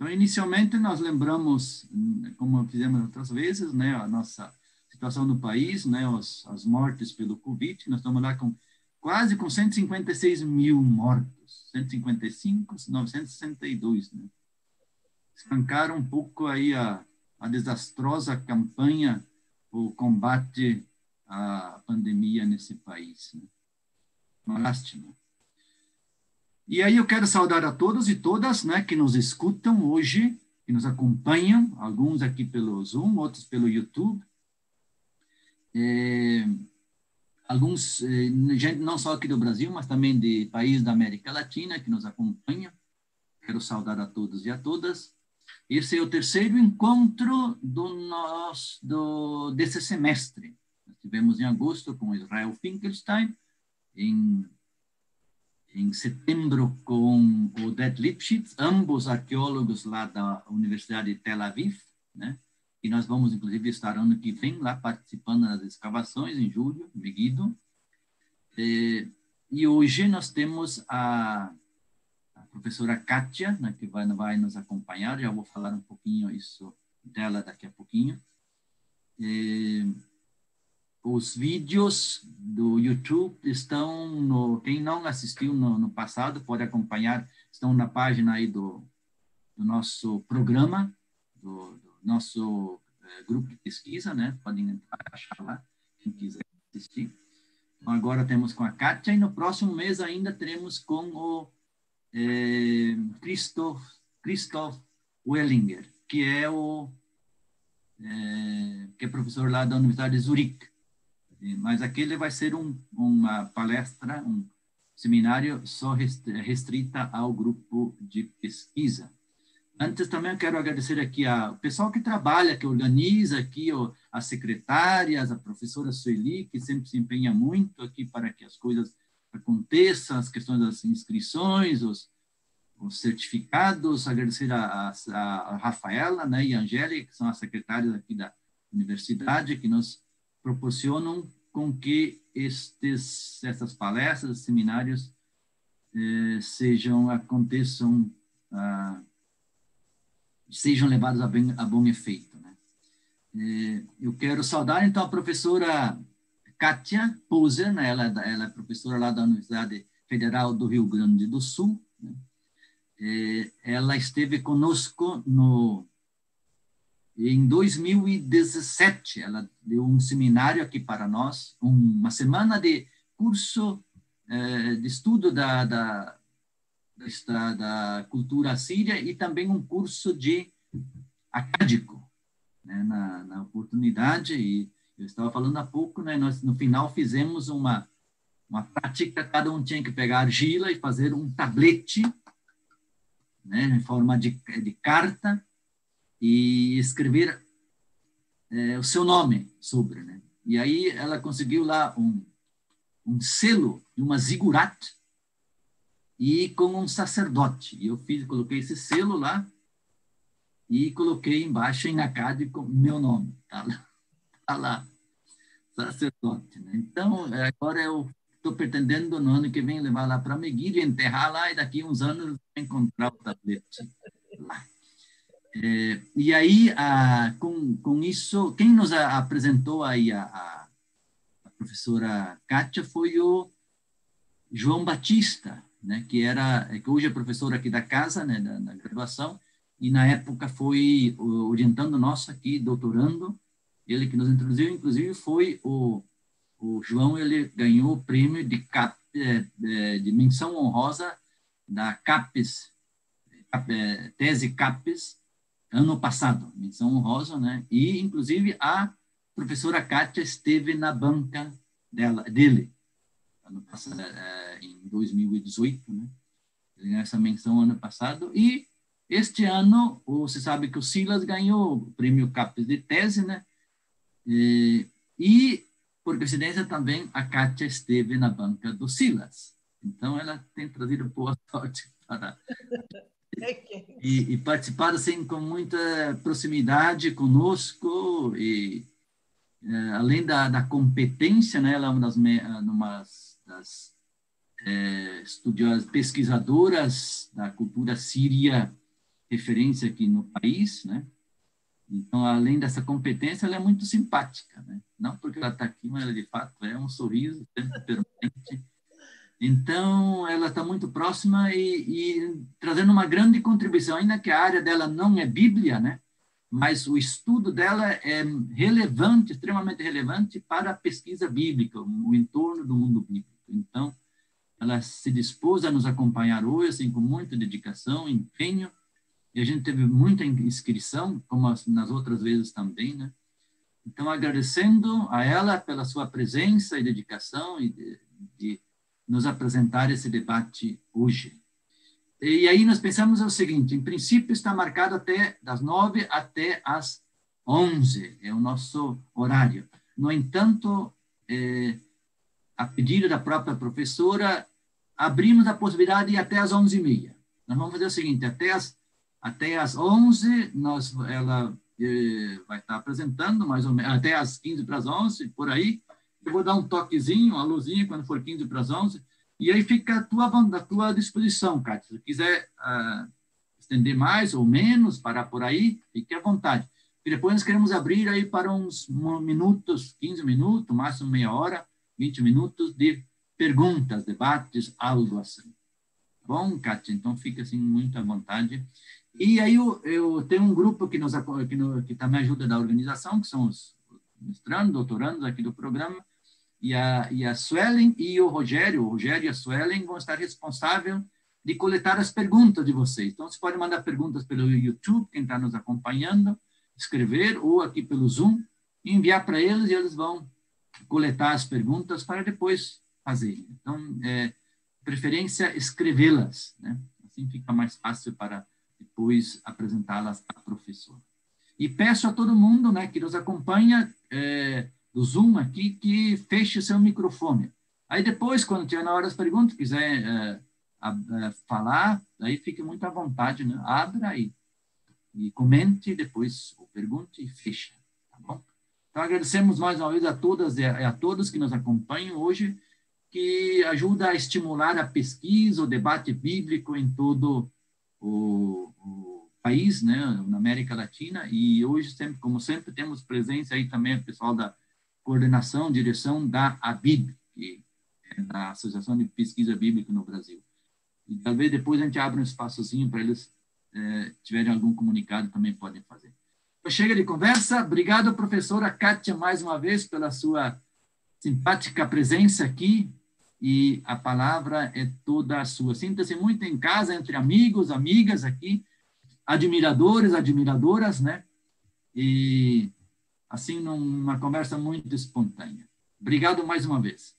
Então, inicialmente, nós lembramos, como fizemos outras vezes, né, a nossa situação no país, né, as mortes pelo Covid. Nós estamos lá com quase com 156 mil mortos, 155, 962, né? Escancaram um pouco aí a desastrosa campanha, o combate à pandemia nesse país, né? Uma lástima. E aí eu quero saudar a todos e todas, né, que nos escutam hoje, que nos acompanham, alguns aqui pelo Zoom, outros pelo YouTube. Alguns, gente não só aqui do Brasil, mas também de países da América Latina que nos acompanham. Quero saudar a todos e a todas. Esse é o terceiro encontro desse semestre. Nós tivemos em agosto com Israel Finkelstein, em setembro com o Ded Lipschitz, ambos arqueólogos lá da Universidade de Tel Aviv, né? E nós vamos, inclusive, estar ano que vem lá participando das escavações, em julho, em Megiddo. E hoje nós temos a professora Kátia, né, que vai nos acompanhar. Já vou falar um pouquinho isso dela daqui a pouquinho. Os vídeos do YouTube estão quem não assistiu no passado pode acompanhar, estão na página aí do nosso programa, do nosso grupo de pesquisa, né? Podem entrar, achar lá, quem quiser assistir. Então, agora temos com a Kátia, e no próximo mês ainda teremos com o Christoph Wellinger, que é professor lá da Universidade de Zurique. Mas aquele vai ser uma palestra, um seminário só restrita ao grupo de pesquisa. Antes também eu quero agradecer aqui ao pessoal que trabalha, que organiza aqui, as secretárias, a professora Sueli, que sempre se empenha muito aqui para que as coisas aconteçam, as questões das inscrições, os certificados. Agradecer a Rafaela, né, e a Angélica, que são as secretárias aqui da universidade, que nos proporcionam com que essas palestras, seminários aconteçam, sejam levados a bom efeito, né? Eu quero saudar, então, a professora Kátia Poser, né? Ela é professora lá da Universidade Federal do Rio Grande do Sul, né? Ela esteve conosco em 2017, ela deu um seminário aqui para nós, uma semana de curso de estudo da cultura síria e também um curso de acádico, né, na oportunidade. E eu estava falando há pouco, né, nós no final fizemos uma prática, cada um tinha que pegar argila e fazer um tablete, né, em forma de carta, e escrever o seu nome sobre, né? E aí ela conseguiu lá um selo de uma zigurat e com um sacerdote. E eu coloquei esse selo lá e coloquei embaixo em acádico meu nome. Tá lá, sacerdote, né? Então, agora eu estou pretendendo no ano que vem levar lá para Megiddo, enterrar lá, e daqui uns anos encontrar o tablete lá. E aí, com isso, quem nos apresentou aí a professora Kátia foi o João Batista, né, que hoje é professor aqui da casa, né, da graduação, e na época foi orientando nosso aqui, doutorando. Ele que nos introduziu, inclusive, foi o João. Ele ganhou o prêmio de menção honrosa da CAPES, tese CAPES, ano passado, menção honrosa, né? E, inclusive, a professora Kátia esteve na banca dele, ano passado, em 2018, né? Ele ganhou essa menção ano passado. E este ano, você sabe que o Silas ganhou o prêmio CAPES de tese, né? E, por coincidência, também a Kátia esteve na banca do Silas. Então, ela tem trazido boa sorte para... E participaram assim, com muita proximidade conosco, e além da competência, né, ela é uma das estudiosas, pesquisadoras da cultura síria referência aqui no país, né? Então, além dessa competência, ela é muito simpática, né? Não porque ela está aqui, mas ela, de fato, é um sorriso sempre permanente. Então, ela está muito próxima e trazendo uma grande contribuição, ainda que a área dela não é Bíblia, né? Mas o estudo dela é relevante, extremamente relevante para a pesquisa bíblica, o entorno do mundo bíblico. Então, ela se dispôs a nos acompanhar hoje, assim, com muita dedicação, empenho, e a gente teve muita inscrição, como nas outras vezes também, né? Então, agradecendo a ela pela sua presença e dedicação e de nos apresentar esse debate hoje. E aí nós pensamos o seguinte, em princípio está marcado até das 9 até as 11, é o nosso horário. No entanto, a pedido da própria professora, abrimos a possibilidade de ir até as 11h30. Nós vamos fazer o seguinte, até as 11, ela vai estar apresentando, mais ou menos, até as 15 para as 11, por aí. Eu vou dar um toquezinho, uma luzinha, quando for 15 para as 11, e aí fica à tua disposição, Cátia. Se quiser estender mais ou menos, parar por aí, fique à vontade. E depois nós queremos abrir aí para uns minutos, 15 minutos, máximo meia hora, 20 minutos de perguntas, debates, algo assim. Bom, Cátia, então fica assim muito à vontade. E aí eu tenho um grupo que também ajuda da organização, que são os mestrandos, doutorandos aqui do programa, e a Suelen e o Rogério e a Suelen vão estar responsáveis de coletar as perguntas de vocês. Então, você pode mandar perguntas pelo YouTube, quem está nos acompanhando, escrever, ou aqui pelo Zoom, e enviar para eles, e eles vão coletar as perguntas para depois fazerem. Então, preferência escrevê-las, né? Assim fica mais fácil para depois apresentá-las à professora. E peço a todo mundo, né, que nos acompanha do Zoom aqui, que feche seu microfone. Aí depois, quando tiver na hora das perguntas, quiser falar, aí fique muito à vontade, né? Abra aí e comente, depois pergunte e fecha, tá bom? Então, agradecemos mais uma vez a todas e a todos que nos acompanham hoje, que ajuda a estimular a pesquisa, o debate bíblico em todo o país, né, na América Latina, e hoje, sempre, como sempre, temos presença aí também o pessoal da coordenação, direção da ABIB, que é da Associação de Pesquisa Bíblica no Brasil. E talvez depois a gente abra um espaçozinho para eles, tiverem algum comunicado, também podem fazer. Então, chega de conversa. Obrigado, professora Cátia, mais uma vez, pela sua simpática presença aqui, e a palavra é toda sua. Sinta-se muito em casa, entre amigos, amigas aqui, admiradores, admiradoras, né? E assim, numa conversa muito espontânea. Obrigado mais uma vez.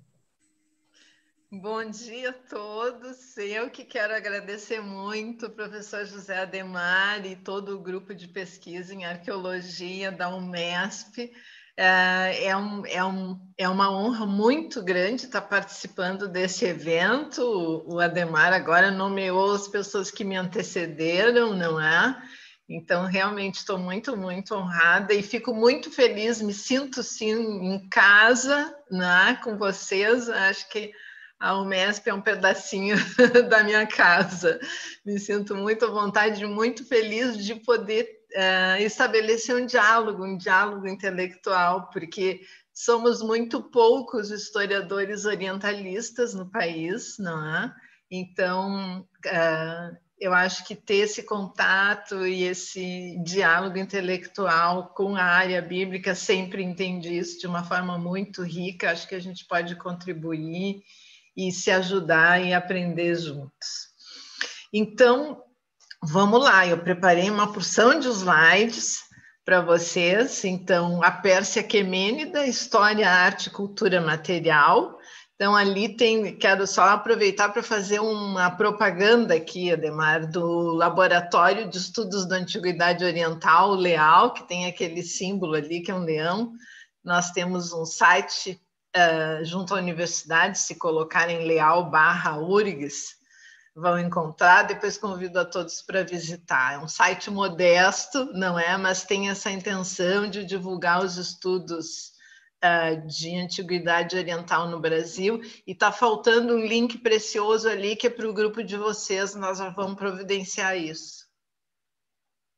Bom dia a todos. Eu que quero agradecer muito o professor José Ademar e todo o grupo de pesquisa em arqueologia da UMESP. É uma honra muito grande estar participando desse evento. O Ademar agora nomeou as pessoas que me antecederam, não é? Então, realmente estou muito, muito honrada e fico muito feliz, me sinto, sim, em casa, né, com vocês. Acho que a UMESP é um pedacinho da minha casa. Me sinto muito à vontade, muito feliz de poder estabelecer um diálogo intelectual, porque somos muito poucos historiadores orientalistas no país, não é? Então, eu acho que ter esse contato e esse diálogo intelectual com a área bíblica, sempre entendi isso de uma forma muito rica, acho que a gente pode contribuir e se ajudar e aprender juntos. Então, vamos lá, eu preparei uma porção de slides para vocês. Então, a Pérsia Aquemênida, História, Arte e Cultura Material. Então, ali quero só aproveitar para fazer uma propaganda aqui, Ademar, do Laboratório de Estudos da Antiguidade Oriental, o LEAL, que tem aquele símbolo ali, que é um leão. Nós temos um site junto à universidade, se colocarem leal/URGS, vão encontrar. Depois convido a todos para visitar. É um site modesto, não é? Mas tem essa intenção de divulgar os estudos de antiguidade oriental no Brasil, e está faltando um link precioso ali, que é para o grupo de vocês, nós já vamos providenciar isso.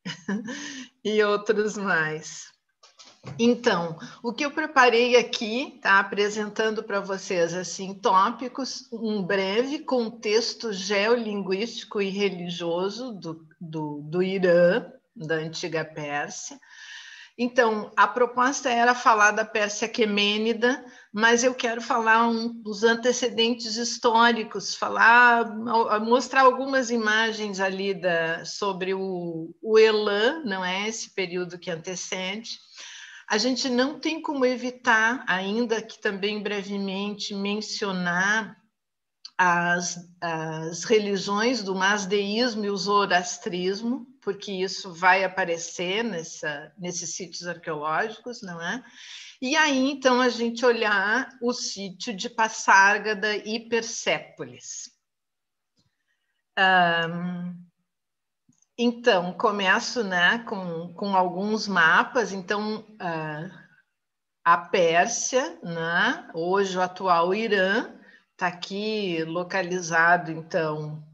e outros mais. Então, o que eu preparei aqui, tá, apresentando para vocês assim tópicos, um breve contexto geolinguístico e religioso do Irã, da antiga Pérsia. Então, a proposta era falar da Pérsia Aquemênida, mas eu quero falar dos antecedentes históricos, mostrar algumas imagens ali sobre o Elam, não é? Esse período que antecede. A gente não tem como evitar, ainda que também brevemente, mencionar as religiões do masdeísmo e o zoroastrismo, porque isso vai aparecer nesses sítios arqueológicos, não é? E aí, então, a gente olhar o sítio de Passárgada e Persépolis. Então, começo, né, com alguns mapas. Então, a Pérsia, né, hoje o atual Irã, está aqui localizado, então,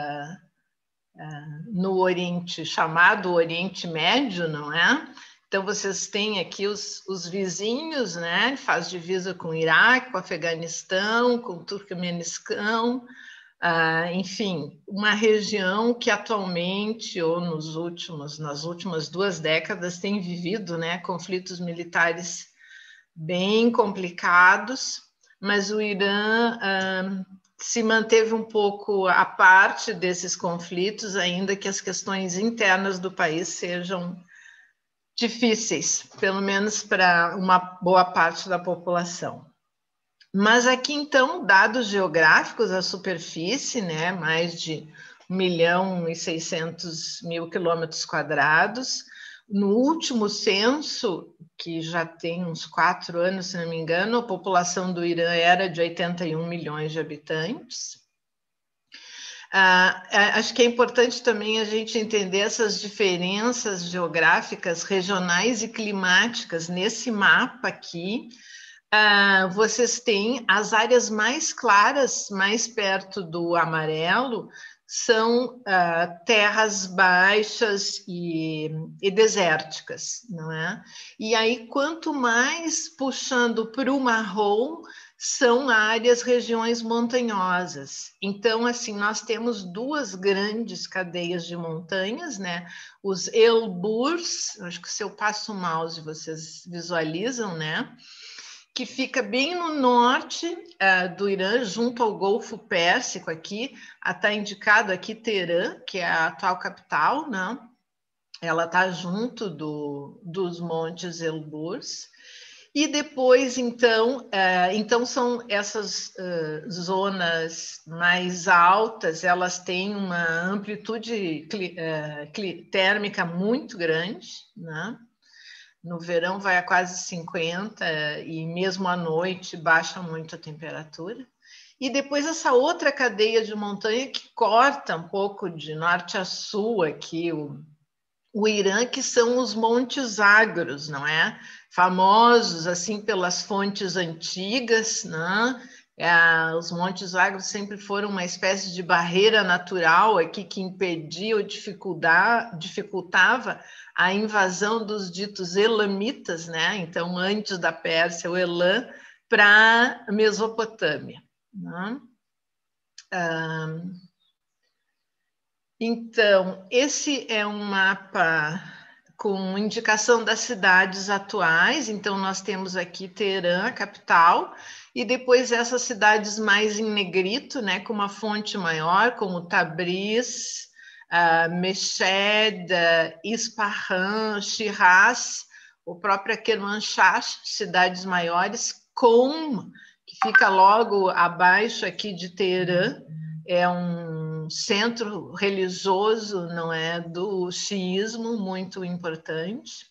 no Oriente, chamado Oriente Médio, não é? Então, vocês têm aqui os vizinhos, né? Faz divisa com o Iraque, com o Afeganistão, com o Turcomenistão, enfim, uma região que atualmente, ou nas últimas 2 décadas, tem vivido, né, conflitos militares bem complicados, mas o Irã se manteve um pouco à parte desses conflitos, ainda que as questões internas do país sejam difíceis, pelo menos para uma boa parte da população. Mas aqui, então, dados geográficos, a superfície, né, mais de 1.600.000 quilômetros quadrados. No último censo, que já tem uns 4 anos, se não me engano, a população do Irã era de 81 milhões de habitantes. Acho que é importante também a gente entender essas diferenças geográficas, regionais e climáticas nesse mapa aqui. Vocês têm as áreas mais claras, mais perto do amarelo, são terras baixas e desérticas, não é? E aí, quanto mais puxando para o marrom, são áreas, regiões montanhosas. Então, assim, nós temos 2 grandes cadeias de montanhas, né? Os Elburz, acho que se eu passo o mouse vocês visualizam, né? Que fica bem no norte do Irã, junto ao Golfo Pérsico aqui. Está indicado aqui Teherã, que é a atual capital, né? Ela está junto dos Montes Elburz. E depois, então são essas zonas mais altas, elas têm uma amplitude térmica muito grande, né? No verão vai a quase 50 e mesmo à noite baixa muito a temperatura. E depois essa outra cadeia de montanha que corta um pouco de norte a sul aqui o Irã, que são os Montes Zagros, não é? Famosos assim pelas fontes antigas, né? Os Montes Zagros sempre foram uma espécie de barreira natural aqui que impedia ou dificultava a invasão dos ditos elamitas, né? Então, antes da Pérsia, o Elam, para a Mesopotâmia. Né? Então, esse é um mapa com indicação das cidades atuais. Então, nós temos aqui Teherã, a capital, e depois essas cidades mais em negrito, né, com uma fonte maior, como Tabriz, Meshed, Ispahan, Shiraz, o próprio Kermanshah, cidades maiores, Qom, que fica logo abaixo aqui de Teherã, é um centro religioso, não é, do xiismo, muito importante.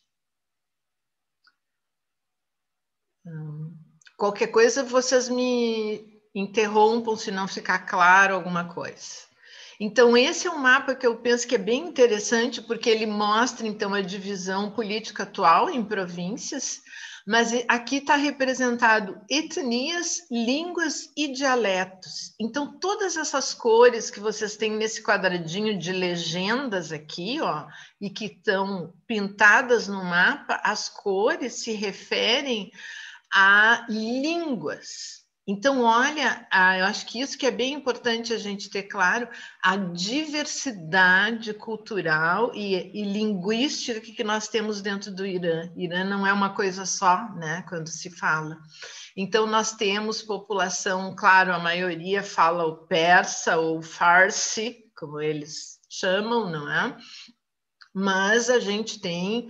Qualquer coisa, vocês me interrompam se não ficar claro alguma coisa. Então, esse é um mapa que eu penso que é bem interessante, porque ele mostra, então, a divisão política atual em províncias. Mas aqui está representado etnias, línguas e dialetos. Então, todas essas cores que vocês têm nesse quadradinho de legendas aqui, ó, e que estão pintadas no mapa, as cores se referem a línguas. Então, olha, eu acho que isso que é bem importante a gente ter claro, a diversidade cultural e linguística que nós temos dentro do Irã. Irã não é uma coisa só, né, quando se fala. Então, nós temos população, claro, a maioria fala o persa ou o farsi, como eles chamam, não é? Mas a gente tem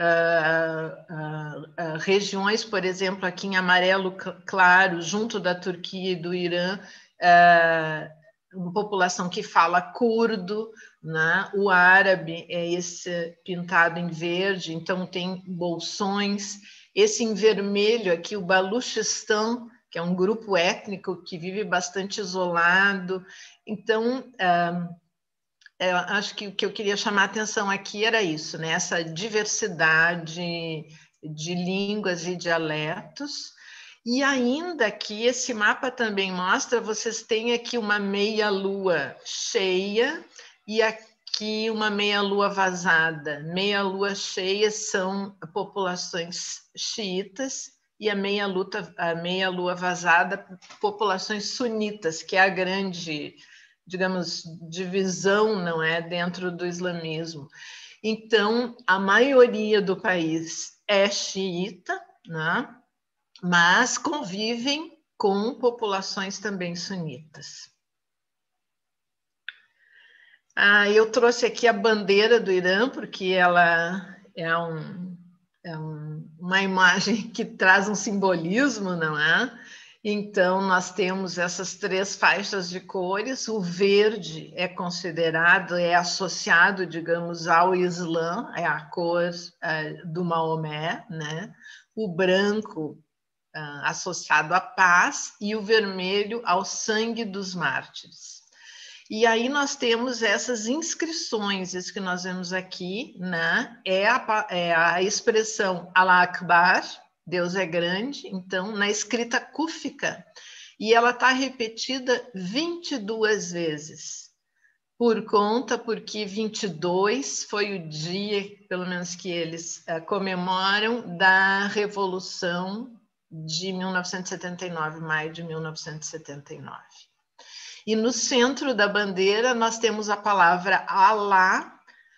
regiões, por exemplo, aqui em amarelo claro, junto da Turquia e do Irã, uma população que fala curdo, né? O árabe é esse pintado em verde, então tem bolsões. Esse em vermelho aqui, o Baluchistan, que é um grupo étnico que vive bastante isolado. Então, eu acho que o que eu queria chamar a atenção aqui era isso, né? Essa diversidade de línguas e dialetos. E ainda que esse mapa também mostra, vocês têm aqui uma meia-lua cheia e aqui uma meia-lua vazada. Meia-lua cheia são populações xiitas e a meia-lua vazada, populações sunitas, que é a grande, digamos, divisão, não é, dentro do islamismo. Então, a maioria do país é xiita, né? Mas convivem com populações também sunitas. Eu trouxe aqui a bandeira do Irã, porque ela é uma imagem que traz um simbolismo, não é? Então, nós temos essas 3 faixas de cores. O verde é considerado, é associado, digamos, ao Islã, é a cor do Maomé, né? O branco associado à paz e o vermelho ao sangue dos mártires. E aí nós temos essas inscrições, isso que nós vemos aqui, né? É a expressão Allah Akbar, Deus é grande, então, na escrita cúfica, e ela está repetida 22 vezes, porque 22 foi o dia, pelo menos que eles comemoram, da Revolução de 1979, maio de 1979. E no centro da bandeira nós temos a palavra Allah,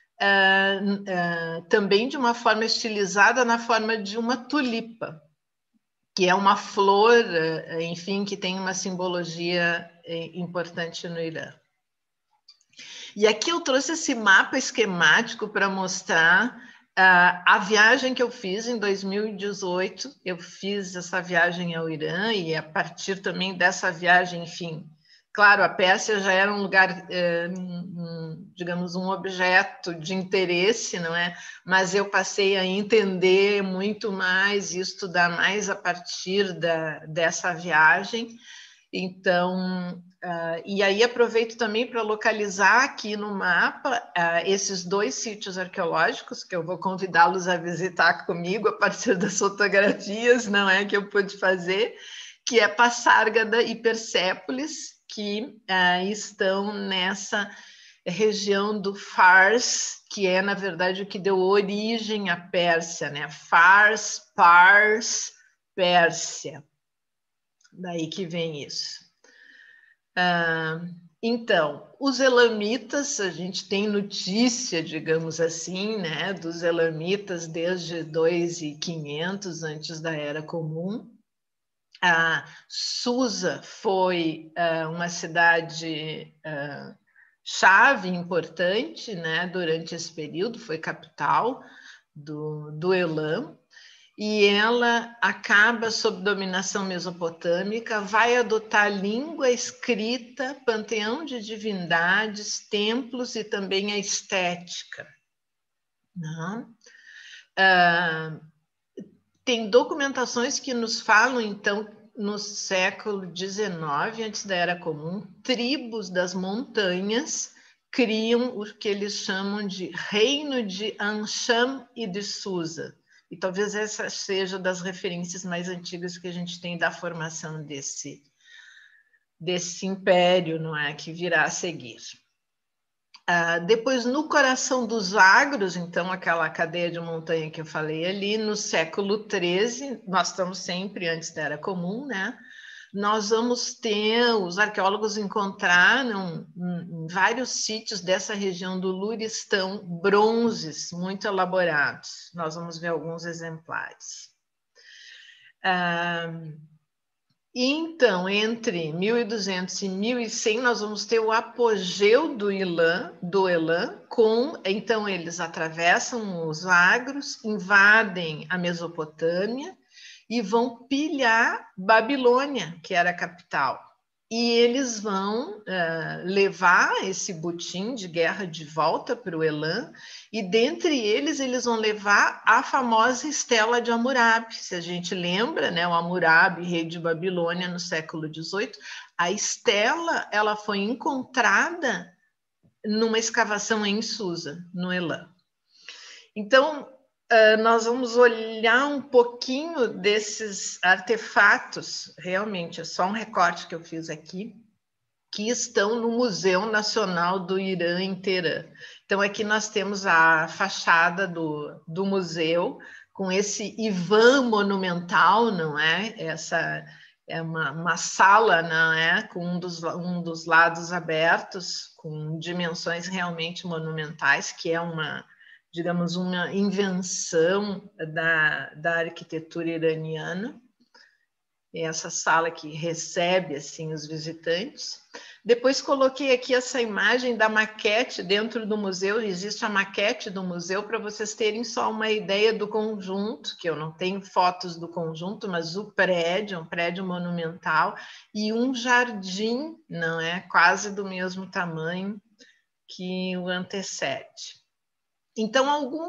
também de uma forma estilizada na forma de uma tulipa, que é uma flor, enfim, que tem uma simbologia importante no Irã. E aqui eu trouxe esse mapa esquemático para mostrar a viagem que eu fiz em 2018. Eu fiz essa viagem ao Irã e a partir também dessa viagem, enfim, claro, a Pérsia já era um lugar, digamos, um objeto de interesse, não é? Mas eu passei a entender muito mais e estudar mais a partir dessa viagem. Então, e aí aproveito também para localizar aqui no mapa esses 2 sítios arqueológicos que eu vou convidá-los a visitar comigo a partir das fotografias, não é, que eu pude fazer, que é Passárgada e Persépolis, que estão nessa região do Fars, que é, na verdade, o que deu origem à Pérsia, né? Fars, Pars, Pérsia. Daí que vem isso. Então, os elamitas, a gente tem notícia, digamos assim, né, dos elamitas desde 2500 antes da Era Comum. Susa foi uma cidade chave importante, né, durante esse período, foi capital do Elam. E ela acaba sob dominação mesopotâmica, vai adotar língua escrita, panteão de divindades, templos e também a estética. Tem documentações que nos falam, então, no século XIX, antes da Era Comum, tribos das montanhas criam o que eles chamam de Reino de Ansham e de Susa. E talvez essa seja das referências mais antigas que a gente tem da formação desse império, não é, que virá a seguir. Depois, no coração dos agros, então, aquela cadeia de montanha que eu falei ali, no século XIII, nós estamos sempre antes da Era Comum, né? Nós vamos ter, os arqueólogos encontraram em vários sítios dessa região do Luristão bronzes muito elaborados. Nós vamos ver alguns exemplares. Então, entre 1200 e 1100, nós vamos ter o apogeu do Elam, então eles atravessam os agros, invadem a Mesopotâmia e vão pilhar Babilônia, que era a capital. E eles vão levar esse butim de guerra de volta para o Elam, e dentre eles vão levar a famosa estela de Hammurabi. Se a gente lembra, né, o Hammurabi, rei de Babilônia no século XVIII, a estela ela foi encontrada numa escavação em Susa, no Elam. Então, nós vamos olhar um pouquinho desses artefatos, realmente, é só um recorte que eu fiz aqui, que estão no Museu Nacional do Irã, em Teherã. Então, aqui nós temos a fachada do museu, com esse Ivan monumental, não é? Essa é uma sala, não é? Com um dos lados abertos, com dimensões realmente monumentais, que é digamos, uma invenção da arquitetura iraniana. E essa sala que recebe assim os visitantes. Depois coloquei aqui essa imagem da maquete dentro do museu. Existe a maquete do museu para vocês terem só uma ideia do conjunto, que eu não tenho fotos do conjunto, mas o prédio, um prédio monumental, e um jardim, não é? Quase do mesmo tamanho que o antecede. Então,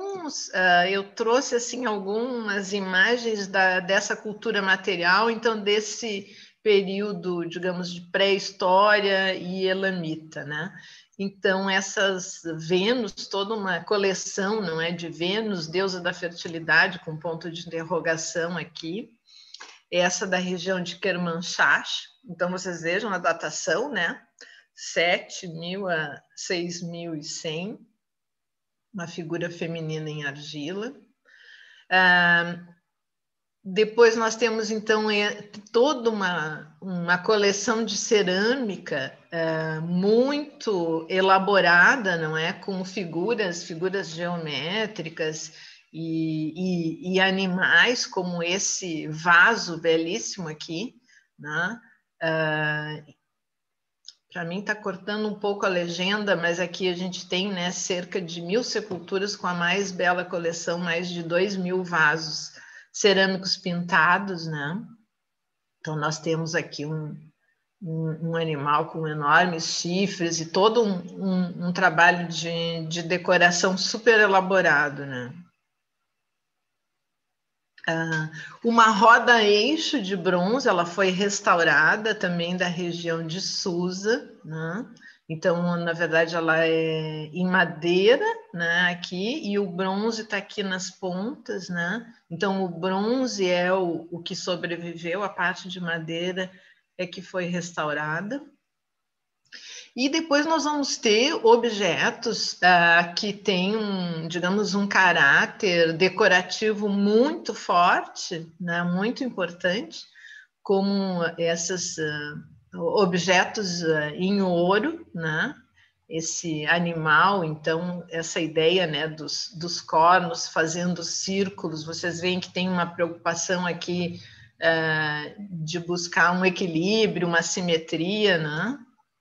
eu trouxe assim algumas imagens dessa cultura material, então desse período, digamos, de pré-história e elamita, né? Então, essas Vênus, toda uma coleção, não é, de Vênus, deusa da fertilidade, com ponto de interrogação aqui. Essa da região de Kermanshah. Então, vocês vejam a datação, né? 7.000 a 6.100. Uma figura feminina em argila. Depois nós temos, então, toda uma coleção de cerâmica muito elaborada, não é? Com figuras geométricas e animais, como esse vaso belíssimo aqui, né? Para mim está cortando um pouco a legenda, mas aqui a gente tem, né, cerca de 1.000 sepulturas com a mais bela coleção, mais de 2.000 vasos cerâmicos pintados, né? Então nós temos aqui um animal com enormes chifres e todo um trabalho de decoração super elaborado, né? Uma roda eixo de bronze, ela foi restaurada também da região de Susa, né? Então, na verdade, ela é em madeira, né, aqui, e o bronze está aqui nas pontas, né? Então, o bronze é o que sobreviveu, a parte de madeira é que foi restaurada. E depois nós vamos ter objetos que têm, digamos, um caráter decorativo muito forte, né, muito importante, como esses objetos em ouro, né? Esse animal, então, essa ideia, né, dos cornos fazendo círculos, vocês veem que tem uma preocupação aqui de buscar um equilíbrio, uma simetria, né?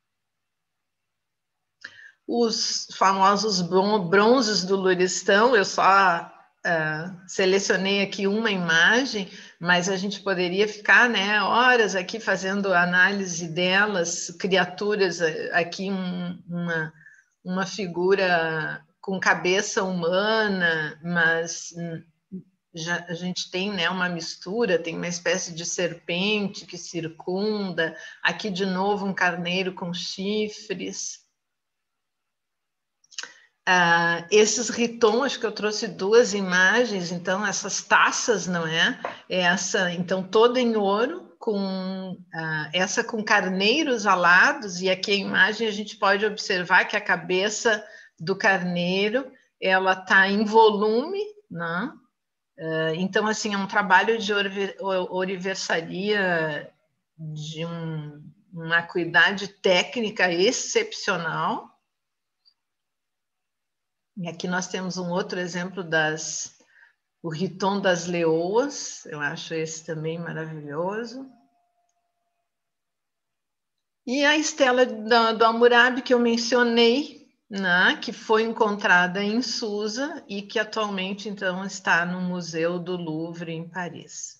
Os famosos bronzes do Luristão, eu só selecionei aqui uma imagem, mas a gente poderia ficar, né, horas aqui fazendo análise delas, criaturas, aqui uma figura com cabeça humana, mas a gente tem, né, uma mistura, tem uma espécie de serpente que circunda, aqui de novo um carneiro com chifres. esses ritons, acho que eu trouxe 2 imagens, então essas taças, não é? Essa, então, toda em ouro, com essa com carneiros alados, e aqui a imagem a gente pode observar que a cabeça do carneiro, ela está em volume, né? Então, assim, é um trabalho de ourivesaria de uma acuidade técnica excepcional. E aqui nós temos um outro exemplo o Riton das Leoas, eu acho esse também maravilhoso. E a estela do Hammurabi que eu mencionei, né, que foi encontrada em Susa e que atualmente, então, está no Museu do Louvre, em Paris.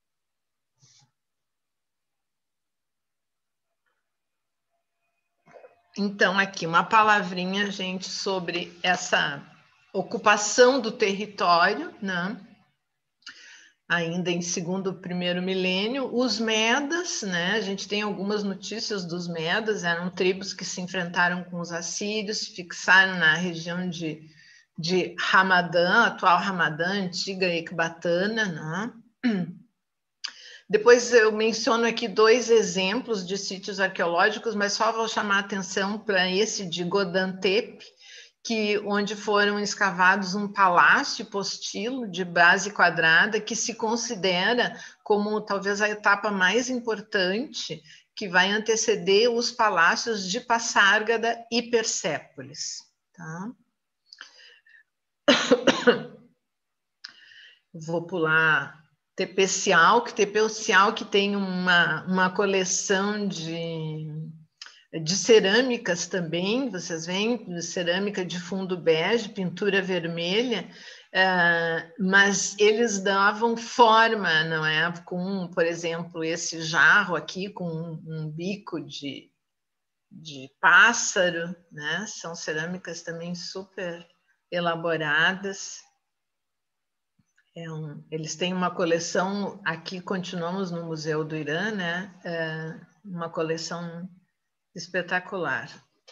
Então, aqui uma palavrinha, gente, sobre essa ocupação do território, né? Ainda em primeiro milênio, os Medas, né? A gente tem algumas notícias dos Medas, eram tribos que se enfrentaram com os assírios, se fixaram na região de Hamadã, atual Hamadã, antiga Ecbatana, né? Depois eu menciono aqui 2 exemplos de sítios arqueológicos, mas só vou chamar a atenção para esse de Godantep, onde foram escavados um palácio postilo de base quadrada, que se considera como talvez a etapa mais importante que vai anteceder os palácios de Passárgada e Persépolis. Tá? Vou pular Tepecial, que tem uma coleção de cerâmicas também, vocês veem, cerâmica de fundo bege, pintura vermelha, mas eles davam forma, não é? Com, por exemplo, esse jarro aqui com um bico de pássaro, né? São cerâmicas também super elaboradas. Eles têm uma coleção, aqui continuamos no Museu do Irã, né? Uma coleção espetacular.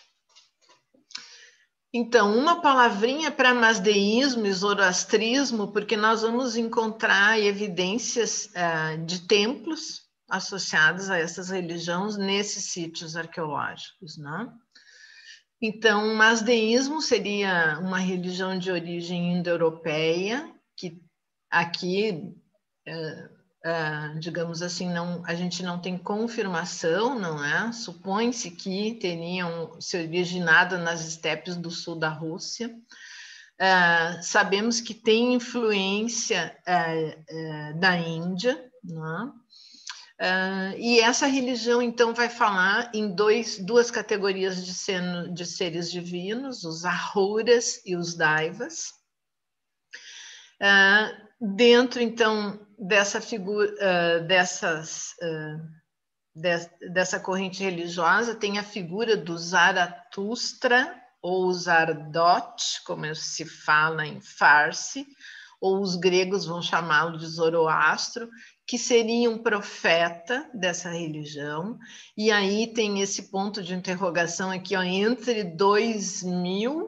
Então, uma palavrinha para masdeísmo e zoroastrismo, porque nós vamos encontrar evidências de templos associados a essas religiões nesses sítios arqueológicos, né? Então, o masdeísmo seria uma religião de origem indo-europeia, que aqui, digamos assim, a gente não tem confirmação, não é? Supõe-se que teriam se originado nas estepes do sul da Rússia. Sabemos que tem influência da Índia, não é? E essa religião, então, vai falar em duas categorias de seres divinos, os Ahuras e os Daivas. Dentro, então, dessa figura, dessa corrente religiosa, tem a figura do Zaratustra, ou Zardot, como se fala em Farsi, ou os gregos vão chamá-lo de Zoroastro, que seria um profeta dessa religião. E aí tem esse ponto de interrogação aqui, ó, entre 2000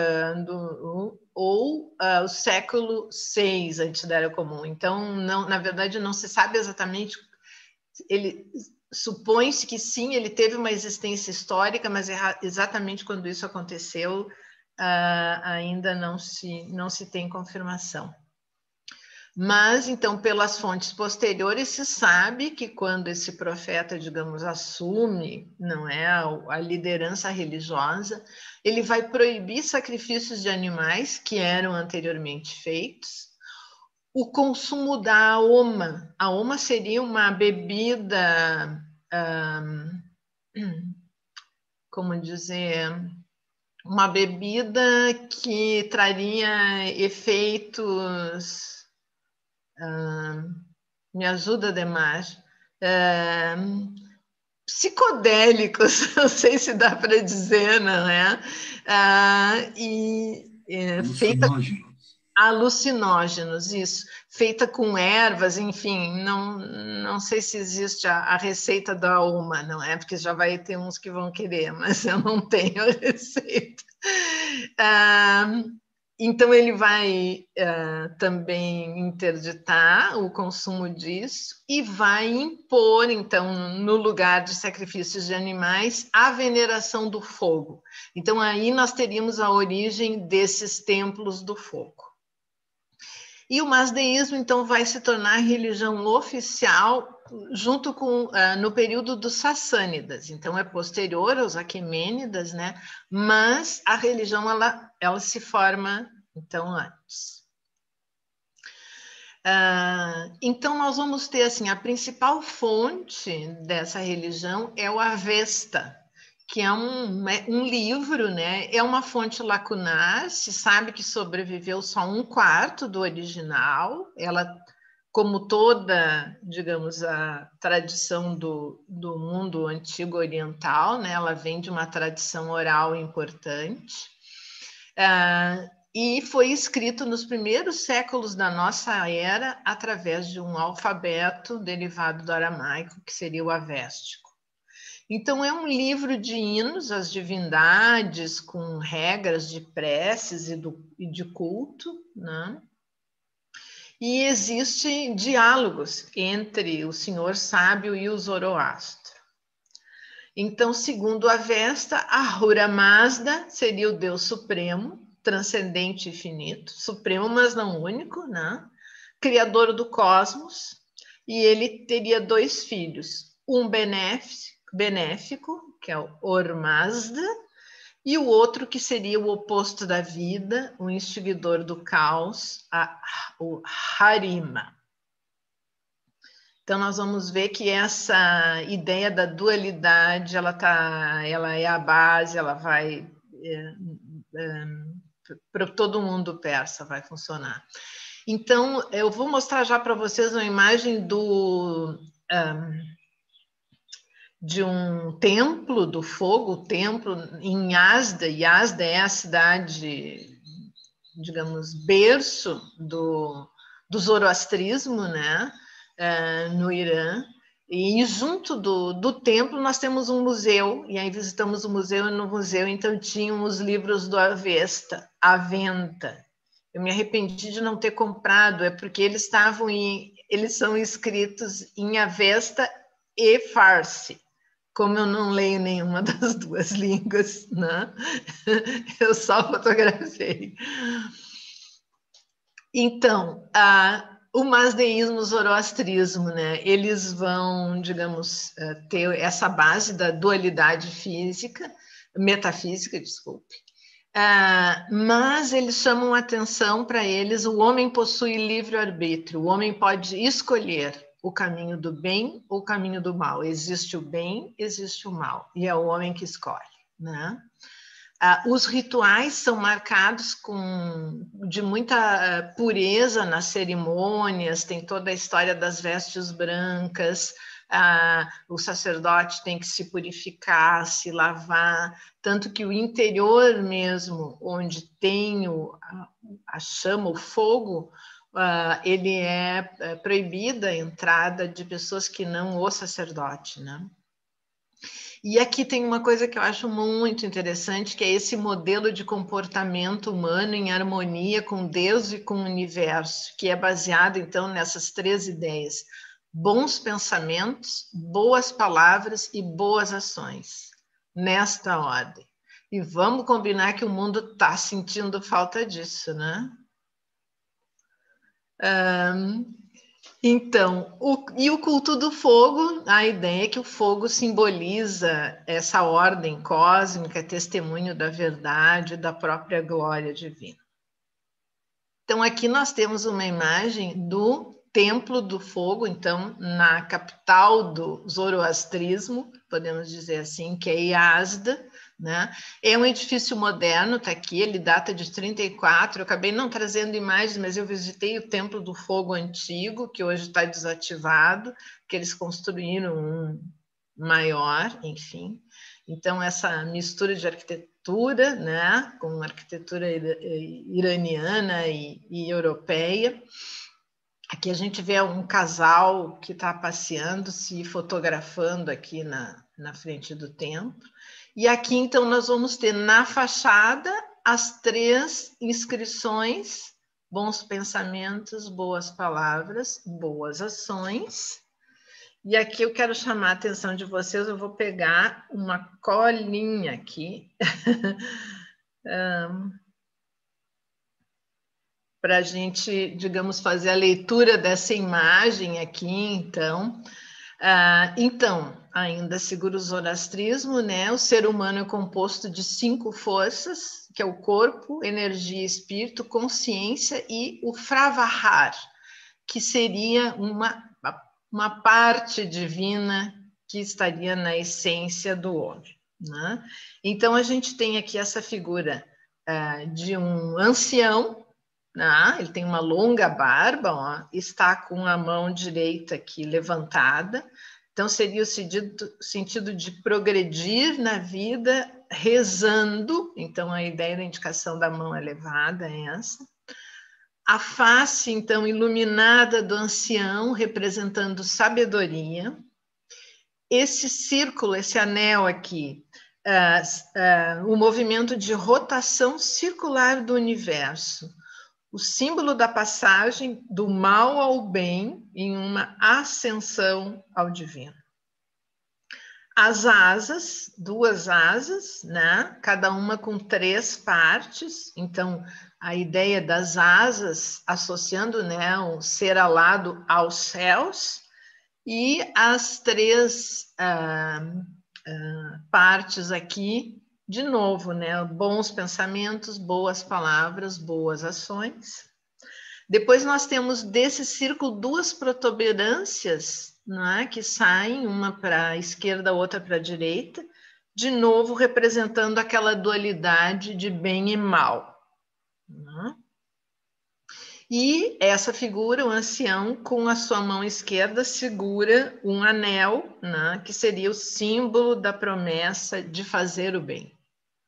ou o século VI antes da Era Comum. Então, não, na verdade, não se sabe exatamente. Ele supõe-se que sim, ele teve uma existência histórica, mas exatamente quando isso aconteceu, ainda não se tem confirmação. Mas, então, pelas fontes posteriores, se sabe que quando esse profeta, digamos, assume, não é, a liderança religiosa, ele vai proibir sacrifícios de animais que eram anteriormente feitos, o consumo da aoma. A aoma seria uma bebida, como dizer, uma bebida que traria efeitos... me ajuda, Demar. Psicodélicos, não sei se dá para dizer, não é? Alucinógenos, isso. Feita com ervas, enfim, não sei se existe a receita da UMA, não é? Porque já vai ter uns que vão querer, mas eu não tenho a receita. Então, ele vai também interditar o consumo disso e vai impor, então, no lugar de sacrifícios de animais, a veneração do fogo. Então, aí nós teríamos a origem desses templos do fogo. E o masdeísmo, então, vai se tornar religião oficial junto com no período dos Sassânidas. Então, é posterior aos Aquemênidas, né? Mas a religião ela se forma, então, antes. Então, nós vamos ter, assim, a principal fonte dessa religião é o Avesta, que é um livro, né? É uma fonte lacunar, se sabe que sobreviveu só 1/4 do original. Ela, como toda, digamos, a tradição do mundo antigo oriental, né? Ela vem de uma tradição oral importante. E foi escrito nos primeiros séculos da nossa era através de um alfabeto derivado do aramaico, que seria o avéstico. Então, é um livro de hinos às divindades, com regras de preces e de culto, né? E existem diálogos entre o Senhor Sábio e o Zoroastro. Então, segundo a Avesta, Ahura Mazda seria o Deus Supremo, transcendente e infinito, supremo, mas não único, né? Criador do cosmos, e ele teria 2 filhos, um benéfico, que é o Ormazda, e o outro que seria o oposto da vida, o instigador do caos, o Harima. Então, nós vamos ver que essa ideia da dualidade, ela é a base, ela vai para todo mundo persa, vai funcionar. Então, eu vou mostrar já para vocês uma imagem de um templo do fogo, templo em Yazda. Yazda é a cidade, digamos, berço do zoroastrismo, né? No Irã. E junto do templo nós temos um museu, e aí visitamos o museu, e no museu então tinham os livros do Avesta, à venda. Eu me arrependi de não ter comprado, é porque eles são escritos em Avesta e Farsi. Como eu não leio nenhuma das 2 línguas, né? Eu só fotografei. Então, o masdeísmo, o zoroastrismo, né? Eles vão, digamos, ter essa base da dualidade metafísica, desculpe. Mas eles chamam atenção para eles, o homem possui livre-arbítrio, o homem pode escolher o caminho do bem ou o caminho do mal. Existe o bem, existe o mal, e é o homem que escolhe, né? Os rituais são marcados de muita pureza nas cerimônias, tem toda a história das vestes brancas, o sacerdote tem que se purificar, se lavar, tanto que o interior mesmo, onde tem a chama, o fogo, ele é proibida a entrada de pessoas que não o sacerdote, né? E aqui tem uma coisa que eu acho muito interessante, que é esse modelo de comportamento humano em harmonia com Deus e com o universo, que é baseado, então, nessas 3 ideias: bons pensamentos, boas palavras e boas ações, nesta ordem. E vamos combinar que o mundo está sentindo falta disso, né? Então, o culto do fogo, a ideia é que o fogo simboliza essa ordem cósmica, testemunho da verdade, da própria glória divina. Então, aqui nós temos uma imagem do Templo do Fogo, então, na capital do zoroastrismo, podemos dizer assim, que é Yazda, né? É um edifício moderno, está aqui, ele data de 34, eu acabei não trazendo imagens, mas eu visitei o Templo do Fogo antigo, que hoje está desativado, que eles construíram um maior, enfim. Então, essa mistura de arquitetura, né, com arquitetura iraniana e europeia. Aqui a gente vê um casal que está passeando, se fotografando aqui na frente do templo. E aqui, então, nós vamos ter na fachada as 3 inscrições: bons pensamentos, boas palavras, boas ações. E aqui eu quero chamar a atenção de vocês, eu vou pegar uma colinha aqui para a gente, digamos, fazer a leitura dessa imagem aqui, então. Então, ainda segundo o zoroastrismo, né, o ser humano é composto de 5 forças, que é o corpo, energia, espírito, consciência e o Fravahar, que seria uma parte divina que estaria na essência do homem, né? Então, a gente tem aqui essa figura de um ancião, né? Ele tem uma longa barba, ó, está com a mão direita aqui levantada. Então, seria o sentido de progredir na vida rezando. Então, a ideia da indicação da mão elevada é essa. A face, então, iluminada do ancião, representando sabedoria. Esse círculo, esse anel aqui, o movimento de rotação circular do universo, o símbolo da passagem do mal ao bem em uma ascensão ao divino. As asas, 2 asas, né? Cada uma com 3 partes. Então, a ideia das asas associando, né, o ser alado aos céus, e as 3 partes aqui, de novo, né? Bons pensamentos, boas palavras, boas ações. Depois nós temos desse círculo 2 protuberâncias, né, que saem, uma para a esquerda, outra para a direita, de novo representando aquela dualidade de bem e mal. Né? E essa figura, o ancião, com a sua mão esquerda, segura um anel, né, que seria o símbolo da promessa de fazer o bem.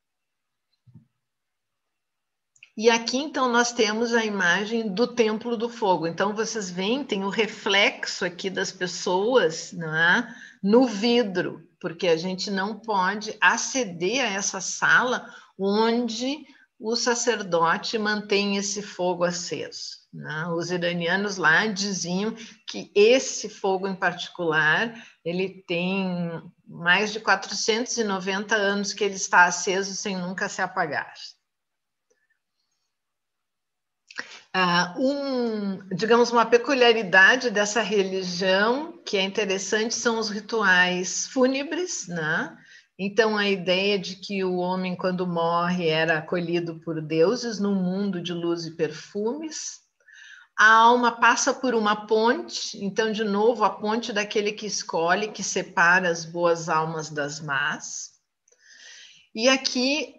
E aqui, então, nós temos a imagem do Templo do Fogo. Então, vocês veem, tem o reflexo aqui das pessoas, né, no vidro, porque a gente não pode aceder a essa sala onde o sacerdote mantém esse fogo aceso. Né? Os iranianos lá diziam que esse fogo em particular, ele tem mais de 490 anos que ele está aceso sem nunca se apagar. Digamos, uma peculiaridade dessa religião que é interessante são os rituais fúnebres, né? Então, a ideia de que o homem, quando morre, era acolhido por deuses num mundo de luz e perfumes. A alma passa por uma ponte, então, de novo, a ponte daquele que escolhe, que separa as boas almas das más. E aqui,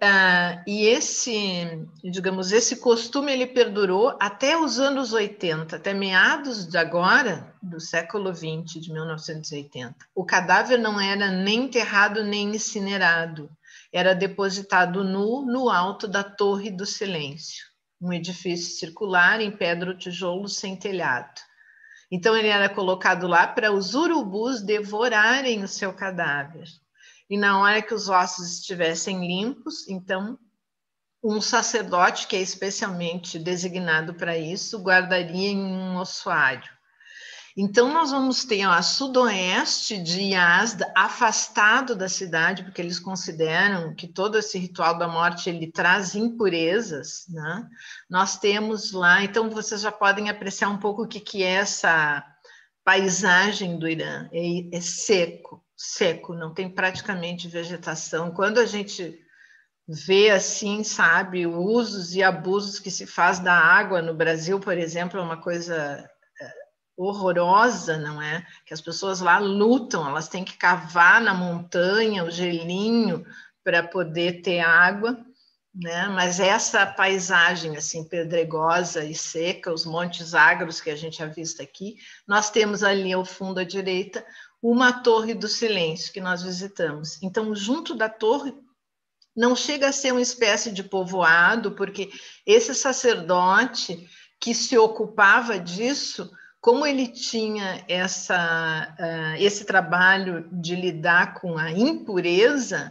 esse costume ele perdurou até os anos 80, até meados de agora, do século 20, de 1980. O cadáver não era nem enterrado nem incinerado, era depositado nu no alto da Torre do Silêncio, um edifício circular em pedra ou tijolo sem telhado. Então ele era colocado lá para os urubus devorarem o seu cadáver. E na hora que os ossos estivessem limpos, então, um sacerdote, que é especialmente designado para isso, guardaria em um ossuário. Então, nós vamos ter a sudoeste de Yazd, afastado da cidade, porque eles consideram que todo esse ritual da morte, ele traz impurezas, né? Nós temos lá, então, vocês já podem apreciar um pouco o que é essa paisagem do Irã. É seco, não tem praticamente vegetação. Quando a gente vê assim, sabe, usos e abusos que se faz da água no Brasil, por exemplo, é uma coisa horrorosa, não é? Que as pessoas lá lutam, elas têm que cavar na montanha o gelinho para poder ter água, né? Mas essa paisagem assim pedregosa e seca, os montes agros que a gente avista aqui, nós temos ali ao fundo à direita uma Torre do Silêncio que nós visitamos. Então, junto da torre, não chega a ser uma espécie de povoado, porque esse sacerdote que se ocupava disso, como ele tinha esse trabalho de lidar com a impureza,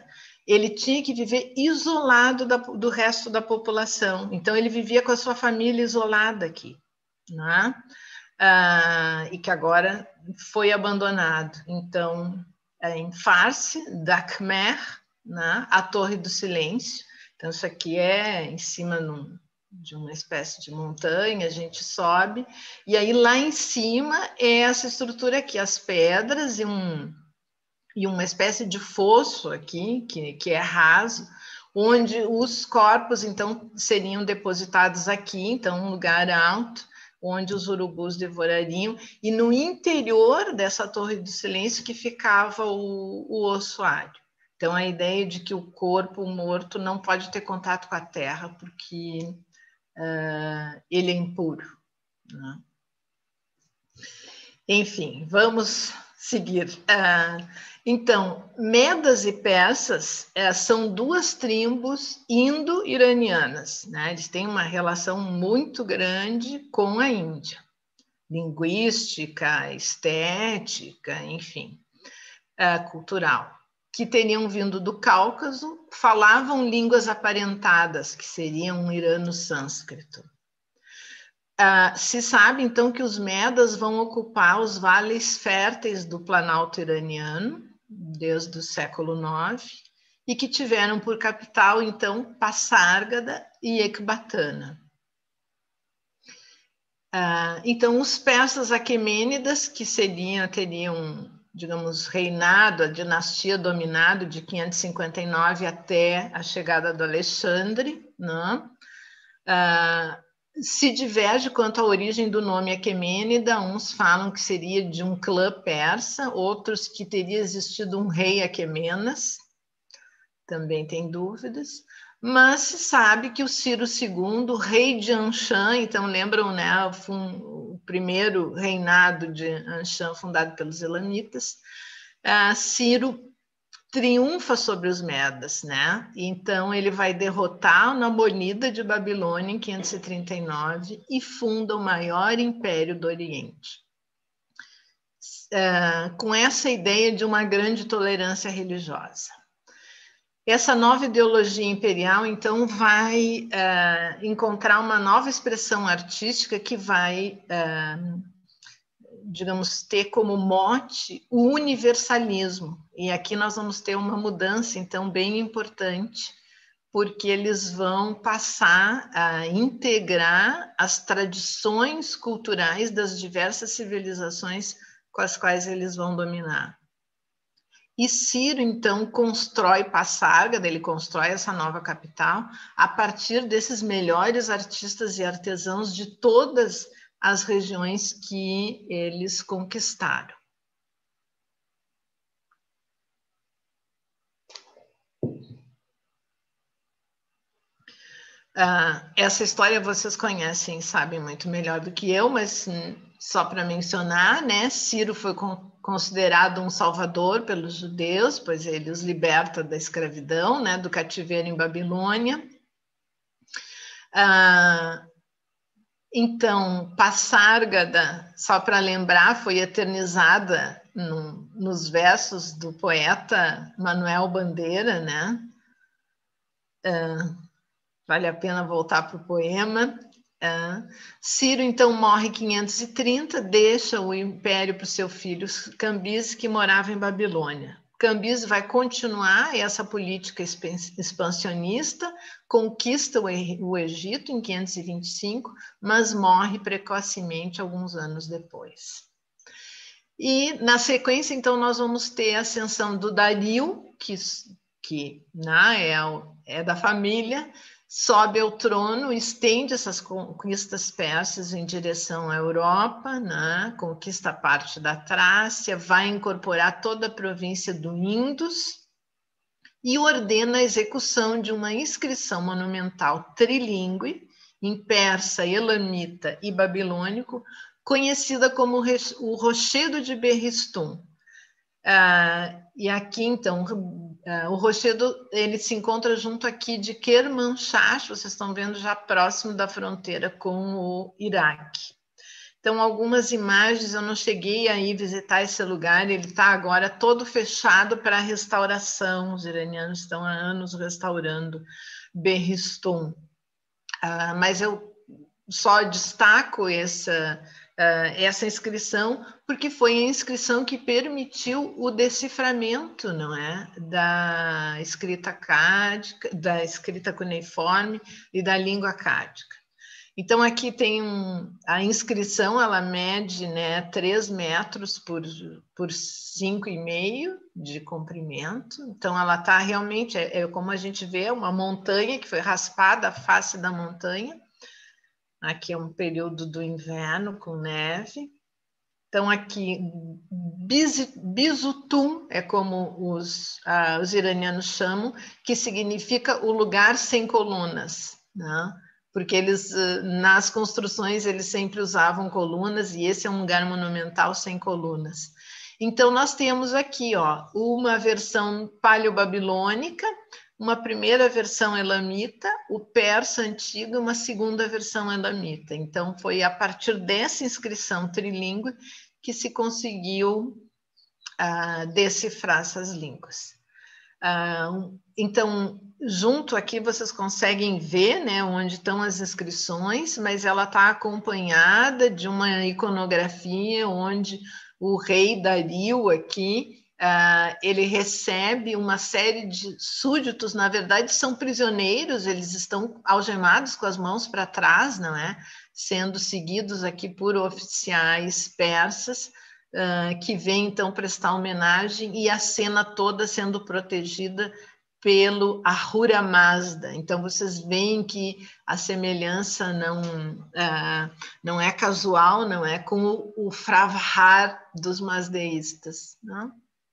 ele tinha que viver isolado do resto da população. Então, ele vivia com a sua família isolada aqui, né? E que agora foi abandonado. Então, em Farsi, da Khmer, né? A Torre do Silêncio. Então, isso aqui é em cima de uma espécie de montanha, a gente sobe, e aí lá em cima é essa estrutura aqui, as pedras e uma espécie de fosso aqui, que é raso, onde os corpos, então, seriam depositados aqui, então, um lugar alto, onde os urubus devorariam, e no interior dessa Torre do Silêncio que ficava o ossuário. Então, a ideia de que o corpo morto não pode ter contato com a terra, porque ele é impuro, né? Enfim, vamos seguir. Então, medas e persas são duas tribos indo-iranianas, né? Eles têm uma relação muito grande com a Índia, linguística, estética, enfim, cultural, que teriam vindo do Cáucaso, falavam línguas aparentadas, que seriam um irano-sânscrito. Se sabe, então, que os medas vão ocupar os vales férteis do Planalto iraniano, desde o século IX, e que tiveram por capital, então, Passárgada e Ecbatana. Então, os persas aquemênidas, que teriam, digamos, reinado, a dinastia dominado de 559 até a chegada do Alexandre, né? Se diverge quanto à origem do nome Aquemênida. Uns falam que seria de um clã persa, outros que teria existido um rei Aquemenas, também tem dúvidas, mas se sabe que o Ciro II, rei de Anshan, então lembram, né, o primeiro reinado de Anshan fundado pelos elamitas, Ciro triunfa sobre os medas, né? Então ele vai derrotar o Nabonida de Babilônia em 539 e funda o maior império do Oriente. Com essa ideia de uma grande tolerância religiosa. Essa nova ideologia imperial, então, vai encontrar uma nova expressão artística que vai, digamos, ter como mote o universalismo. E aqui nós vamos ter uma mudança, então, bem importante, porque eles vão passar a integrar as tradições culturais das diversas civilizações com as quais eles vão dominar. E Ciro, então, constrói Passárgada, ele constrói essa nova capital a partir desses melhores artistas e artesãos de todas as regiões que eles conquistaram. Essa história vocês conhecem, sabem muito melhor do que eu, mas só para mencionar, né? Ciro foi considerado um salvador pelos judeus, pois ele os liberta da escravidão, né? Do cativeiro em Babilônia. Então, Passárgada, só para lembrar, foi eternizada nos versos do poeta Manuel Bandeira, né? Vale a pena voltar para o poema. Ciro, então, morre em 530, deixa o império para o seu filho Cambises, que morava em Babilônia. Cambises vai continuar essa política expansionista, conquista o Egito em 525, mas morre precocemente alguns anos depois. E, na sequência, então, nós vamos ter a ascensão do Dario, que né, é da família, sobe ao trono, estende essas conquistas persas em direção à Europa, né? Conquista parte da Trácia, vai incorporar toda a província do Indus e ordena a execução de uma inscrição monumental trilingüe em persa, elamita e babilônico, conhecida como o Rochedo de Berristum. E aqui, então, o rochedo ele se encontra junto aqui de Kermanshah, vocês estão vendo já próximo da fronteira com o Iraque. Então, algumas imagens, eu não cheguei a ir visitar esse lugar, ele está agora todo fechado para restauração, os iranianos estão há anos restaurando Behistun. Mas eu só destaco essa inscrição porque foi a inscrição que permitiu o deciframento, não é, da escrita cádica, da escrita cuneiforme e da língua cádica. Então, aqui tem a inscrição, ela mede, né, 3 metros por 5,5 de comprimento. Então, ela está realmente, como a gente vê, uma montanha que foi raspada, a face da montanha. Aqui é um período do inverno com neve. Então, aqui, Bisutum é como os iranianos chamam, que significa o lugar sem colunas, né? Porque eles, nas construções, eles sempre usavam colunas, e esse é um lugar monumental sem colunas. Então, nós temos aqui, ó, uma versão paleobabilônica, uma primeira versão elamita, o persa antigo e uma segunda versão elamita. Então, foi a partir dessa inscrição trilíngue que se conseguiu decifrar essas línguas. Então, junto aqui vocês conseguem ver, né, onde estão as inscrições, mas ela está acompanhada de uma iconografia onde o rei Dario aqui, ele recebe uma série de súditos, na verdade são prisioneiros, eles estão algemados com as mãos para trás, não é? Sendo seguidos aqui por oficiais persas, que vem então prestar homenagem, e a cena toda sendo protegida pelo Ahura Mazda. Então vocês veem que a semelhança não é casual, não é com o Fravhar dos mazdeístas, não?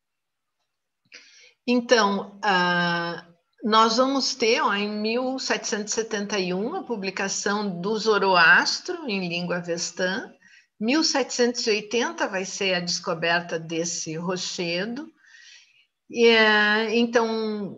Então, nós vamos ter, ó, em 1771 a publicação do Zoroastro em língua avestã. 1780 vai ser a descoberta desse rochedo. Então,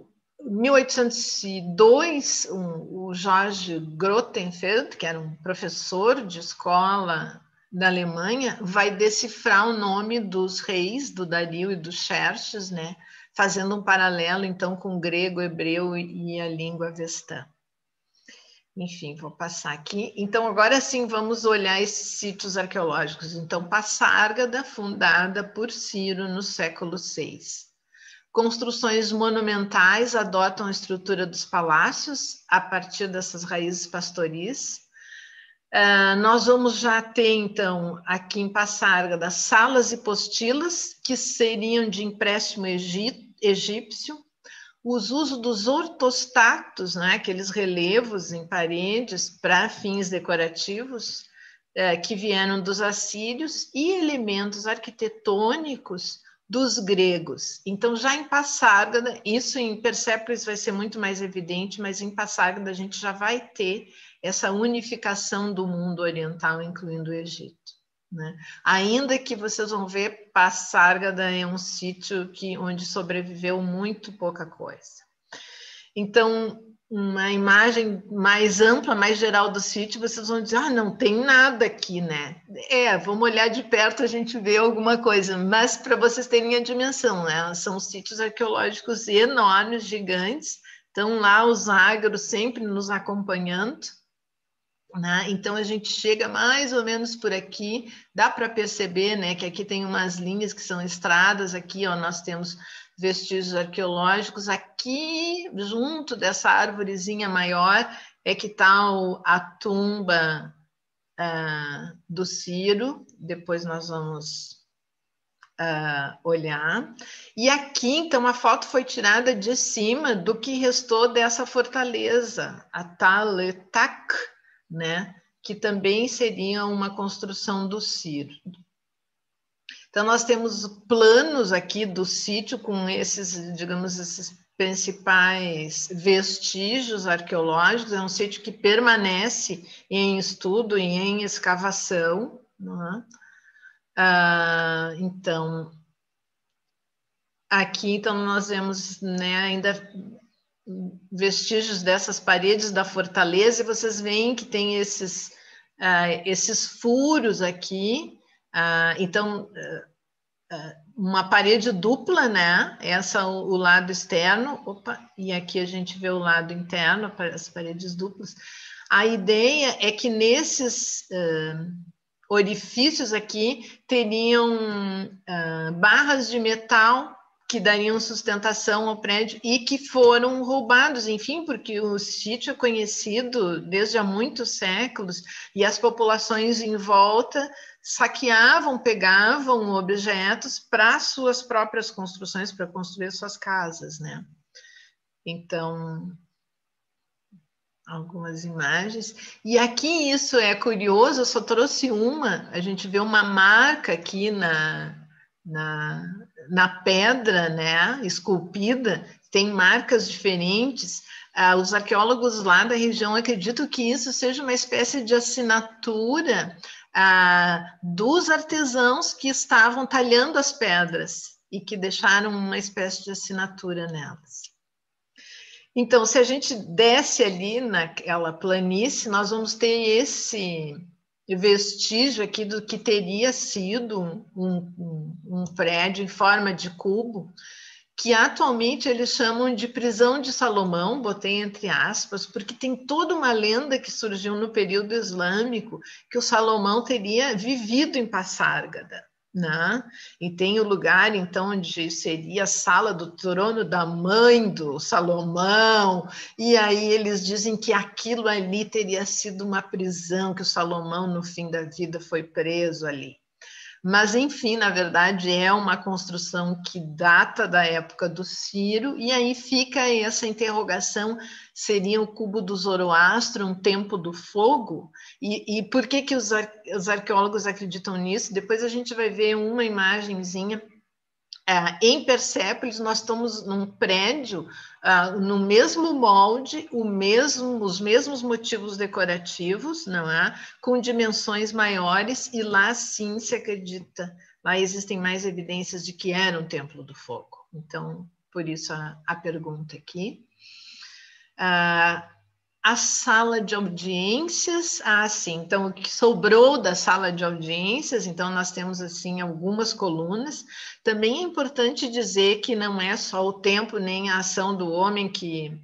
1802, o George Grotefeld, que era um professor de escola da Alemanha, vai decifrar o nome dos reis, do Dario e do Xerxes, né? Fazendo um paralelo, então, com o grego, hebreu e a língua avestã. Enfim, vou passar aqui. Então, agora sim, vamos olhar esses sítios arqueológicos. Então, Passárgada, fundada por Ciro no século VI. Construções monumentais adotam a estrutura dos palácios a partir dessas raízes pastoris. Nós vamos já ter, então, aqui em Passárgada, salas e postilas, que seriam de empréstimo egípcio, os usos dos ortostatos, né, aqueles relevos em paredes para fins decorativos, que vieram dos assírios, e elementos arquitetônicos dos gregos. Então, já em Passárgada, isso em Persépolis vai ser muito mais evidente, mas em Passárgada a gente já vai ter essa unificação do mundo oriental, incluindo o Egito, né? Ainda que vocês vão ver, Passárgada é um sítio onde sobreviveu muito pouca coisa. Então, uma imagem mais ampla, mais geral do sítio, vocês vão dizer, não tem nada aqui, né? Vamos olhar de perto, a gente vê alguma coisa, mas para vocês terem a dimensão, né? São sítios arqueológicos enormes, gigantes, estão lá os agros sempre nos acompanhando, né? Então a gente chega mais ou menos por aqui, dá para perceber, né, que aqui tem umas linhas que são estradas, aqui, ó, nós temos vestígios arqueológicos, aqui junto dessa árvorezinha maior é que está a tumba do Ciro, depois nós vamos olhar. E aqui, então, a foto foi tirada de cima do que restou dessa fortaleza, a Tal Tak, né, que também seria uma construção do Ciro. Então, nós temos planos aqui do sítio com esses, digamos, esses principais vestígios arqueológicos. É um sítio que permanece em estudo e em escavação, não é? Então, aqui, então, nós vemos, né, ainda vestígios dessas paredes da fortaleza, e vocês veem que tem esses esses furos aqui, então, uma parede dupla, né? Essa o lado externo, e aqui a gente vê o lado interno, as paredes duplas. A ideia é que nesses orifícios aqui teriam barras de metal que dariam sustentação ao prédio e que foram roubados, enfim, porque o sítio é conhecido desde há muitos séculos e as populações em volta saqueavam, pegavam objetos para suas próprias construções, para construir suas casas, né? Então, algumas imagens. E aqui isso é curioso, eu só trouxe uma, a gente vê uma marca aqui na pedra, né, esculpida, tem marcas diferentes. Os arqueólogos lá da região acreditam que isso seja uma espécie de assinatura dos artesãos que estavam talhando as pedras e que deixaram uma espécie de assinatura nelas. Então, se a gente desce ali naquela planície, nós vamos ter esse vestígio aqui do que teria sido um prédio em forma de cubo, que atualmente eles chamam de prisão de Salomão, botei entre aspas, porque tem toda uma lenda que surgiu no período islâmico que o Salomão teria vivido em Passárgada, né? E tem o lugar, então, onde seria a sala do trono da mãe do Salomão, e aí eles dizem que aquilo ali teria sido uma prisão, que o Salomão, no fim da vida, foi preso ali. Mas, enfim, na verdade, é uma construção que data da época do Ciro, e aí fica essa interrogação, seria o cubo do Zoroastro, um templo do fogo? E por que os arqueólogos acreditam nisso? Depois a gente vai ver uma imagenzinha. Em Persépolis, nós estamos num prédio, no mesmo molde, os mesmos motivos decorativos, não é? Com dimensões maiores, e lá sim se acredita, lá existem mais evidências de que era um templo do fogo. Então, por isso a pergunta aqui. A sala de audiências, sim, então o que sobrou da sala de audiências, então nós temos assim algumas colunas. Também é importante dizer que não é só o tempo nem a ação do homem que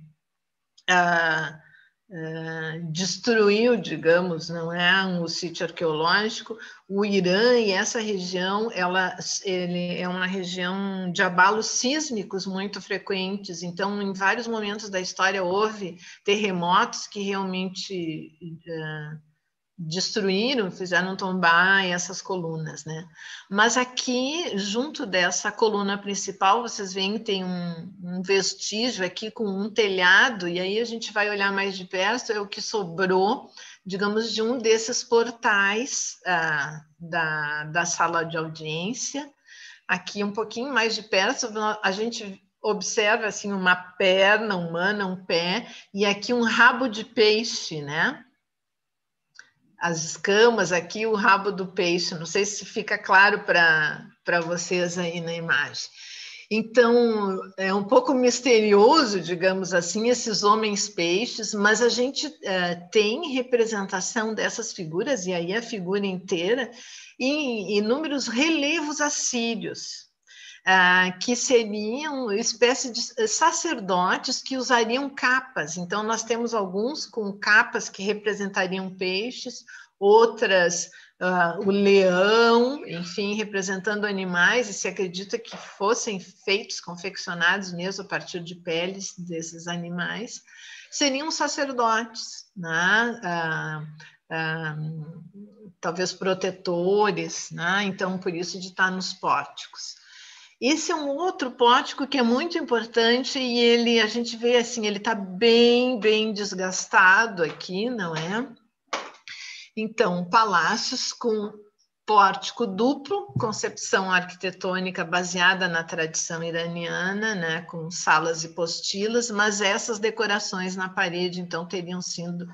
destruiu, digamos, não é um sítio arqueológico. O Irã e essa região, ele é uma região de abalos sísmicos muito frequentes, então em vários momentos da história houve terremotos que realmente destruíram, fizeram tombar essas colunas, né? Mas aqui, junto dessa coluna principal, vocês veem que tem um vestígio aqui com um telhado, e aí a gente vai olhar mais de perto, é o que sobrou, digamos, de um desses portais da sala de audiência. Aqui, um pouquinho mais de perto, a gente observa, assim, uma perna humana, um pé, e aqui um rabo de peixe, né? As escamas aqui, o rabo do peixe. Não sei se fica claro para vocês aí na imagem. Então, é um pouco misterioso, digamos assim, esses homens peixes, mas a gente tem representação dessas figuras, e aí a figura inteira, em inúmeros relevos assírios, que seriam espécie de sacerdotes que usariam capas. Então, nós temos alguns com capas que representariam peixes, outras o leão, enfim, representando animais, e se acredita que fossem feitos, confeccionados mesmo a partir de peles desses animais, seriam sacerdotes, né? Talvez protetores, né? Então, por isso de estar nos pórticos. Esse é um outro pórtico que é muito importante, e a gente vê assim, ele está bem desgastado aqui, não é? Então, palácios com pórtico duplo, concepção arquitetônica baseada na tradição iraniana, né, com salas e postilas, mas essas decorações na parede, então, teriam sido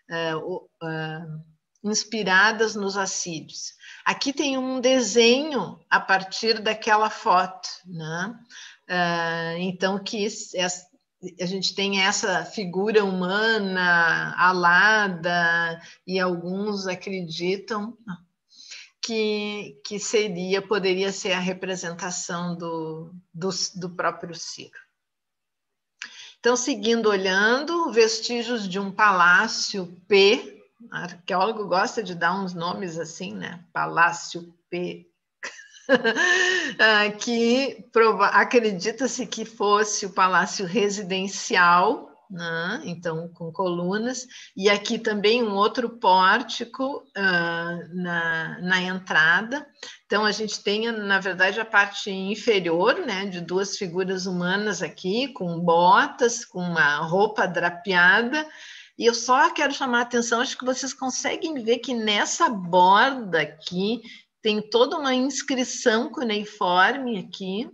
inspiradas nos assírios. Aqui tem um desenho a partir daquela foto, né? Então, que a gente tem essa figura humana alada, e alguns acreditam que poderia ser a representação do próprio Ciro. Então, seguindo olhando, vestígios de um palácio P, arqueólogo gosta de dar uns nomes assim, né? Palácio P, que acredita-se que fosse o palácio residencial, né? Então, com colunas, e aqui também um outro pórtico na entrada. Então, a gente tem, na verdade, a parte inferior, né, de duas figuras humanas aqui, com botas, com uma roupa drapeada, e eu só quero chamar a atenção, acho que vocês conseguem ver que nessa borda aqui tem toda uma inscrição cuneiforme aqui,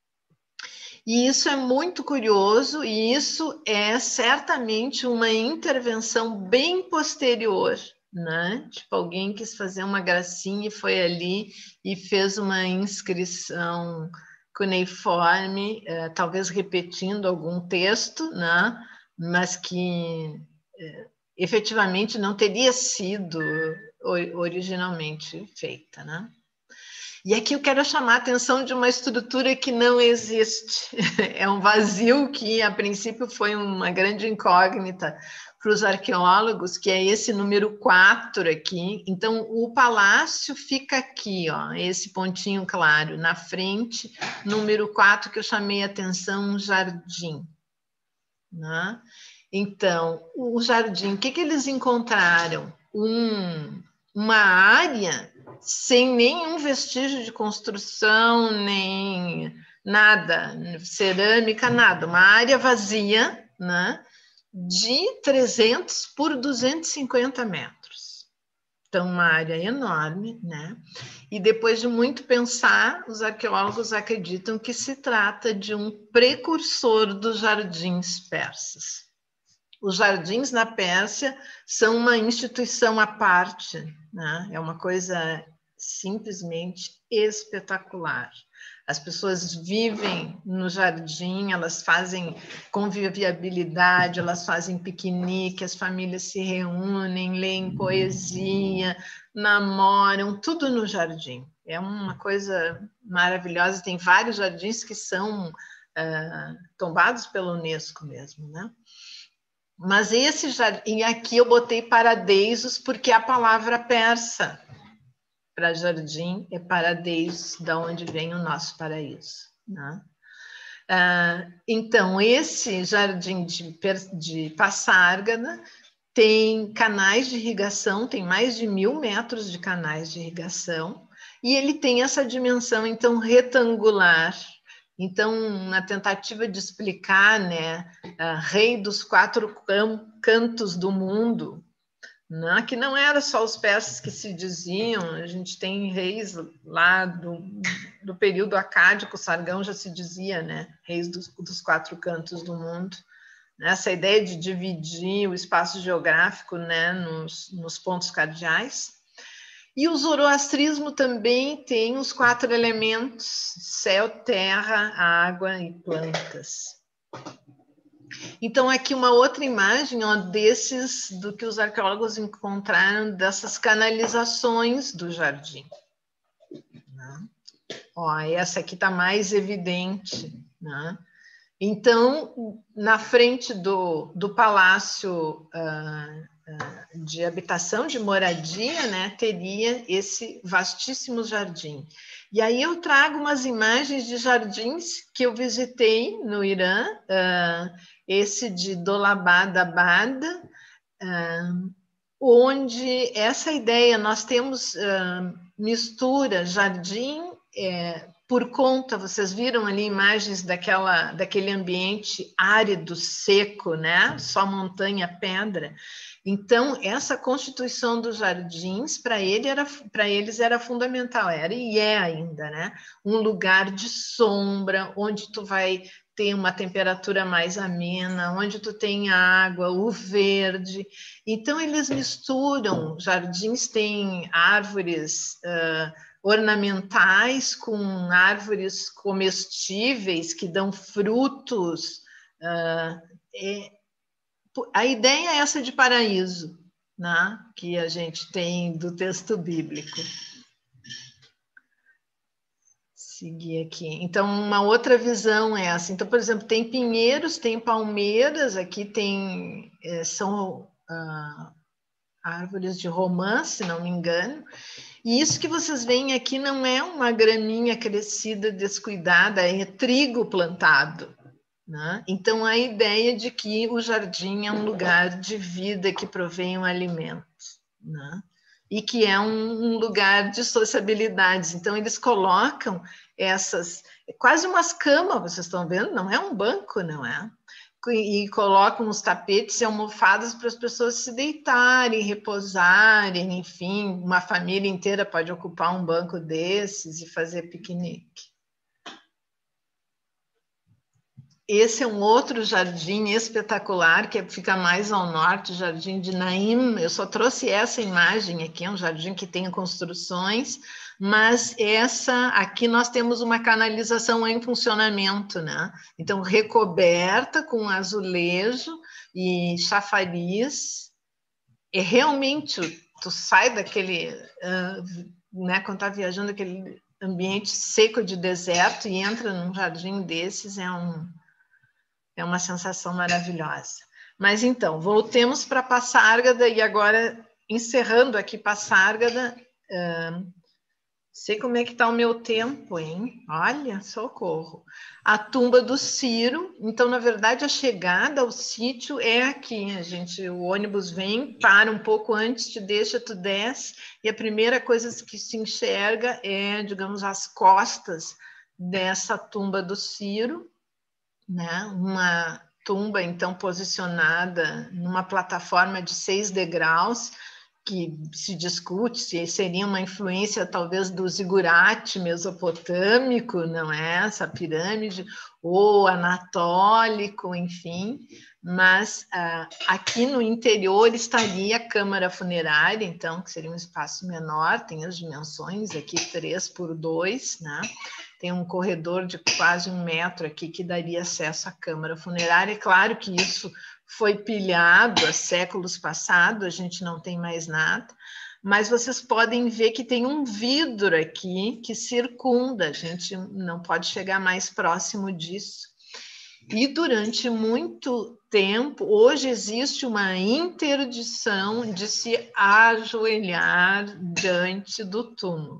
e isso é muito curioso, e isso é certamente uma intervenção bem posterior, né? Tipo, alguém quis fazer uma gracinha e foi ali e fez uma inscrição cuneiforme, talvez repetindo algum texto, né? Mas que efetivamente não teria sido originalmente feita, né? E aqui eu quero chamar a atenção de uma estrutura que não existe. É um vazio que, a princípio, foi uma grande incógnita para os arqueólogos, que é esse número 4 aqui. Então, o palácio fica aqui, ó, esse pontinho claro, na frente, número 4, que eu chamei a atenção, um jardim, né? Então, o jardim, o que eles encontraram? Uma área sem nenhum vestígio de construção, nem nada, cerâmica, nada. Uma área vazia, né, de 300 por 250 metros. Então, uma área enorme, né? E depois de muito pensar, os arqueólogos acreditam que se trata de um precursor dos jardins persas. Os jardins na Pérsia são uma instituição à parte, né? É uma coisa simplesmente espetacular. As pessoas vivem no jardim, elas fazem convivialidade, elas fazem piquenique, as famílias se reúnem, leem poesia, namoram, tudo no jardim. É uma coisa maravilhosa. Tem vários jardins que são tombados pela Unesco mesmo, né? Mas esse jardim, aqui eu botei paradeisos, porque a palavra persa para jardim é paradeisos, da onde vem o nosso paraíso, né? Então, esse jardim de Passárgada tem canais de irrigação, tem mais de 1.000 metros de canais de irrigação, e ele tem essa dimensão, então, retangular. Então, na tentativa de explicar, né, rei dos 4 cantos do mundo, né, que não era só os persas que se diziam, a gente tem reis lá do período acádico, Sargão já se dizia, né, reis dos 4 cantos do mundo. Essa ideia de dividir o espaço geográfico, né, nos pontos cardeais. E o zoroastrismo também tem os 4 elementos: céu, terra, água e plantas. Então, aqui uma outra imagem, ó, do que os arqueólogos encontraram, dessas canalizações do jardim, né? Ó, essa aqui está mais evidente, né? Então, na frente do palácio de habitação, de moradia, né, teria esse vastíssimo jardim. E aí eu trago umas imagens de jardins que eu visitei no Irã, esse de Dolabad-Abad, onde essa ideia, nós temos mistura, jardim, por conta, vocês viram ali imagens daquele ambiente árido, seco, né? Só montanha, pedra. Então, essa constituição dos jardins, para eles era fundamental, era e é ainda, né? Um lugar de sombra, onde tu vai ter uma temperatura mais amena, onde tu tem água, o verde. Então, eles misturam, jardins têm árvores ornamentais com árvores comestíveis que dão frutos A ideia é essa de paraíso, né, que a gente tem do texto bíblico. Seguir aqui. Então, uma outra visão é essa. Então, por exemplo, tem pinheiros, tem palmeiras, aqui tem são árvores de romã, se não me engano. E isso que vocês veem aqui não é uma graminha crescida, descuidada, é trigo plantado, né? Então, a ideia de que o jardim é um lugar de vida que provém um alimento, né? E que é um lugar de sociabilidades. Então, eles colocam essas, quase umas camas, vocês estão vendo? Não é um banco, não é? E colocam os tapetes e almofadas para as pessoas se deitarem, repousarem, enfim, uma família inteira pode ocupar um banco desses e fazer piquenique. Esse é um outro jardim espetacular, que fica mais ao norte, o Jardim de Naim. Eu só trouxe essa imagem aqui, é um jardim que tem construções, mas aqui nós temos uma canalização em funcionamento, né? Então, recoberta com azulejo e chafariz. É realmente, tu sai daquele, né, quando tá viajando, aquele ambiente seco de deserto e entra num jardim desses, é uma sensação maravilhosa. Mas então, voltemos para Passárgada e agora, encerrando aqui Passárgada, sei como é que está o meu tempo, hein? Olha, socorro. A tumba do Ciro. Então, na verdade, a chegada ao sítio é aqui. O ônibus vem, para um pouco antes, te deixa, tu desce, e a primeira coisa que se enxerga é, digamos, as costas dessa tumba do Ciro, né? Uma tumba, então, posicionada numa plataforma de 6 degraus, que se discute se seria uma influência, talvez, do zigurate mesopotâmico, não é? Essa pirâmide, ou anatólico, enfim. Mas aqui no interior estaria a câmara funerária, então, que seria um espaço menor, tem as dimensões aqui, 3x2, né? Tem um corredor de quase 1 metro aqui que daria acesso à câmara funerária. É claro que isso foi pilhado há séculos passados, a gente não tem mais nada, mas vocês podem ver que tem um vidro aqui que circunda, a gente não pode chegar mais próximo disso. E durante muito tempo, hoje existe uma interdição de se ajoelhar diante do túmulo.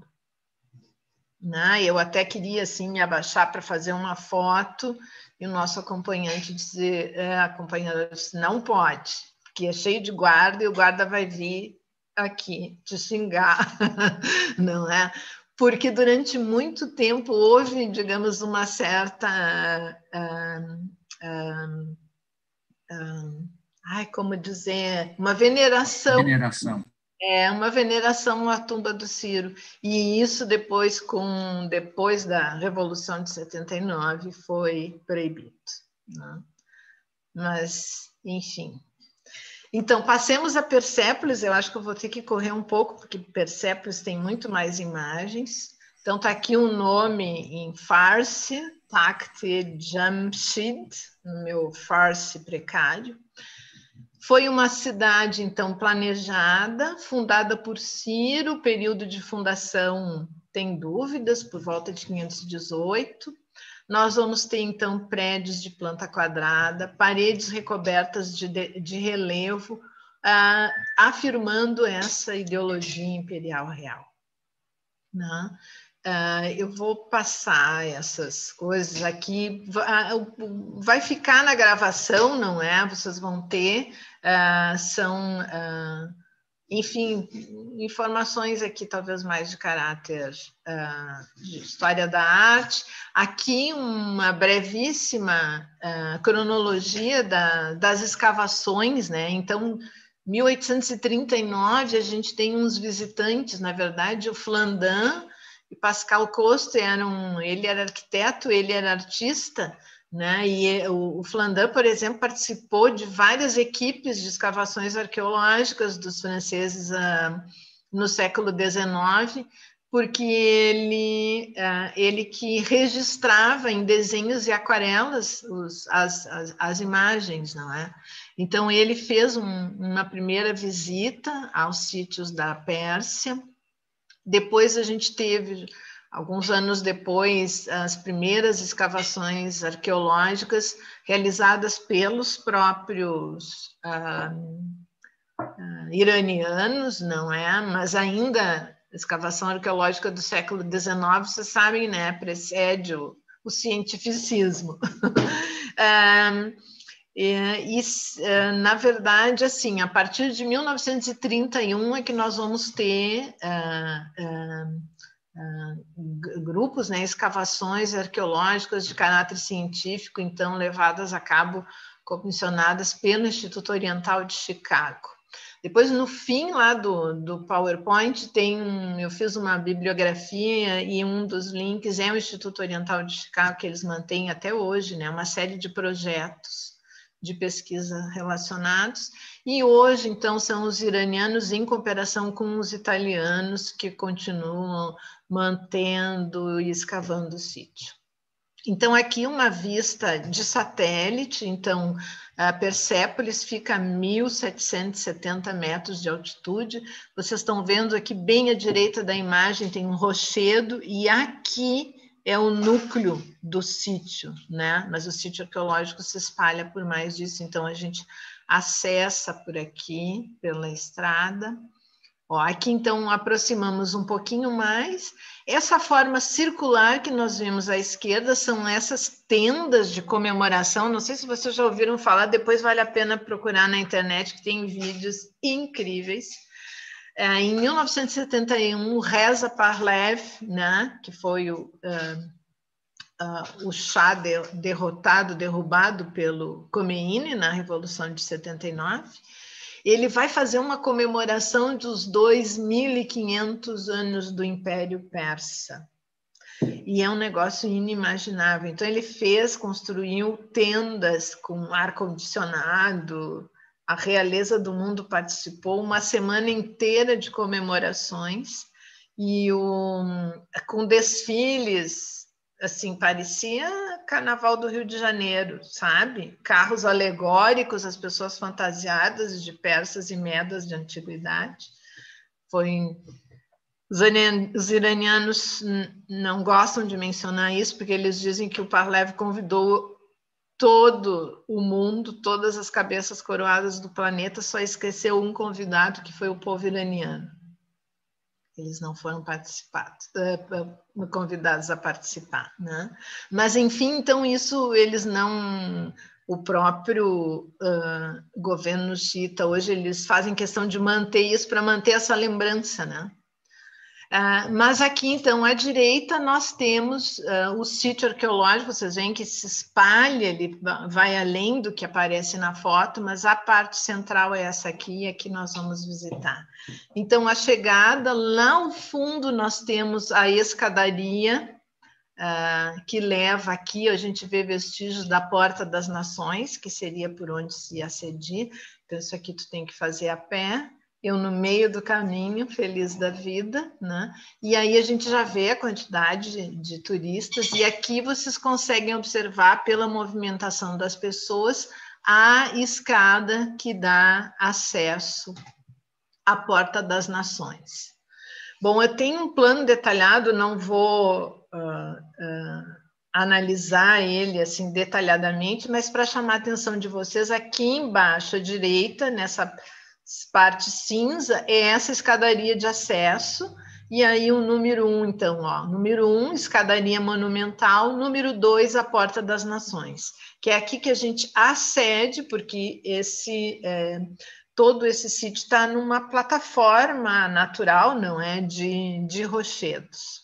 Eu até queria assim me abaixar para fazer uma foto e o nosso acompanhante a acompanhadora disse, não pode, porque é cheio de guarda e o guarda vai vir aqui te xingar, não é? Porque durante muito tempo houve, digamos, uma certa como dizer, uma veneração. Uma veneração à tumba do Ciro. E isso depois da Revolução de 79 foi proibido, né? Mas, enfim. Então, passemos a Persépolis. Eu acho que eu vou ter que correr um pouco, porque Persépolis tem muito mais imagens. Então, está aqui um nome em Farsi, Takht Jamshid, no meu Farsi precário. Foi uma cidade, então, planejada, fundada por Ciro, período de fundação tem dúvidas, por volta de 518. Nós vamos ter, então, prédios de planta quadrada, paredes recobertas de relevo, afirmando essa ideologia imperial real, né? Eu vou passar essas coisas aqui, vai ficar na gravação, não é? Vocês vão ter, enfim, informações aqui talvez mais de caráter de história da arte. Aqui uma brevíssima cronologia das escavações, né? Então, 1839, a gente tem uns visitantes, na verdade, o Flandin e Pascal Coste ele era arquiteto, ele era artista, né? E o Flandin, por exemplo, participou de várias equipes de escavações arqueológicas dos franceses no século XIX, porque ele que registrava em desenhos e aquarelas as imagens, não é? Então, ele fez uma primeira visita aos sítios da Pérsia. Depois a gente teve, alguns anos depois, as primeiras escavações arqueológicas realizadas pelos próprios iranianos, não é? Mas ainda a escavação arqueológica do século XIX, vocês sabem, né? Precede o cientificismo. Na verdade, assim, a partir de 1931 é que nós vamos ter grupos, né, escavações arqueológicas de caráter científico, então, levadas a cabo, comissionadas pelo Instituto Oriental de Chicago. Depois, no fim lá do PowerPoint, eu fiz uma bibliografia e um dos links é o Instituto Oriental de Chicago, que eles mantêm até hoje, né, uma série de projetos de pesquisa relacionados, e hoje, então, são os iranianos em cooperação com os italianos que continuam mantendo e escavando o sítio. Então, aqui uma vista de satélite, então, a Persépolis fica a 1.770 metros de altitude, vocês estão vendo aqui bem à direita da imagem tem um rochedo, e aqui é o núcleo do sítio, né? Mas o sítio arqueológico se espalha por mais disso, então a gente acessa por aqui, pela estrada. Ó, aqui, então, aproximamos um pouquinho mais. Essa forma circular que nós vemos à esquerda são essas tendas de comemoração. Não sei se vocês já ouviram falar, depois vale a pena procurar na internet, que tem vídeos incríveis. Em 1971, Reza Parlev, né, que foi o Shah derrubado pelo Khomeini na Revolução de 79, ele vai fazer uma comemoração dos 2.500 anos do Império Persa. E é um negócio inimaginável. Então, ele construiu tendas com ar-condicionado, a realeza do mundo participou, uma semana inteira de comemorações, e com desfiles, assim, parecia Carnaval do Rio de Janeiro, sabe? Carros alegóricos, as pessoas fantasiadas de persas e medas de antiguidade. Os iranianos não gostam de mencionar isso, porque eles dizem que o Parlev convidou todo o mundo, todas as cabeças coroadas do planeta, só esqueceu um convidado, que foi o povo iraniano. Eles não foram convidados a participar, né? Mas, enfim, então, isso eles não... O próprio governo xiita, hoje, eles fazem questão de manter isso para manter essa lembrança, né? Mas aqui, então, à direita, nós temos o sítio arqueológico, vocês veem que se espalha, ele vai além do que aparece na foto, mas a parte central é essa aqui, que nós vamos visitar. Então, a chegada, lá ao fundo, nós temos a escadaria, que leva aqui, a gente vê vestígios da Porta das Nações, que seria por onde se acedia. Então, isso aqui tu tem que fazer a pé. Eu no meio do caminho, feliz da vida, né? E aí a gente já vê a quantidade de turistas, e aqui vocês conseguem observar, pela movimentação das pessoas, a escada que dá acesso à Porta das Nações. Bom, eu tenho um plano detalhado, não vou analisar ele assim detalhadamente, mas para chamar a atenção de vocês, aqui embaixo à direita, nessa parte cinza, é essa escadaria de acesso, e aí o número 1, então, ó, número 1, escadaria monumental, número 2, a Porta das Nações, que é aqui que a gente acede, porque todo esse sítio está numa plataforma natural, não é, de rochedos.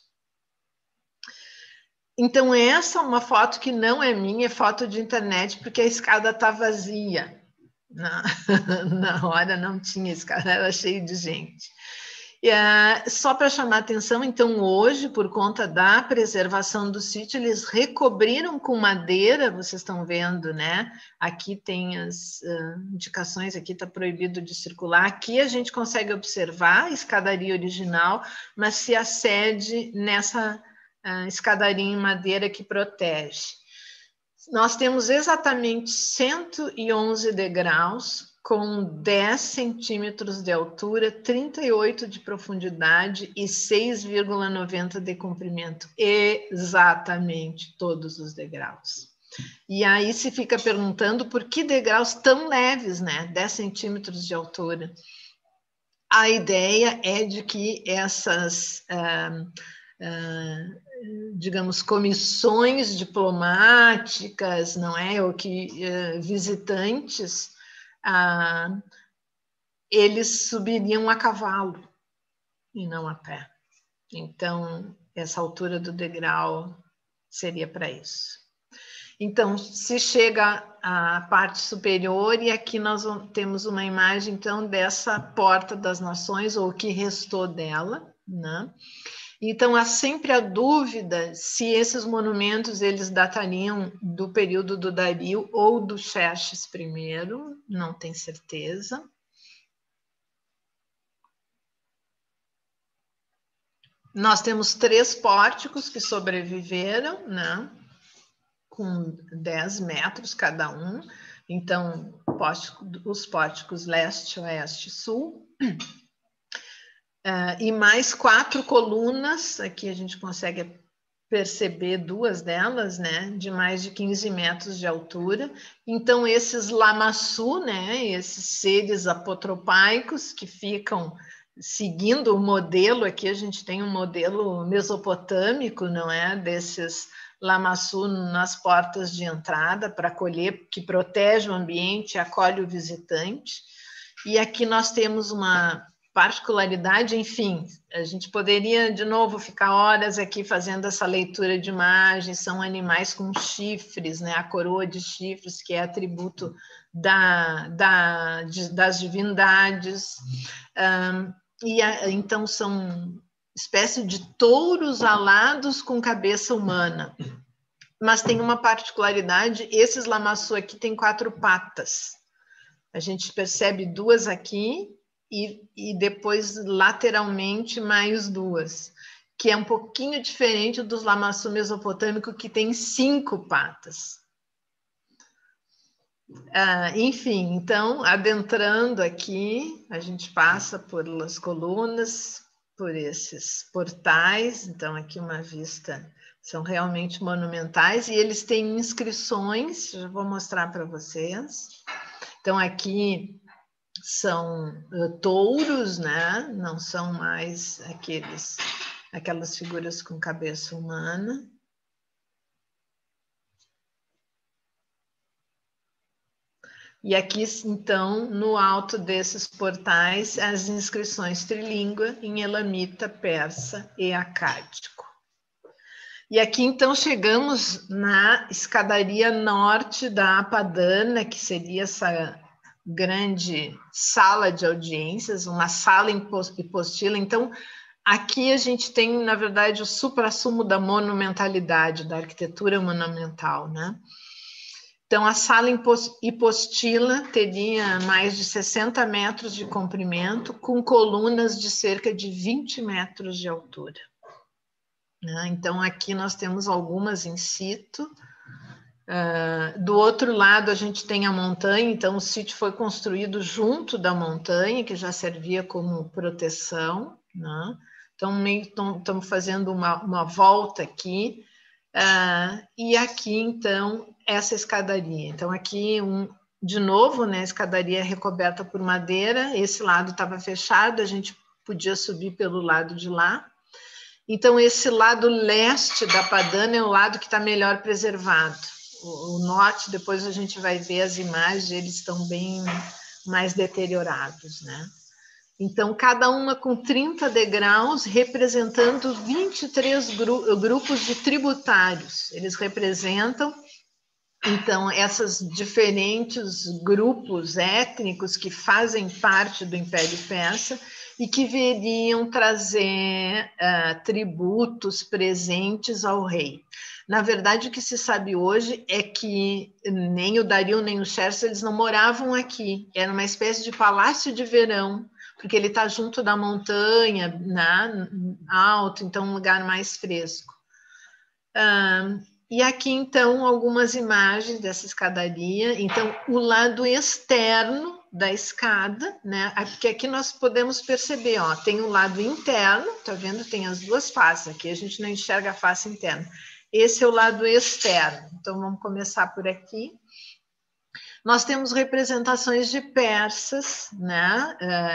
Então, essa é uma foto que não é minha, é foto de internet, porque a escada está vazia. Na hora não tinha escada, era cheio de gente. Só para chamar a atenção, então, hoje, por conta da preservação do sítio, eles recobriram com madeira, vocês estão vendo, né? Aqui tem as indicações, aqui está proibido de circular. Aqui a gente consegue observar a escadaria original, mas se acede nessa escadaria em madeira que protege. Nós temos exatamente 111 degraus, com 10 centímetros de altura, 38 de profundidade e 6,90 de comprimento. Exatamente todos os degraus. E aí se fica perguntando por que degraus tão leves, né? 10 centímetros de altura. A ideia é de que essas, digamos, comissões diplomáticas, não é? Ou que visitantes, eles subiriam a cavalo e não a pé. Então, essa altura do degrau seria para isso. Então, se chega à parte superior, e aqui nós temos uma imagem, então, dessa Porta das Nações, ou o que restou dela, né? Então, há sempre a dúvida se esses monumentos eles datariam do período do Dario ou do Xerxes I, não tem certeza. Nós temos 3 pórticos que sobreviveram, né? Com 10 metros cada um. Então, os pórticos leste, oeste e sul. E mais 4 colunas, aqui a gente consegue perceber 2 delas, né, de mais de 15 metros de altura. Então, esses lamassu, né, esses seres apotropaicos que ficam seguindo o modelo, aqui a gente tem um modelo mesopotâmico, não é, desses lamassu nas portas de entrada para acolher, que protege o ambiente, acolhe o visitante. E aqui nós temos uma particularidade, enfim, a gente poderia, de novo, ficar horas aqui fazendo essa leitura de imagens, são animais com chifres, né? A coroa de chifres, que é atributo das divindades, então são espécie de touros alados com cabeça humana, mas tem uma particularidade, esses lamassu aqui têm 4 patas, a gente percebe 2 aqui, e depois lateralmente mais 2, que é um pouquinho diferente dos lamassu mesopotâmico, que tem 5 patas. Enfim, então, adentrando aqui, a gente passa por as colunas, por esses portais, então aqui uma vista, são realmente monumentais, e eles têm inscrições, já vou mostrar para vocês. Então, aqui são touros, né? Não são mais aquelas figuras com cabeça humana. E aqui, então, no alto desses portais, as inscrições trilíngua em elamita, persa e acádico. E aqui, então, chegamos na escadaria norte da Apadana, que seria essa grande sala de audiências, uma sala hipostila. Então, aqui a gente tem, na verdade, o suprassumo da monumentalidade, da arquitetura monumental, né? Então, a sala hipostila teria mais de 60 metros de comprimento, com colunas de cerca de 20 metros de altura. Então, aqui nós temos algumas in situ. Do outro lado, a gente tem a montanha, então o sítio foi construído junto da montanha, que já servia como proteção, né? Então, estamos fazendo uma volta aqui, e aqui, então, essa escadaria. Então, aqui, de novo, né, a escadaria recoberta por madeira, esse lado estava fechado, a gente podia subir pelo lado de lá. Então, esse lado leste da Padana é o lado que está melhor preservado. O norte, depois a gente vai ver as imagens, eles estão bem mais deteriorados, né? Então, cada uma com 30 degraus, representando 23 grupos de tributários. Eles representam, então, esses diferentes grupos étnicos que fazem parte do Império Persa e que viriam trazer tributos, presentes ao rei. Na verdade, o que se sabe hoje é que nem o Dario nem o Xerxes, eles não moravam aqui, era uma espécie de palácio de verão, porque ele está junto da montanha, né, alto, então um lugar mais fresco. E aqui, então, algumas imagens dessa escadaria. Então, o lado externo da escada, né? Porque aqui nós podemos perceber, ó, tem o lado interno, tá vendo? Tem as duas faces. Aqui a gente não enxerga a face interna. Esse é o lado externo. Então, vamos começar por aqui. Nós temos representações de persas, né?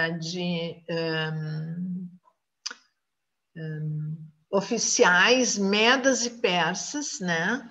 Oficiais, medas e persas, né?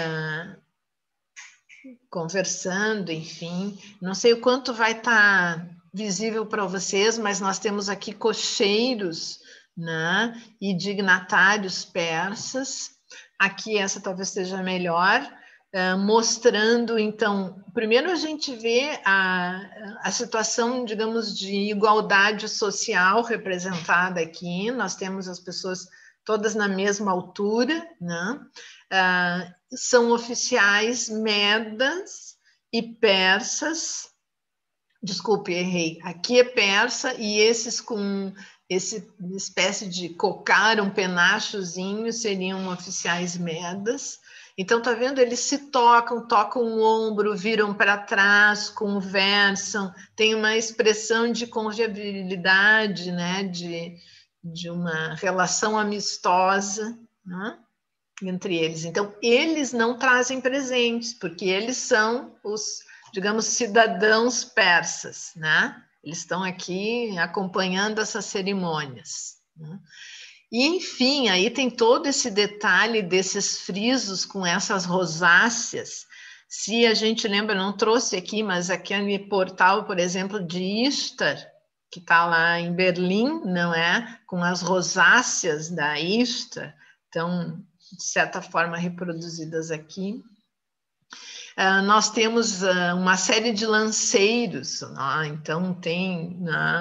Conversando, enfim. Não sei o quanto vai estar visível para vocês, mas nós temos aqui cocheiros, né? E dignatários persas. Aqui essa talvez seja melhor, mostrando, então, primeiro a gente vê a situação, digamos, de igualdade social representada aqui. Nós temos as pessoas todas na mesma altura, né? São oficiais medas e persas. Desculpe, errei. Aqui é persa e esses com esse espécie de cocar, um penachozinho, seriam oficiais medas. Então, tá vendo? Eles se tocam o ombro, viram para trás, conversam, tem uma expressão de convivialidade, né? De uma relação amistosa, né? Entre eles. Então, eles não trazem presentes, porque eles são os, digamos, cidadãos persas, né? Eles estão aqui acompanhando essas cerimônias, né? E, enfim, aí tem todo esse detalhe desses frisos com essas rosáceas. Se a gente lembra, não trouxe aqui, mas aquele portal, por exemplo, de Ishtar, que está lá em Berlim, não é? Com as rosáceas da Ishtar, então, de certa forma, reproduzidas aqui. Nós temos uma série de lanceiros, então tem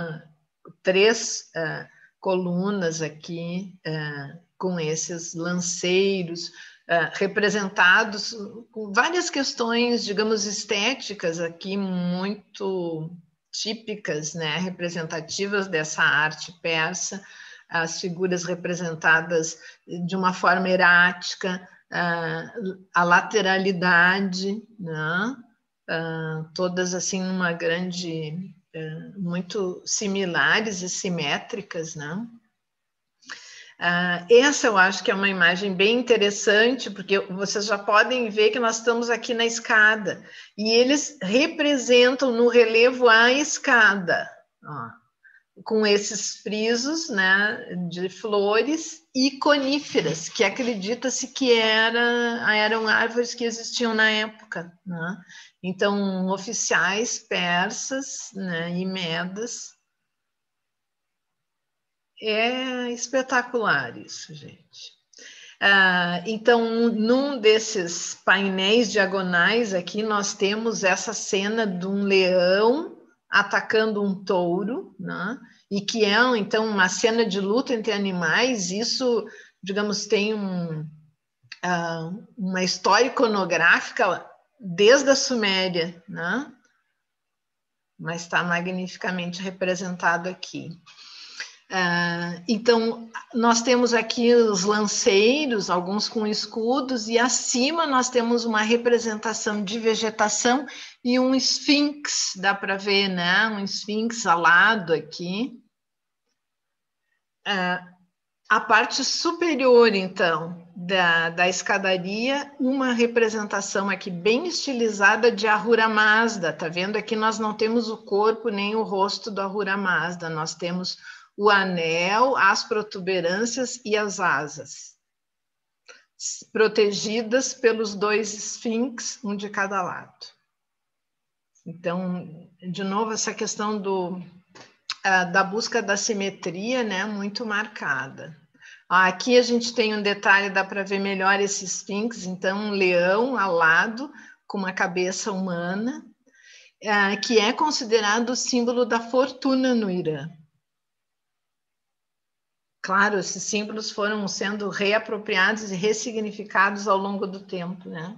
3 colunas aqui com esses lanceiros representados com várias questões, digamos, estéticas aqui muito típicas, né, representativas dessa arte persa, as figuras representadas de uma forma erática, a lateralidade, né? Todas assim numa grande, muito similares e simétricas, né? Essa eu acho que é uma imagem bem interessante, porque vocês já podem ver que nós estamos aqui na escada, e eles representam no relevo a escada, ó, com esses frisos, né, de flores e coníferas, que acredita-se que eram árvores que existiam na época, né? Então, oficiais persas, né, e medas. É espetacular isso, gente. Então, num desses painéis diagonais aqui, nós temos essa cena de um leão atacando um touro, né? E que é, então, uma cena de luta entre animais. Isso, digamos, tem uma história iconográfica desde a Suméria, né? Mas está magnificamente representado aqui. Então, nós temos aqui os lanceiros, alguns com escudos, e acima nós temos uma representação de vegetação e um esfinx, dá para ver, né? Um esfinx alado aqui. A parte superior, então, da escadaria, uma representação aqui bem estilizada de Ahura Mazda. Tá vendo? Aqui nós não temos o corpo nem o rosto do Ahura Mazda, nós temos o anel, as protuberâncias e as asas, protegidas pelos 2 esfinx, um de cada lado. Então, de novo, essa questão da busca da simetria, né, muito marcada. Aqui a gente tem um detalhe, dá para ver melhor esse esfinx, então um leão alado com uma cabeça humana, que é considerado o símbolo da fortuna no Irã. Claro, esses símbolos foram sendo reapropriados e ressignificados ao longo do tempo, né?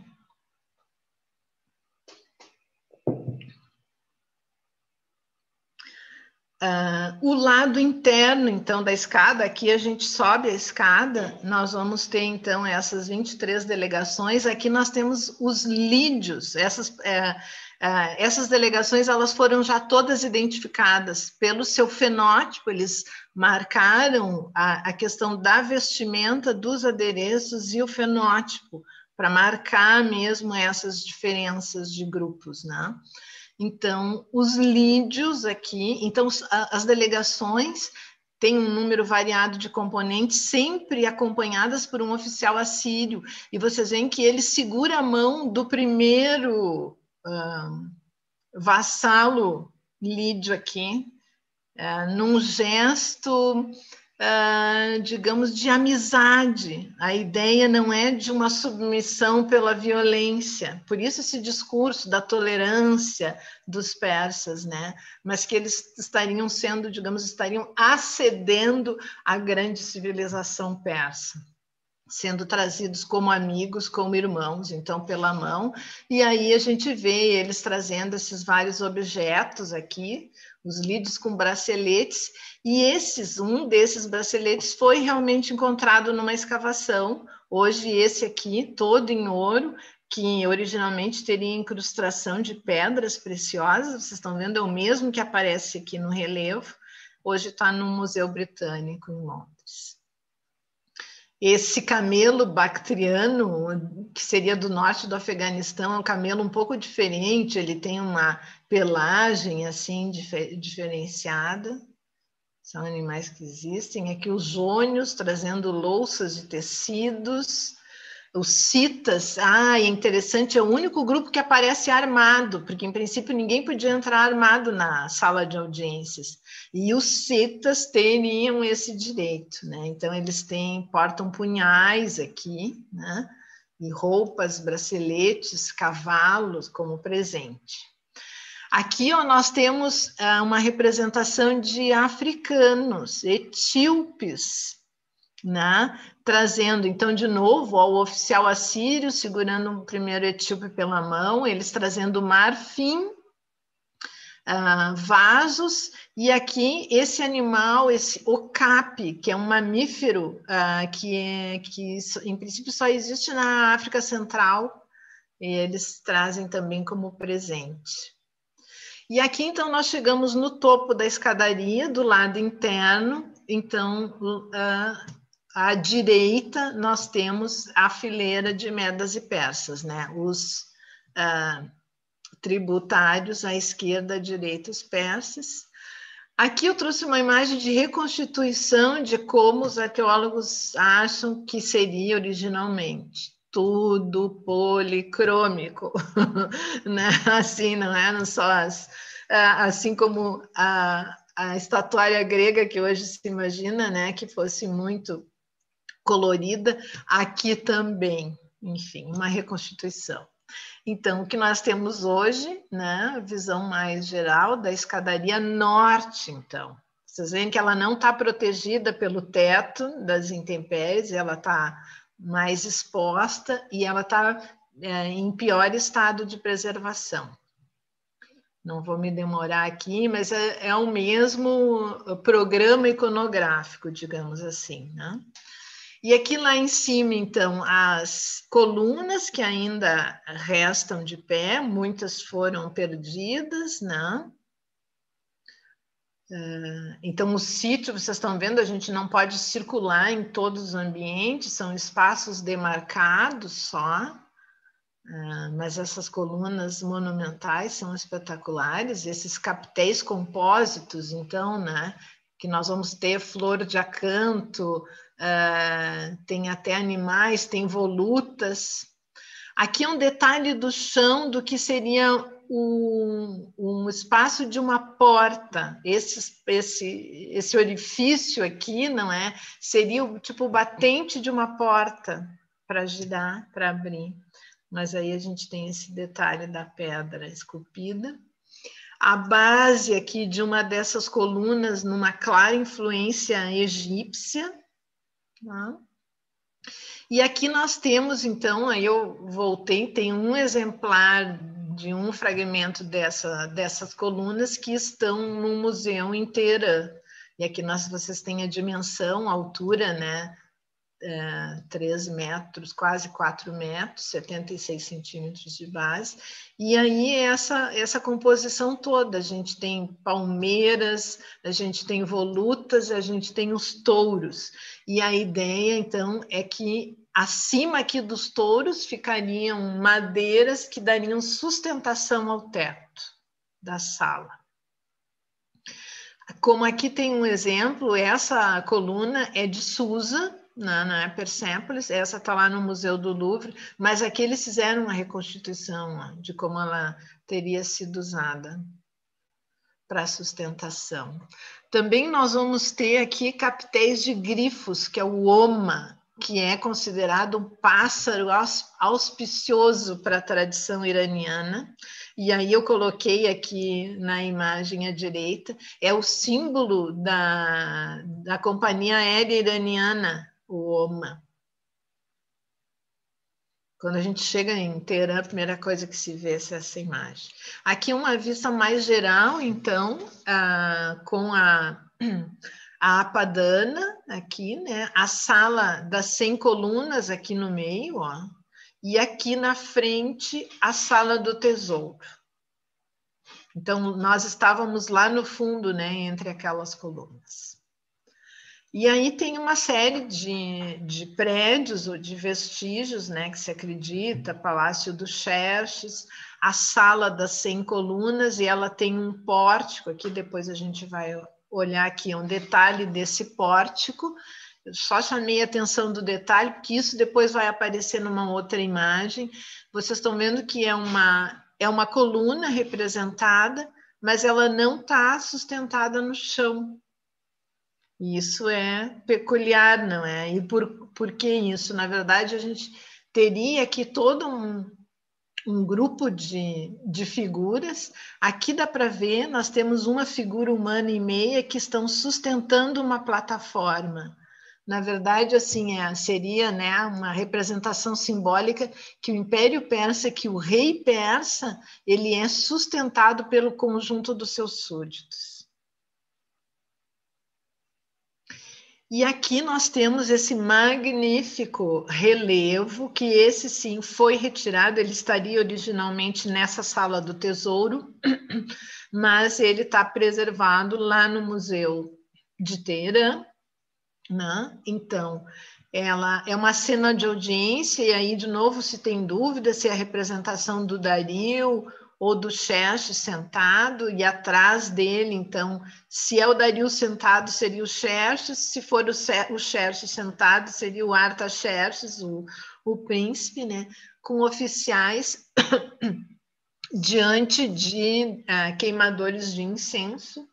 O lado interno, então, da escada, aqui a gente sobe a escada, nós vamos ter, então, essas 23 delegações. Aqui nós temos os lídios. Essas delegações, elas foram já todas identificadas pelo seu fenótipo, eles marcaram a questão da vestimenta, dos adereços e o fenótipo, para marcar mesmo essas diferenças de grupos, né? Então, os lídios aqui, então as delegações têm um número variado de componentes, sempre acompanhadas por um oficial assírio, e vocês veem que ele segura a mão do primeiro vassalo lídio aqui, num gesto, digamos, de amizade. A ideia não é de uma submissão pela violência, por isso esse discurso da tolerância dos persas, né? Mas que eles estariam sendo, digamos, estariam acedendo à grande civilização persa, sendo trazidos como amigos, como irmãos, então pela mão, e aí a gente vê eles trazendo esses vários objetos aqui, os lídios com braceletes, e um desses braceletes foi realmente encontrado numa escavação, hoje esse aqui, todo em ouro, que originalmente teria incrustação de pedras preciosas, vocês estão vendo, é o mesmo que aparece aqui no relevo, hoje está no Museu Britânico em Londres. Esse camelo bactriano, que seria do norte do Afeganistão, é um camelo um pouco diferente, ele tem uma pelagem assim diferenciada. São animais que existem. Aqui os ônios trazendo louças de tecidos. Os citas, é interessante, é o único grupo que aparece armado, porque em princípio ninguém podia entrar armado na sala de audiências. E os citas teriam esse direito, né? Então eles portam punhais aqui, né? E roupas, braceletes, cavalos como presente. Aqui nós temos uma representação de africanos, etíopes, né? Trazendo, então, de novo, o oficial assírio segurando o primeiro etíope pela mão, eles trazendo marfim, vasos, e aqui esse animal, esse okapi, que é um mamífero que em princípio só existe na África Central, e eles trazem também como presente. E aqui, então, nós chegamos no topo da escadaria, do lado interno, então, à direita, nós temos a fileira de medas e persas, né? Os tributários, à esquerda, à direita, os persas. Aqui eu trouxe uma imagem de reconstituição de como os arqueólogos acham que seria originalmente. Tudo policrômico, né? Assim, não eram só assim como a estatuária grega que hoje se imagina, né? Que fosse muito colorida, aqui também, enfim, uma reconstituição. Então, o que nós temos hoje, né, a visão mais geral da escadaria norte, então. Vocês veem que ela não está protegida pelo teto das intempéries, ela está mais exposta e ela está em pior estado de preservação. Não vou me demorar aqui, mas é o mesmo programa iconográfico, digamos assim, né? E aqui lá em cima, então, as colunas que ainda restam de pé, muitas foram perdidas, né? Então, o sítio, vocês estão vendo, a gente não pode circular em todos os ambientes, são espaços demarcados só, mas essas colunas monumentais são espetaculares, esses capitéis compósitos, então, né? Que nós vamos ter flor de acanto, tem até animais, tem volutas. Aqui é um detalhe do chão do que seria um espaço de uma porta. Esse orifício aqui, não é? Seria tipo o batente de uma porta para girar, para abrir. Mas aí a gente tem esse detalhe da pedra esculpida. a base aqui de uma dessas colunas numa clara influência egípcia, tá? E aqui nós temos, então, aí eu voltei, tem um exemplar de um fragmento dessas colunas que estão no museu inteira. E aqui vocês têm a dimensão, a altura, né? 3 metros, quase 4 metros, 76 centímetros de base. E aí essa composição toda, a gente tem palmeiras, a gente tem volutas, a gente tem os touros. E a ideia, então, é que acima aqui dos touros ficariam madeiras que dariam sustentação ao teto da sala. Como aqui tem um exemplo, essa coluna é de Susa, na Persépolis, essa está lá no Museu do Louvre, mas aqui eles fizeram uma reconstituição de como ela teria sido usada para sustentação. Também nós vamos ter aqui capitéis de grifos, que é o oma, que é considerado um pássaro auspicioso para a tradição iraniana. E aí eu coloquei aqui na imagem à direita, é o símbolo da companhia aérea iraniana, o oma. Quando a gente chega em Teherã, a primeira coisa que se vê é essa imagem. Aqui uma vista mais geral, então, com a Apadana, aqui, né? A sala das 100 colunas aqui no meio, ó. E aqui na frente, a sala do tesouro. Então, nós estávamos lá no fundo, né? Entre aquelas colunas. E aí tem uma série de prédios ou de vestígios, né, que se acredita, Palácio do Xerxes, a Sala das 100 Colunas, e ela tem um pórtico, aqui depois a gente vai olhar aqui um detalhe desse pórtico, eu só chamei a atenção do detalhe, porque isso depois vai aparecer numa outra imagem. Vocês estão vendo que é uma coluna representada, mas ela não está sustentada no chão. Isso é peculiar, não é? E por que isso? Na verdade, a gente teria aqui todo um grupo de figuras. Aqui dá para ver, nós temos uma figura humana e meia que estão sustentando uma plataforma. Na verdade, assim, seria, né, uma representação simbólica que o Império Persa, que o rei persa, ele é sustentado pelo conjunto dos seus súditos. E aqui nós temos esse magnífico relevo, que esse sim foi retirado, ele estaria originalmente nessa sala do tesouro, mas ele está preservado lá no Museu de Teherã, né? Então, ela é uma cena de audiência, e aí de novo se tem dúvida se é a representação do Dario ou do Xerxes sentado, e atrás dele, então, se é o Dario sentado, seria o Xerxes, se for o Xerxes sentado, seria o Artaxerxes, o príncipe, né, com oficiais diante de queimadores de incenso,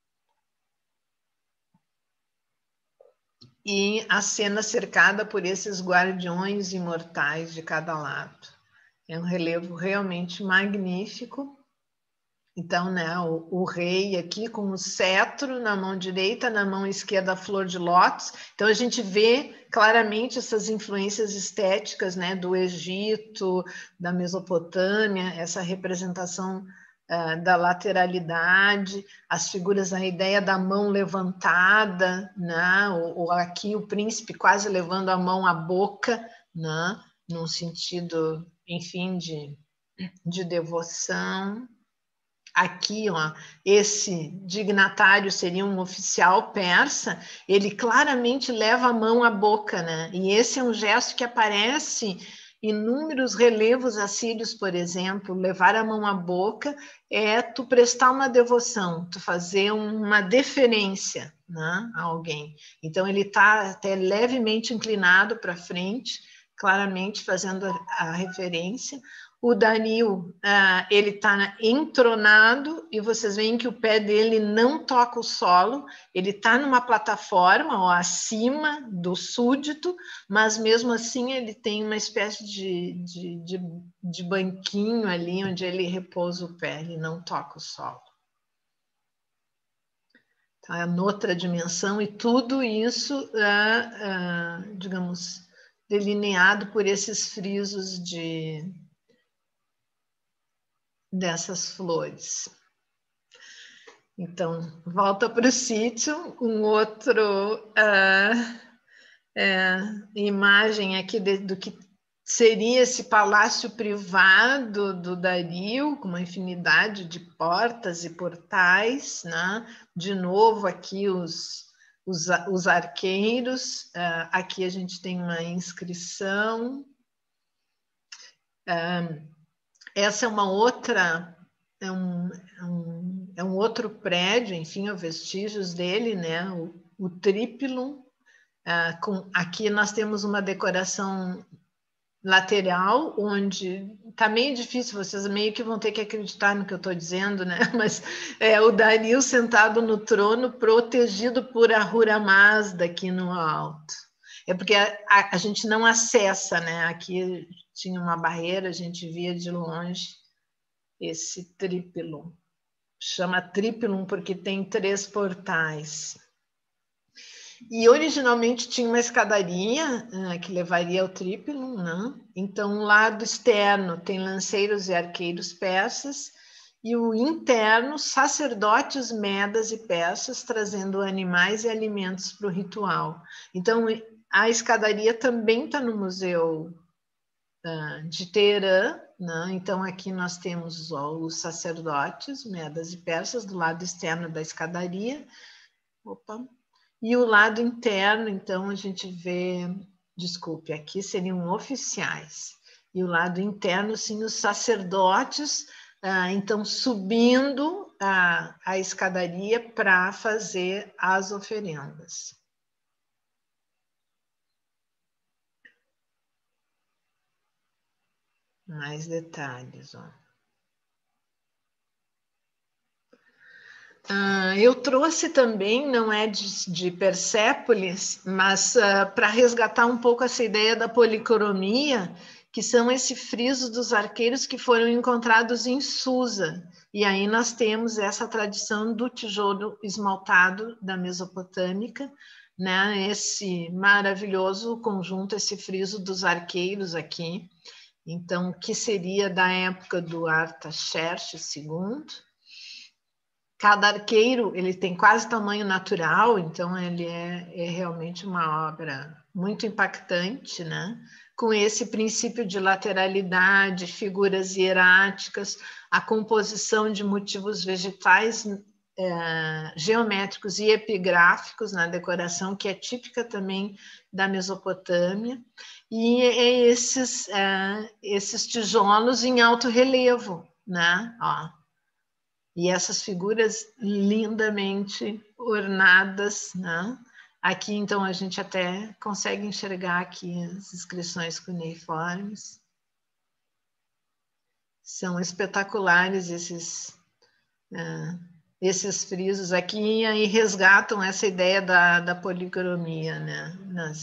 e a cena cercada por esses guardiões imortais de cada lado. É um relevo realmente magnífico. Então, né, o rei aqui com o cetro na mão direita, na mão esquerda a flor de lótus. Então, a gente vê claramente essas influências estéticas, né, do Egito, da Mesopotâmia, essa representação da lateralidade, as figuras, a ideia da mão levantada, né, ou aqui o príncipe quase levando a mão à boca, né, num sentido, enfim, de devoção. Aqui, ó, esse dignatário seria um oficial persa, ele claramente leva a mão à boca, né? E esse é um gesto que aparece em inúmeros relevos assírios, por exemplo. Levar a mão à boca é tu prestar uma devoção, tu fazer uma deferência, né, a alguém. Então, ele está até levemente inclinado para frente, claramente fazendo a referência. O Dario, ele está entronado, e vocês veem que o pé dele não toca o solo, ele está numa plataforma, ó, acima do súdito, mas mesmo assim ele tem uma espécie de banquinho ali onde ele repousa o pé, ele não toca o solo. tá? Noutra dimensão, e tudo isso, digamos, delineado por esses frisos dessas flores. Então, volta para o sítio, um outro imagem aqui do que seria esse palácio privado do Dario, com uma infinidade de portas e portais, né? De novo aqui os arqueiros, aqui a gente tem uma inscrição. Essa é uma outra, é um outro prédio, enfim, os vestígios dele, né? O Tripilum. Aqui nós temos uma decoração lateral, onde está meio difícil, vocês meio que vão ter que acreditar no que eu estou dizendo, né? Mas é o Dario sentado no trono, protegido por Ahura Mazda aqui no alto. É porque a gente não acessa, né? Aqui tinha uma barreira, a gente via de longe esse Tripilum. Chama Tripilum porque tem 3 portais. E originalmente tinha uma escadaria que levaria ao Tripilum, né? Então, o lado externo tem lanceiros e arqueiros persas, e o interno, sacerdotes medas e persas, trazendo animais e alimentos para o ritual. Então, a escadaria também está no Museu de Teherã, né? Então, aqui nós temos os sacerdotes medas e persas do lado externo da escadaria. E o lado interno, então, a gente vê, desculpe, aqui seriam oficiais. E o lado interno, sim, os sacerdotes, então, subindo a escadaria para fazer as oferendas. Mais detalhes, ó. Eu trouxe também, não é de Persépolis, mas para resgatar um pouco essa ideia da policromia, que são esses frisos dos arqueiros que foram encontrados em Susa. E aí nós temos essa tradição do tijolo esmaltado da Mesopotâmica, né? Esse maravilhoso conjunto, esse friso dos arqueiros aqui, então, que seria da época do Artaxerxes II. Cada arqueiro ele tem quase tamanho natural, então ele é realmente uma obra muito impactante, né? Com esse princípio de lateralidade, figuras hieráticas, a composição de motivos vegetais geométricos e epigráficos na decoração, que é típica também da Mesopotâmia, e esses tijolos em alto relevo, né? Ó. E essas figuras lindamente ornadas, né? Aqui, então, a gente até consegue enxergar aqui as inscrições cuneiformes. São espetaculares esses frisos aqui, e aí resgatam essa ideia da policromia, né?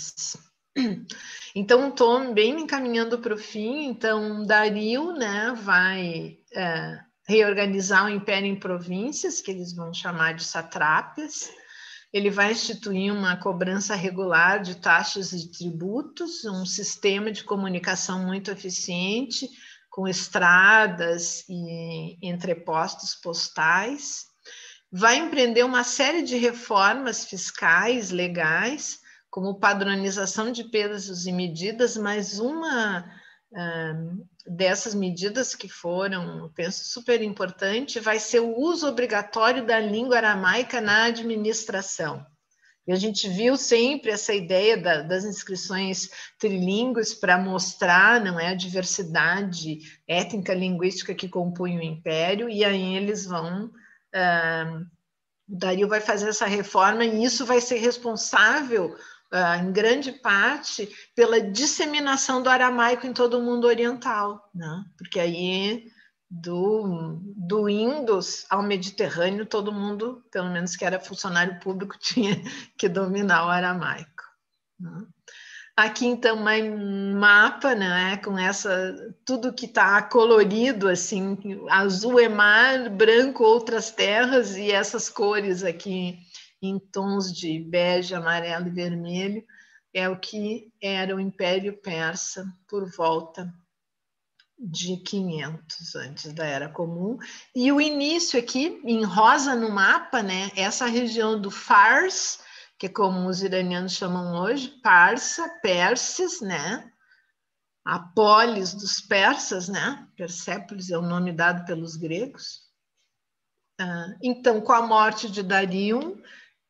Então, estou bem me encaminhando para o fim. Então, Dario, né, vai reorganizar o império em províncias, que eles vão chamar de satrápias. Ele vai instituir uma cobrança regular de taxas e tributos, um sistema de comunicação muito eficiente, com estradas e entrepostos postais. Vai empreender uma série de reformas fiscais, legais, como padronização de pesos e medidas, mas uma dessas medidas que foram, eu penso, super importante, vai ser o uso obrigatório da língua aramaica na administração. E a gente viu sempre essa ideia das inscrições trilíngues para mostrar, não é, a diversidade étnica linguística que compõe o império, e aí eles vão... o Dario vai fazer essa reforma, e isso vai ser responsável em grande parte pela disseminação do aramaico em todo o mundo oriental, né? Porque aí do Indus ao Mediterrâneo, todo mundo, pelo menos que era funcionário público, tinha que dominar o aramaico, né? Aqui, então, um mapa, né, com tudo que está colorido, assim, azul é mar, branco outras terras, e essas cores aqui em tons de bege, amarelo e vermelho, é o que era o Império Persa por volta de 500 antes da Era Comum. E o início aqui, em rosa no mapa, né, essa região do Fars, que é como os iranianos chamam hoje, Parsa, Perses, né, a polis dos persas, né, Persépolis é o nome dado pelos gregos. Então, com a morte de Dario,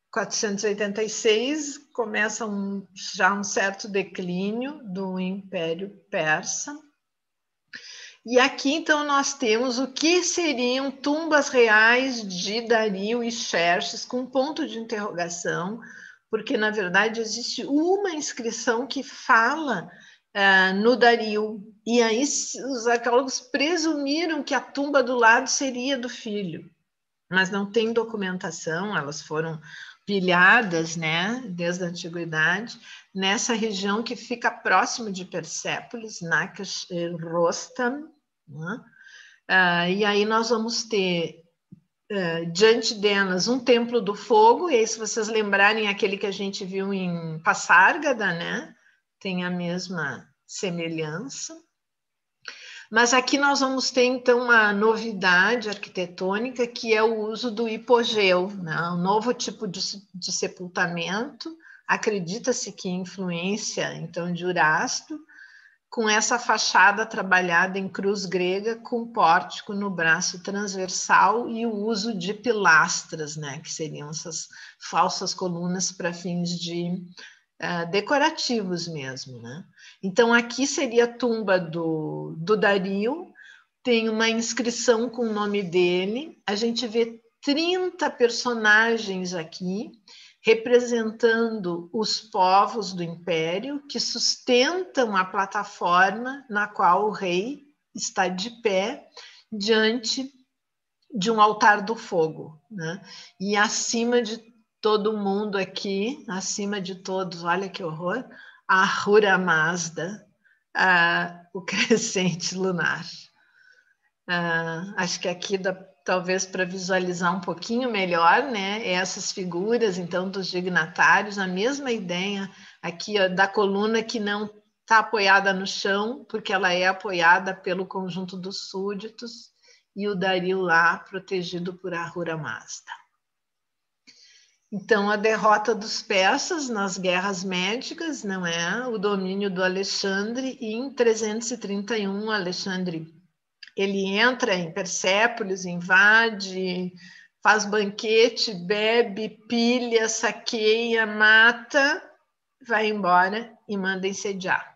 486, começa já um certo declínio do Império Persa. E aqui, então, nós temos o que seriam tumbas reais de Dario e Xerxes, com ponto de interrogação, porque, na verdade, existe uma inscrição que fala no Dario, e aí os arqueólogos presumiram que a tumba do lado seria do filho, mas não tem documentação, elas foram pilhadas, né, desde a antiguidade, nessa região que fica próximo de Persépolis, Nacash Rostam, né? E aí nós vamos ter diante delas um templo do fogo, e aí se vocês lembrarem aquele que a gente viu em Passárgada, né, tem a mesma semelhança. Mas aqui nós vamos ter, então, uma novidade arquitetônica, que é o uso do hipogeu, né? Um novo tipo de sepultamento, acredita-se que influência, então, de Urásto, com essa fachada trabalhada em cruz grega, com pórtico no braço transversal e o uso de pilastras, né? Que seriam essas falsas colunas para fins de decorativos mesmo, né? Então, aqui seria a tumba do Dario, tem uma inscrição com o nome dele, a gente vê 30 personagens aqui, representando os povos do Império, que sustentam a plataforma na qual o rei está de pé, diante de um altar do fogo, né? E acima de todo mundo aqui, acima de todos, olha que horror, a Ahura Mazda, o crescente lunar. Acho que aqui dá talvez para visualizar um pouquinho melhor, né? Essas figuras, então, dos dignatários, a mesma ideia aqui, ó, da coluna que não está apoiada no chão, porque ela é apoiada pelo conjunto dos súditos, e o Dario lá protegido por Ahura Mazda. Então, a derrota dos persas nas guerras médicas, não é? O domínio do Alexandre, e em 331, Alexandre, ele entra em Persépolis, invade, faz banquete, bebe, pilha, saqueia, mata, vai embora e manda incendiar.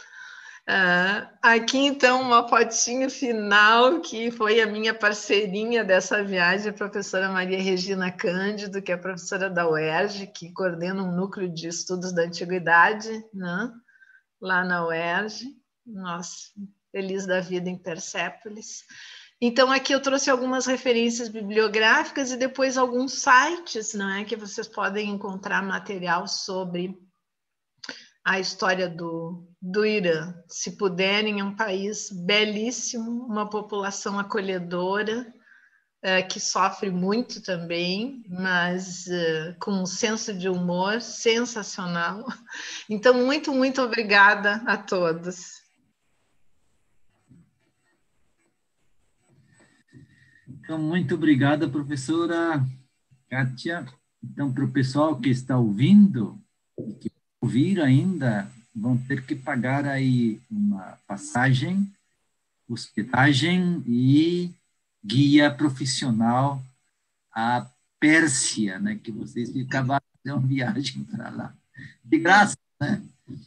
Aqui, então, uma fotinho final, que foi a minha parceirinha dessa viagem, a professora Maria Regina Cândido, que é professora da UERJ, que coordena um núcleo de estudos da antiguidade, né? Lá na UERJ. Nossa, feliz da vida em Persépolis. Então, aqui eu trouxe algumas referências bibliográficas e depois alguns sites, não é, que vocês podem encontrar material sobre a história do Irã. Se puderem, é um país belíssimo, uma população acolhedora, que sofre muito também, mas com um senso de humor sensacional. Então, muito, muito obrigada a todos. Então, muito obrigada, professora Kátia. Então, para o pessoal que está ouvindo, e que ouvir ainda, vão ter que pagar aí uma passagem, hospedagem e guia profissional à Pérsia, né? Que vocês acabaram de fazer uma viagem para lá. De graça, né?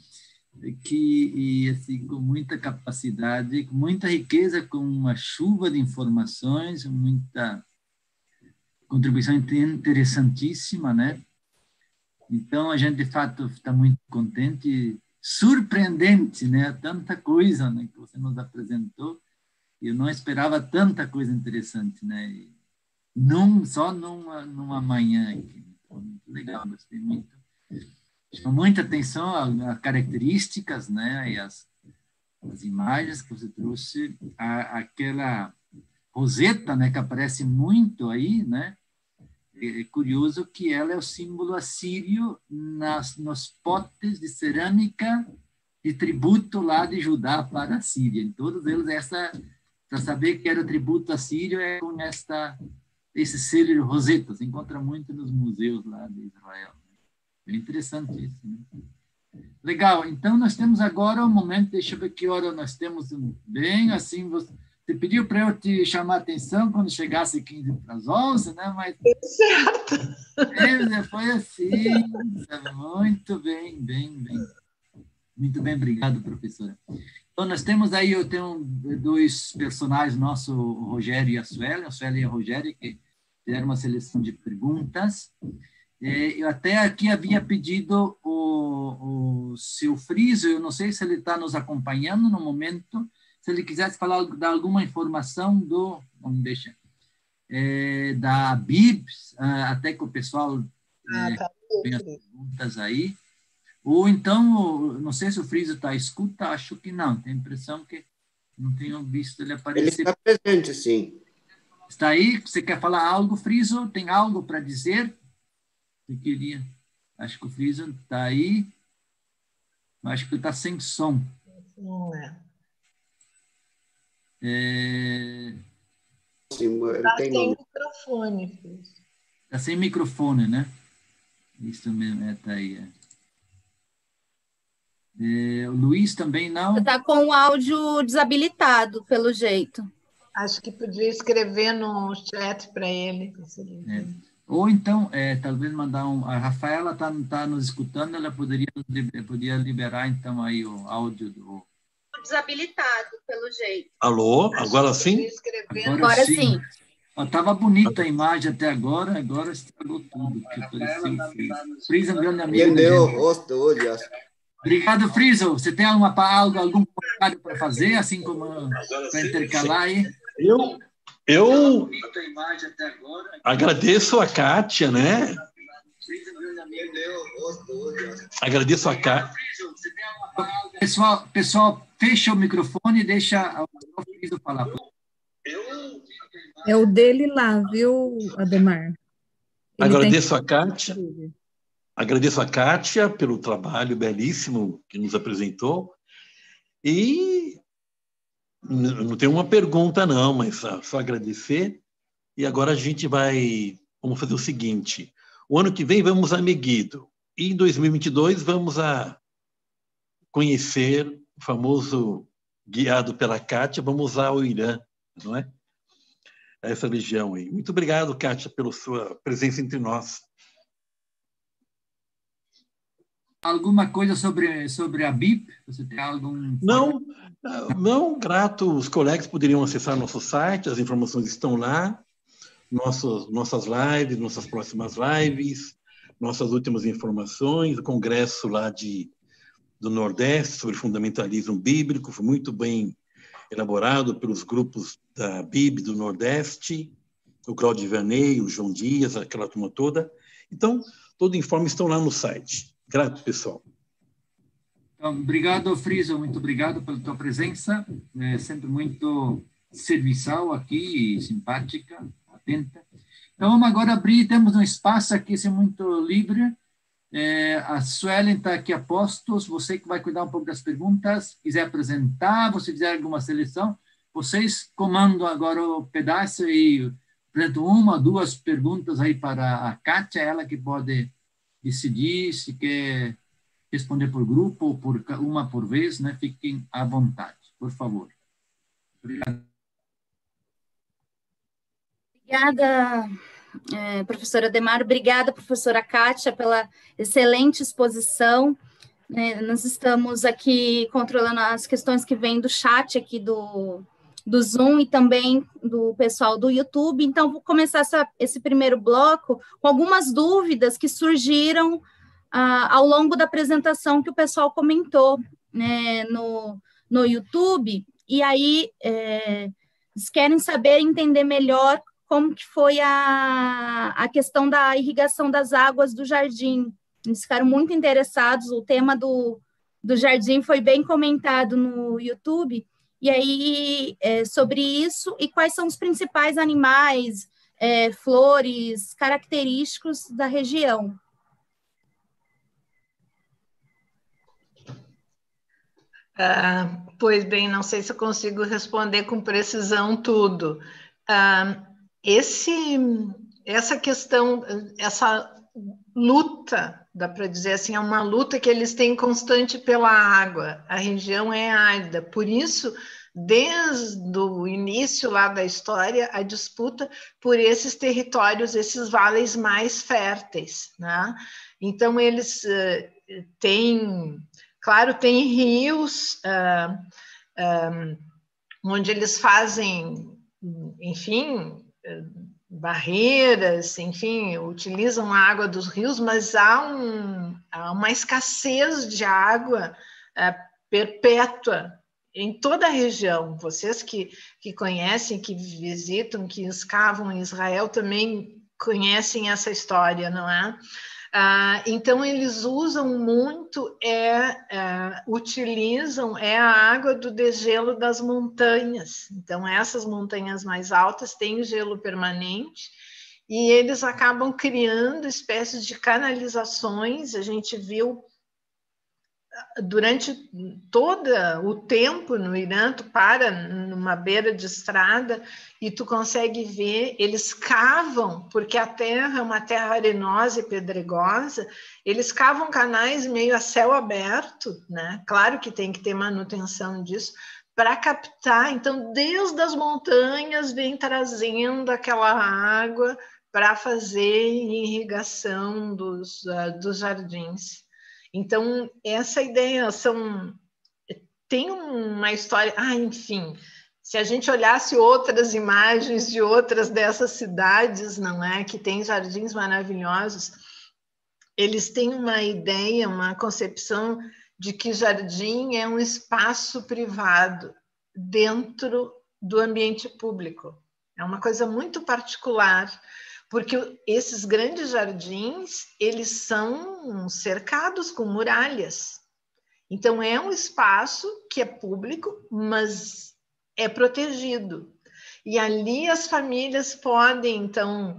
E assim, com muita capacidade, com muita riqueza, com uma chuva de informações, muita contribuição interessantíssima, né? Então, a gente, de fato, está muito contente, surpreendente, né? Tanta coisa, né, que você nos apresentou. Eu não esperava tanta coisa interessante, né? Só numa manhã aqui. Então, muito legal, gostei muito. Chamou muita atenção às características, né? E as imagens que você trouxe, aquela roseta, né? Que aparece muito aí, né? É curioso que ela é o símbolo assírio nos potes de cerâmica de tributo lá de Judá para a Síria. Em todos eles, para saber que era o tributo assírio, é com esse selo roseta. Se encontra muito nos museus lá de Israel. É interessante isso, né? Legal, então nós temos agora um momento, deixa eu ver que hora nós temos, bem assim, você pediu para eu te chamar a atenção quando chegasse 15 para as 11, né? Mas certo. foi assim, sabe? Muito bem, muito bem, obrigado, professora. Então, nós temos aí, eu tenho dois personagens nossos, o Rogério e a Sueli e a Rogério, que fizeram uma seleção de perguntas. Eu até aqui havia pedido o seu Friso, eu não sei se ele está nos acompanhando no momento, se ele quisesse falar, dar alguma informação da BIBS, até que o pessoal tem as perguntas aí. Ou então, não sei se o Friso está à escuta, acho que não, tenho a impressão que não tenho visto ele aparecer. Ele está presente, sim. Está aí? Você quer falar algo, Friso? Tem algo para dizer? Eu queria. Acho que o Friso está aí. Acho que ele está sem som. Não é. Sim, Está sem microfone, Friso. Está sem microfone, né? Isso mesmo, está aí. O Luiz também não? Está com o áudio desabilitado, pelo jeito. Acho que podia escrever no chat para ele. Ou então, talvez mandar a Rafaela está nos escutando, ela podia liberar, então, aí o áudio do... Desabilitado, pelo jeito. Alô? Agora sim? Agora sim. Estava bonita a imagem até agora estragou tudo, que apareceu o Friso. Friso é um grande amigo. Perdeu o rosto hoje, acho. Obrigado, Friso. Você tem algum comentário para fazer, assim como para intercalar aí? Eu agradeço a Kátia, né? Agradeço a Kátia. Pessoal, fecha o microfone e deixa o Friso falar. É o dele lá, viu, Ademar? Agradeço a Kátia. Agradeço a Kátia pelo trabalho belíssimo que nos apresentou. E não tenho uma pergunta, não, mas só agradecer. E agora vamos fazer o seguinte. O ano que vem vamos a Meguido. E em 2022 vamos a conhecer o famoso, guiado pela Kátia, vamos ao Irã, não é? Essa região aí. Muito obrigado, Kátia, pela sua presença entre nós. Alguma coisa sobre a BIP? Você tem algum... Não, grato. Os colegas poderiam acessar nosso site, as informações estão lá, nossas lives, nossas próximas lives, nossas últimas informações, o congresso lá do Nordeste sobre fundamentalismo bíblico, foi muito bem elaborado pelos grupos da BIB do Nordeste, o Claudio Vanei, o João Dias, aquela turma toda. Então, todo o informe estão lá no site. Grato, pessoal. Então, obrigado, Friso, muito obrigado pela tua presença, sempre muito serviçal aqui, simpática, atenta. Então, vamos agora abrir, temos um espaço aqui muito livre. A Suelen está aqui a postos, você que vai cuidar um pouco das perguntas, quiser apresentar, você fizer alguma seleção, vocês comandam agora o pedaço e apresentam uma, duas perguntas aí para a Kátia, ela que pode decidir se quer responder por grupo ou por uma por vez, né? Fiquem à vontade, por favor. Obrigado. Obrigada, professora Ademar. Obrigada, professora Kátia, pela excelente exposição. Nós estamos aqui controlando as questões que vêm do chat aqui do Zoom e também do pessoal do YouTube. Então, vou começar esse primeiro bloco com algumas dúvidas que surgiram ao longo da apresentação que o pessoal comentou, né, no YouTube. E aí, eles querem saber, entender melhor como que foi a questão da irrigação das águas do jardim. Eles ficaram muito interessados, o tema do jardim foi bem comentado no YouTube. E aí, sobre isso, e quais são os principais animais flores característicos da região. Pois bem, não sei se eu consigo responder com precisão tudo. Essa questão, essa luta, dá para dizer assim, é uma luta que eles têm constante pela água. A região é árida, por isso, desde o início lá da história, a disputa por esses territórios, esses vales mais férteis, né? Então, eles têm... Claro, tem rios onde eles fazem, enfim, barreiras, enfim, utilizam a água dos rios, mas há uma escassez de água perpétua em toda a região. Vocês que conhecem, que visitam, que escavam em Israel também conhecem essa história, não é? Então, eles usam muito, utilizam a água do degelo das montanhas. Então, essas montanhas mais altas têm gelo permanente e eles acabam criando espécies de canalizações. A gente viu durante todo o tempo no Irã, tu para numa beira de estrada e tu consegue ver, eles cavam, porque a terra é uma terra arenosa e pedregosa, eles cavam canais meio a céu aberto, né? Claro que tem que ter manutenção disso, para captar. Então, desde as montanhas vem trazendo aquela água para fazer irrigação dos jardins. Então, essa ideia tem uma história... enfim, se a gente olhasse outras imagens de outras dessas cidades, não é? Que tem jardins maravilhosos, eles têm uma ideia, uma concepção de que jardim é um espaço privado dentro do ambiente público. É uma coisa muito particular, porque esses grandes jardins, eles são cercados com muralhas. Então, é um espaço que é público, mas é protegido. E ali as famílias podem, então,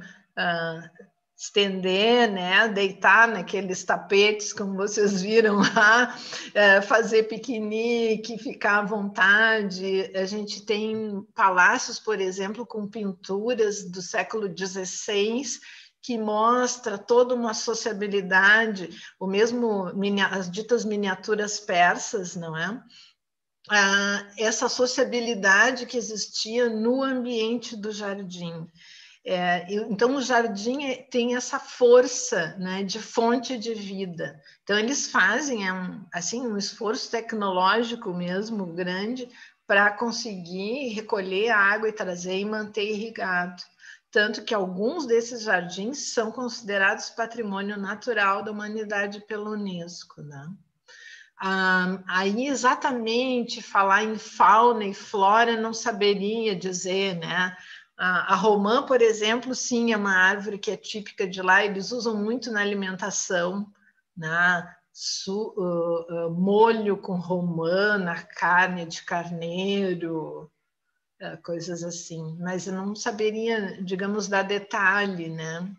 estender, né, deitar naqueles tapetes, como vocês viram lá, fazer piquenique, ficar à vontade. A gente tem palácios, por exemplo, com pinturas do século XVI, que mostra toda uma sociabilidade, o mesmo as ditas miniaturas persas, não é? Essa sociabilidade que existia no ambiente do jardim. Então, o jardim tem essa força, né, de fonte de vida. Então, eles fazem um esforço tecnológico mesmo grande para conseguir recolher a água e trazer e manter irrigado. Tanto que alguns desses jardins são considerados patrimônio natural da humanidade pela Unesco, né? Aí, exatamente, falar em fauna e flora não saberia dizer, né? A romã, por exemplo, sim, é uma árvore que é típica de lá, eles usam muito na alimentação, né? Molho com romã na carne de carneiro, coisas assim. Mas eu não saberia, digamos, dar detalhe, né?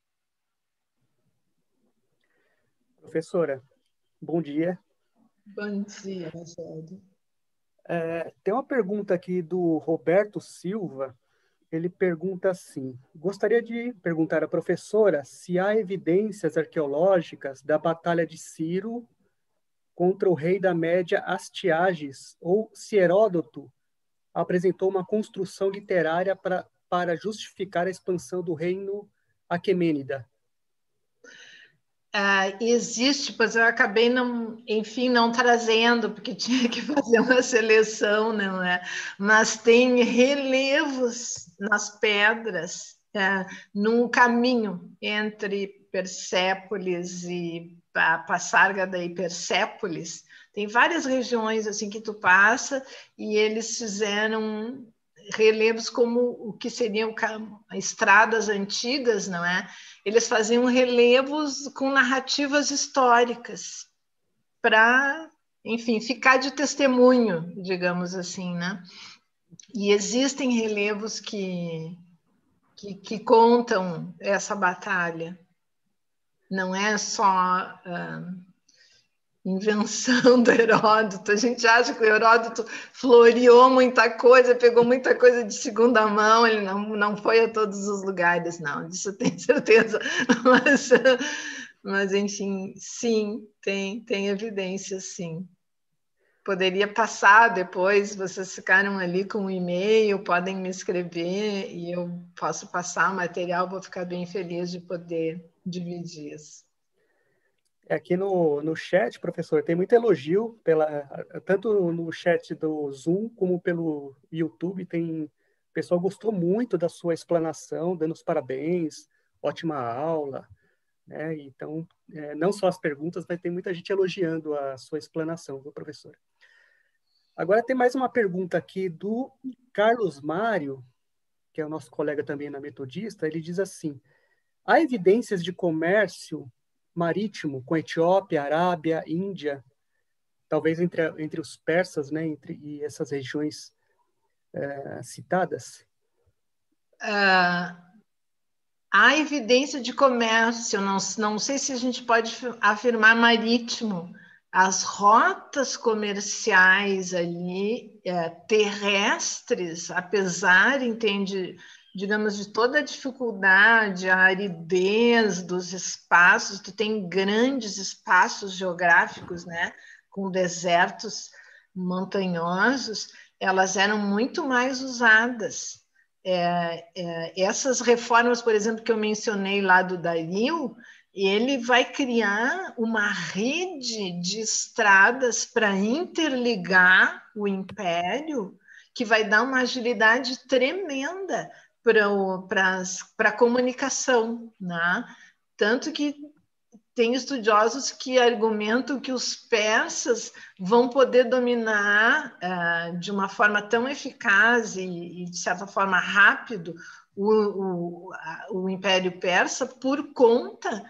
Professora, bom dia. Bom dia, Marcelo. Tem uma pergunta aqui do Roberto Silva. Ele pergunta assim: gostaria de perguntar à professora se há evidências arqueológicas da Batalha de Ciro contra o rei da Média Astiages, ou se Heródoto apresentou uma construção literária para justificar a expansão do reino aquemênida. Existe, pois eu acabei não trazendo, porque tinha que fazer uma seleção, não é? Mas tem relevos nas pedras, no caminho entre Persépolis e a Passárgada e Persépolis. Tem várias regiões assim que tu passa e eles fizeram relevos como o que seriam estradas antigas, não é? Eles faziam relevos com narrativas históricas para, enfim, ficar de testemunho, digamos assim, né? E existem relevos que que contam essa batalha. Não é só invenção do Heródoto. A gente acha que o Heródoto floreou muita coisa, pegou muita coisa de segunda mão, ele não foi a todos os lugares, não, disso eu tenho certeza. Mas enfim, sim, tem evidência, sim. Poderia passar depois, vocês ficaram ali com um e-mail, podem me escrever e eu posso passar o material, vou ficar bem feliz de poder dividir isso. Aqui no chat, professor, tem muito elogio, tanto no chat do Zoom como pelo YouTube. O pessoal gostou muito da sua explanação, dando os parabéns, ótima aula, né? Então, não só as perguntas, mas tem muita gente elogiando a sua explanação, viu, professor? Agora tem mais uma pergunta aqui do Carlos Mário, que é o nosso colega também na Metodista. Ele diz assim: há evidências de comércio marítimo com Etiópia, Arábia, Índia, talvez entre os persas, né, e essas regiões citadas? Há evidência de comércio, não sei se a gente pode afirmar marítimo. As rotas comerciais ali, terrestres, apesar, digamos, de toda a dificuldade, a aridez dos espaços, tu tem grandes espaços geográficos, né, com desertos montanhosos, elas eram muito mais usadas. Essas reformas, por exemplo, que eu mencionei lá do Dario, ele vai criar uma rede de estradas para interligar o império, que vai dar uma agilidade tremenda para a comunicação, né? Tanto que tem estudiosos que argumentam que os persas vão poder dominar de uma forma tão eficaz e de certa forma rápido o Império Persa por conta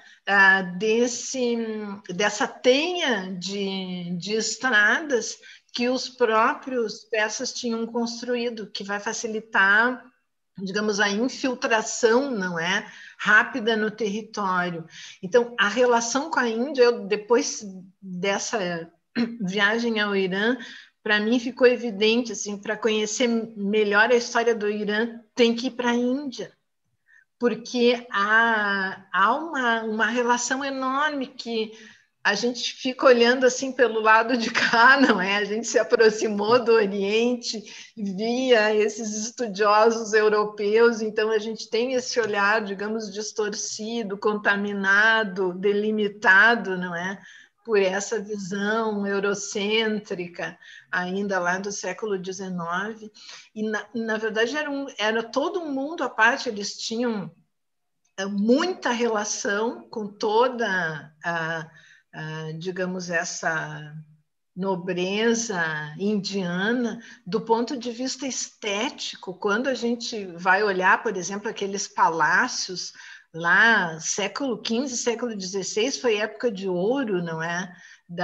dessa teia de estradas que os próprios persas tinham construído, que vai facilitar, digamos, a infiltração, não é, rápida no território. Então, a relação com a Índia, depois dessa viagem ao Irã, para mim ficou evidente, assim, para conhecer melhor a história do Irã, tem que ir para a Índia, porque há uma relação enorme que a gente fica olhando assim pelo lado de cá, não é? A gente se aproximou do Oriente via esses estudiosos europeus, então a gente tem esse olhar, digamos, distorcido, contaminado, delimitado, não é? Por essa visão eurocêntrica, ainda lá do século XIX. E, na verdade, era todo um mundo à parte, eles tinham muita relação com toda digamos, essa nobreza indiana, do ponto de vista estético. Quando a gente vai olhar, por exemplo, aqueles palácios lá, século XV, século XVI, foi época de ouro, não é?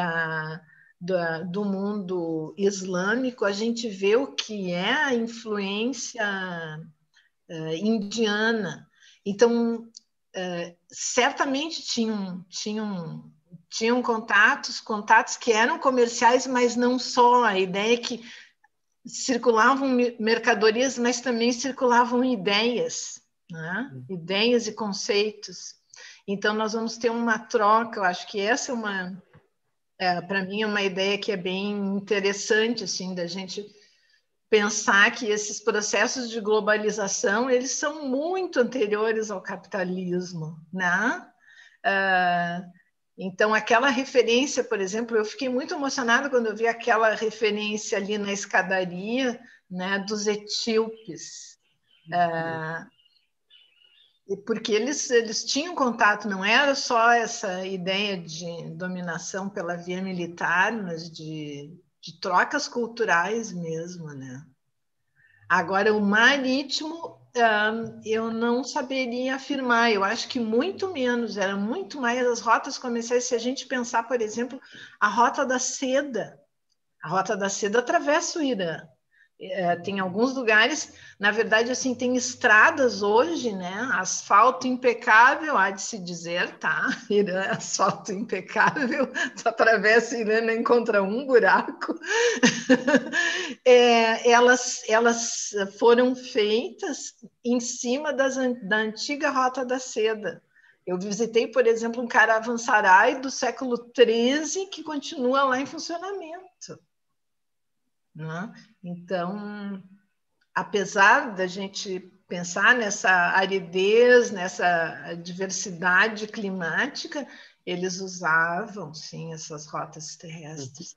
Do mundo islâmico, a gente vê o que é a influência indiana. Então, certamente tinham contatos que eram comerciais, mas não só. A ideia é que circulavam mercadorias, mas também circulavam ideias, né? Ideias e conceitos. Então, nós vamos ter uma troca. Eu acho que essa para mim, é uma ideia que é bem interessante, assim, da gente pensar que esses processos de globalização, eles são muito anteriores ao capitalismo, né? Então, aquela referência, por exemplo, eu fiquei muito emocionada quando eu vi aquela referência ali na escadaria, né, dos etíopes, porque eles tinham contato, não era só essa ideia de dominação pela via militar, mas de trocas culturais mesmo, né? Agora, o marítimo, eu não saberia afirmar, eu acho que muito menos, era muito mais as rotas comerciais. Se a gente pensar, por exemplo, a Rota da Seda atravessa o Irã, Tem alguns lugares, na verdade, assim, tem estradas hoje, né? Asfalto impecável, há de se dizer, tá? Irã, asfalto impecável, tu atravessa Irã, não encontra um buraco. Elas foram feitas em cima da antiga Rota da Seda. Eu visitei, por exemplo, um caravansarai do século XIII que continua lá em funcionamento. Né? Então, apesar da gente pensar nessa aridez, nessa diversidade climática, eles usavam, sim, essas rotas terrestres.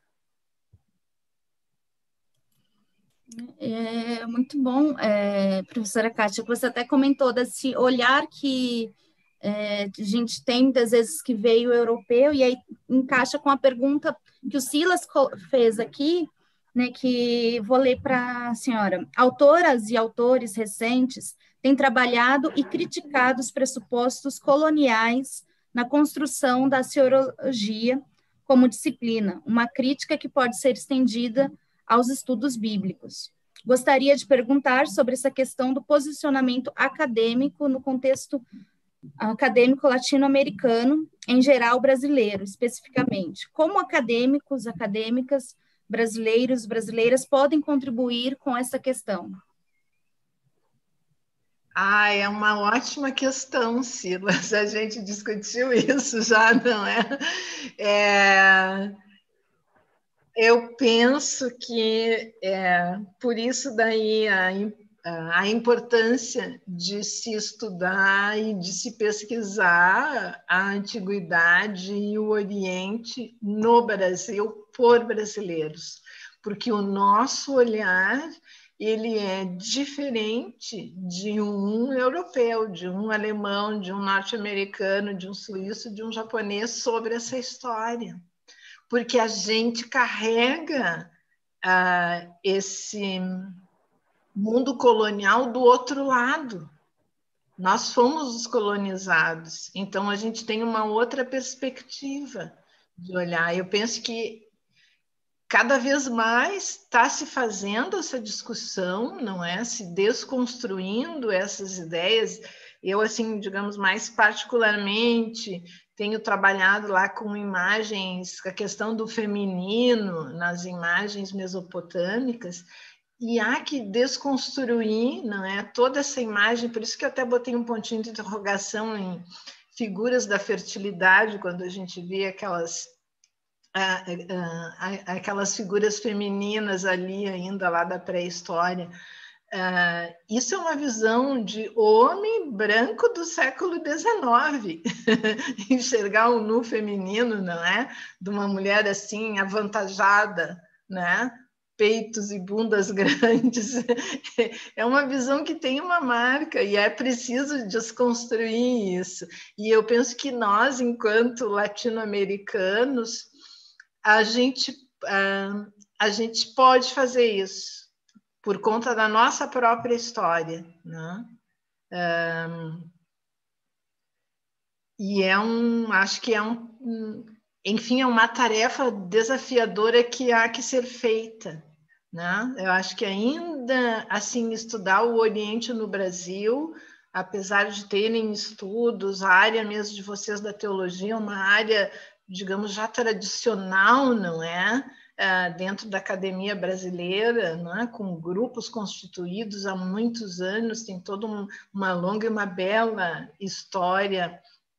É muito bom, professora Kátia, você até comentou desse olhar que a gente tem, muitas vezes, que veio europeu, e aí encaixa com a pergunta que o Silas fez aqui, né, que vou ler para a senhora. Autoras e autores recentes têm trabalhado e criticado os pressupostos coloniais na construção da arqueologia como disciplina, uma crítica que pode ser estendida aos estudos bíblicos. Gostaria de perguntar sobre essa questão do posicionamento acadêmico no contexto acadêmico latino-americano, em geral brasileiro, especificamente. Como acadêmicos, acadêmicas, brasileiros, brasileiras podem contribuir com essa questão? É uma ótima questão, Silas. A gente discutiu isso já, não é? Eu penso que por isso daí a importância de se estudar e de se pesquisar a antiguidade e o Oriente no Brasil por brasileiros, porque o nosso olhar ele é diferente de um europeu, de um alemão, de um norte-americano, de um suíço, de um japonês sobre essa história. Porque a gente carrega esse mundo colonial do outro lado. Nós fomos os colonizados, então a gente tem uma outra perspectiva de olhar. Eu penso que cada vez mais está se fazendo essa discussão, não é? Se desconstruindo essas ideias. Eu, assim, digamos, mais particularmente, tenho trabalhado lá com imagens, a questão do feminino nas imagens mesopotâmicas, e há que desconstruir, não é? Toda essa imagem, por isso que eu até botei um pontinho de interrogação em figuras da fertilidade, quando a gente vê aquelas figuras femininas ali ainda lá da pré-história. Isso é uma visão de homem branco do século XIX, enxergar o nu feminino, não é? De uma mulher assim, avantajada, né? Peitos e bundas grandes. É uma visão que tem uma marca e é preciso desconstruir isso. E eu penso que nós, enquanto latino-americanos, a gente pode fazer isso por conta da nossa própria história, né? E acho que enfim, é uma tarefa desafiadora que há que ser feita, né? Eu acho que ainda, assim, estudar o Oriente no Brasil, apesar de terem estudos, a área mesmo de vocês da teologia é uma área, digamos, já tradicional, não é? Dentro da academia brasileira, não é? Com grupos constituídos há muitos anos, tem toda uma longa e uma bela história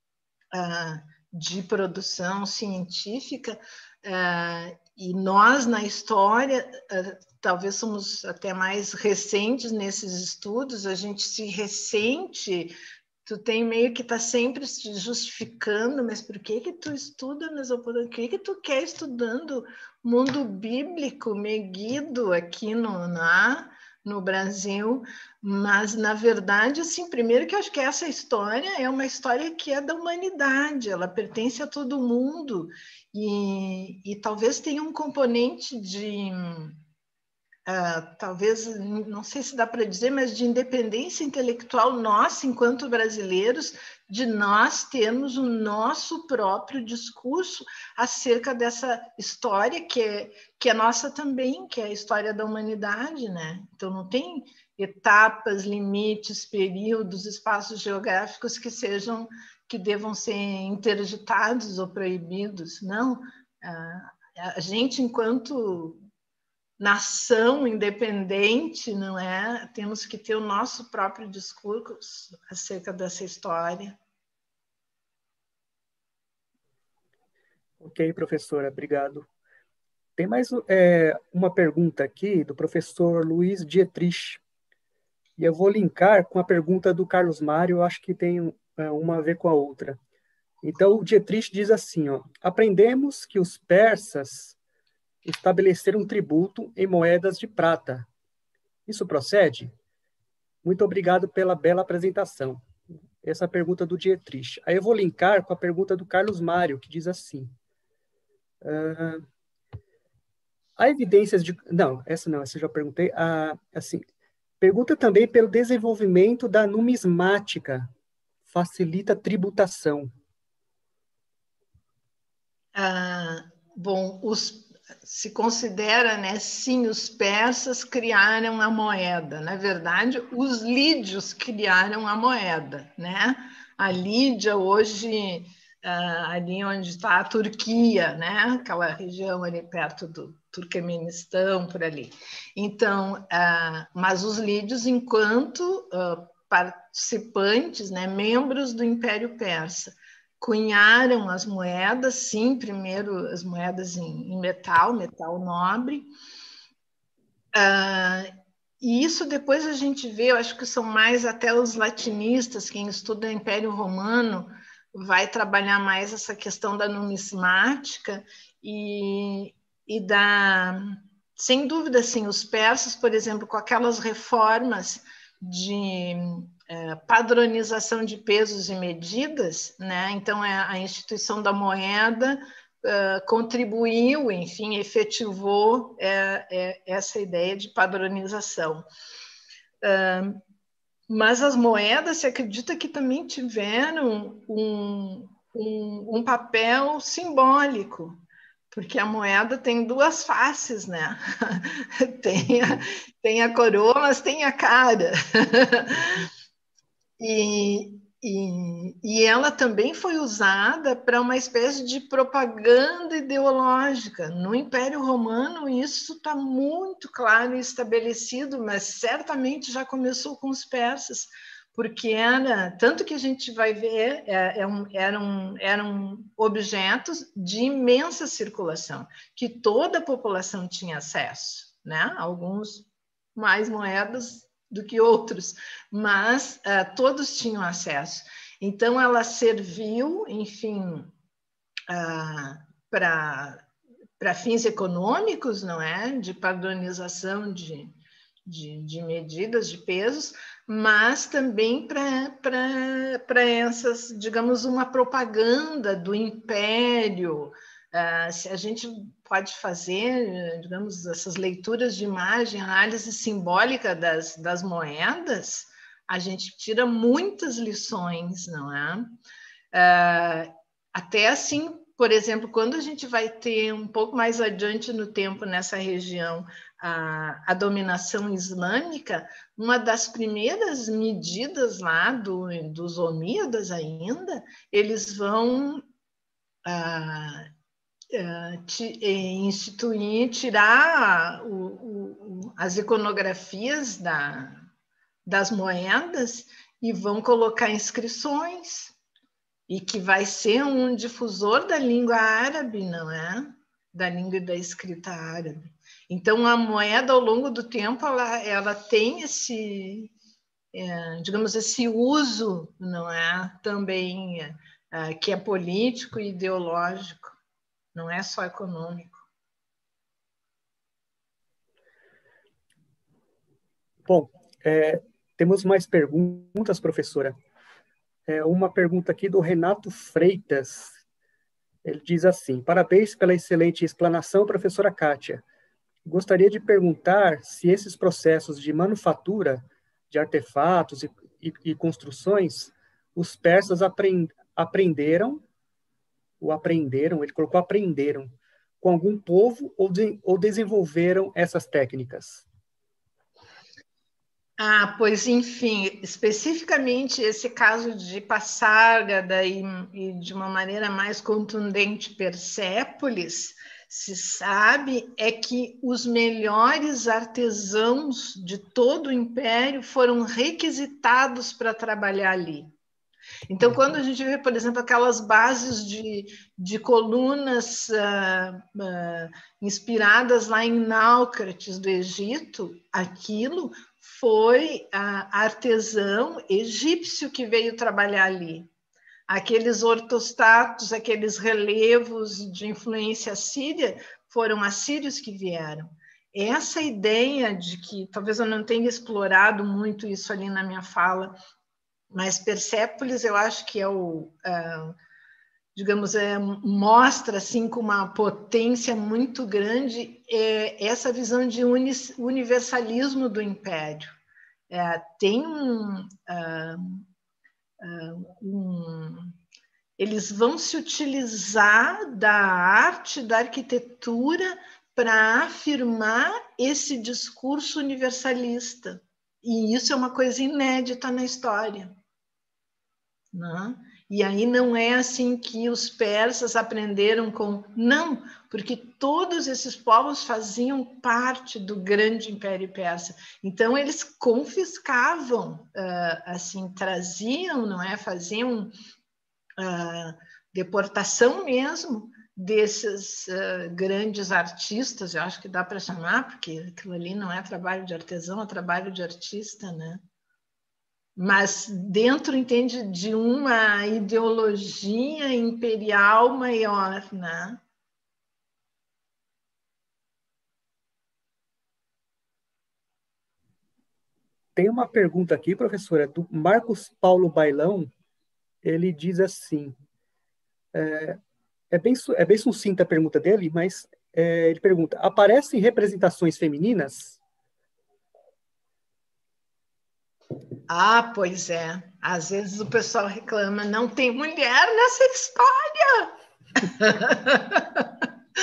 de produção científica, e nós, na história, talvez somos até mais recentes nesses estudos, a gente se ressente, tu tem meio que tá sempre se justificando, mas por que tu estuda Mesopotâmia? Por que tu quer estudando mundo bíblico, Megiddo, aqui no Brasil? Mas, na verdade, assim, primeiro que eu acho que essa história é uma história que é da humanidade, ela pertence a todo mundo, e talvez tenha um componente talvez, não sei se dá para dizer, mas de independência intelectual nossa, enquanto brasileiros, de nós termos o nosso próprio discurso acerca dessa história que é nossa também, que é a história da humanidade, né? Então, não tem etapas, limites, períodos, espaços geográficos que devam ser interditados ou proibidos, não. A gente, enquanto nação independente, não é? Temos que ter o nosso próprio discurso acerca dessa história. Ok, professora, obrigado. Tem mais uma pergunta aqui do professor Luiz Dietrich, e eu vou linkar com a pergunta do Carlos Mário, eu acho que tem uma a ver com a outra. Então, o Dietrich diz assim, ó, aprendemos que os persas estabeleceram um tributo em moedas de prata. Isso procede? Muito obrigado pela bela apresentação. Essa é a pergunta do Dietrich. Aí eu vou linkar com a pergunta do Carlos Mário, que diz assim. Há evidências de... Não, essa eu já perguntei. Assim, pergunta também pelo desenvolvimento da numismática. Facilita a tributação. Bom, se considera, né, sim, os persas criaram a moeda. Na verdade, os lídios criaram a moeda, né? A Lídia hoje, ali onde está a Turquia, né? Aquela região ali perto do Turquemenistão, por ali. Então, mas os lídios, enquanto participantes, né, membros do Império Persa, cunharam as moedas, sim, primeiro as moedas em metal nobre, e isso depois a gente vê, eu acho que são mais até os latinistas, quem estuda o Império Romano vai trabalhar mais essa questão da numismática e sem dúvida, assim, os persas, por exemplo, com aquelas reformas de padronização de pesos e medidas, né? Então, a instituição da moeda contribuiu, enfim, efetivou essa ideia de padronização. Mas as moedas, se acredita que também tiveram um papel simbólico, porque a moeda tem duas faces, né? Tem a coroa, mas tem a cara. E ela também foi usada para uma espécie de propaganda ideológica. No Império Romano, isso está muito claro e estabelecido, mas certamente já começou com os persas, porque tanto que a gente vai ver, eram objetos de imensa circulação, que toda a população tinha acesso, né? Alguns mais moedas do que outros, mas todos tinham acesso. Então, ela serviu, enfim, para fins econômicos, não é? De padronização de medidas, de pesos, mas também para essas, digamos, uma propaganda do império. Se a gente pode fazer, digamos, essas leituras de imagem, análise simbólica das moedas, a gente tira muitas lições, não é? Até assim, por exemplo, quando a gente vai ter um pouco mais adiante no tempo nessa região a dominação islâmica, uma das primeiras medidas lá dos omíadas ainda, eles vão tirar as iconografias das moedas e vão colocar inscrições, e que vai ser um difusor da língua árabe, não é? Da língua e da escrita árabe. Então, a moeda, ao longo do tempo, ela tem esse, digamos, esse uso, não é? Também que é político e ideológico, não é só econômico. Bom, temos mais perguntas, professora. Uma pergunta aqui do Renato Freitas. Ele diz assim: parabéns pela excelente explanação, professora Kátia. gostaria de perguntar se esses processos de manufatura de artefatos e construções, os persas aprenderam, ele colocou aprenderam, com algum povo ou desenvolveram essas técnicas? Pois, enfim, especificamente esse caso de Passárgada e de uma maneira mais contundente Persépolis, se sabe é que os melhores artesãos de todo o império foram requisitados para trabalhar ali. Então, quando a gente vê, por exemplo, aquelas bases de colunas inspiradas lá em Náucrates do Egito, aquilo foi artesão egípcio que veio trabalhar ali. Aqueles ortostatos, aqueles relevos de influência síria, foram assírios que vieram. Essa ideia de que, talvez eu não tenha explorado muito isso ali na minha fala, mas Persépolis eu acho que é mostra assim com uma potência muito grande essa visão de universalismo do império. Tem eles vão se utilizar da arte, da arquitetura para afirmar esse discurso universalista. E isso é uma coisa inédita na história. Né? E aí não é assim que os persas aprenderam com... Não, porque todos esses povos faziam parte do grande Império Persa. Então, eles confiscavam, assim, traziam, não é? Faziam deportação mesmo desses grandes artistas, eu acho que dá para chamar, porque aquilo ali não é trabalho de artesão, é trabalho de artista, né? Mas dentro, entende, de uma ideologia imperial maior, né? Tem uma pergunta aqui, professora, do Marcos Paulo Bailão. Ele diz assim, é bem sucinta a pergunta dele, mas ele pergunta, aparecem representações femininas? Pois é. Às vezes o pessoal reclama, não tem mulher nessa história.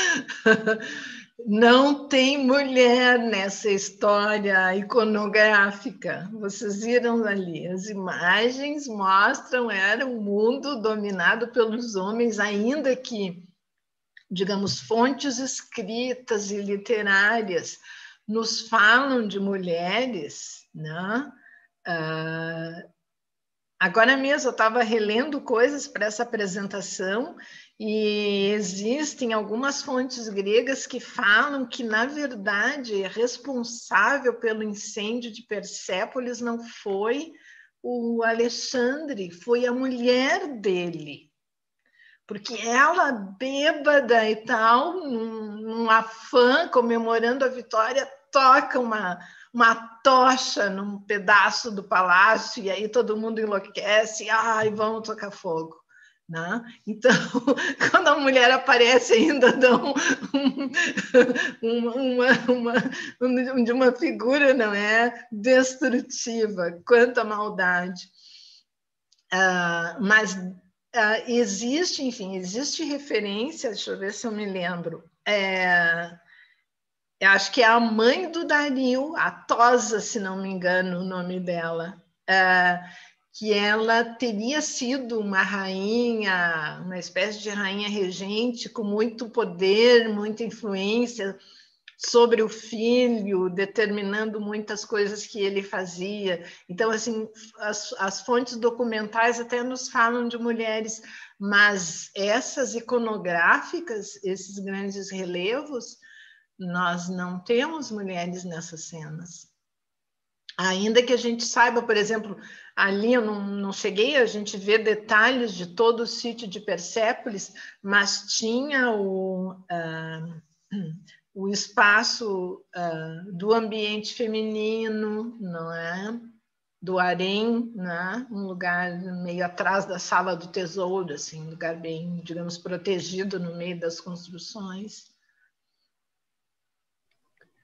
Não tem mulher nessa história iconográfica. Vocês viram ali, as imagens mostram, era um mundo dominado pelos homens, ainda que, digamos, fontes escritas e literárias nos falam de mulheres, né? Agora mesmo eu estava relendo coisas para essa apresentação e existem algumas fontes gregas que falam que, na verdade, responsável pelo incêndio de Persépolis não foi o Alexandre, foi a mulher dele. Porque ela, bêbada e tal, num afã, comemorando a vitória, toca uma tocha num pedaço do palácio, e aí todo mundo enlouquece, vamos tocar fogo. Né? Então, quando a mulher aparece, ainda dão de uma figura, não é, destrutiva, quanta maldade. Mas existe, enfim, existe referência, deixa eu ver se eu me lembro, eu acho que é a mãe do Dario, a Tosa, se não me engano o nome dela, que ela teria sido uma rainha, uma espécie de rainha regente com muito poder, muita influência sobre o filho, determinando muitas coisas que ele fazia. Então, assim, as fontes documentais até nos falam de mulheres, mas essas iconográficas, esses grandes relevos, nós não temos mulheres nessas cenas. Ainda que a gente saiba, por exemplo, ali eu não cheguei a gente ver detalhes de todo o sítio de Persépolis, mas tinha o espaço do ambiente feminino, não é? Do harém, né? Um lugar meio atrás da sala do tesouro, assim, um lugar bem, digamos, protegido no meio das construções.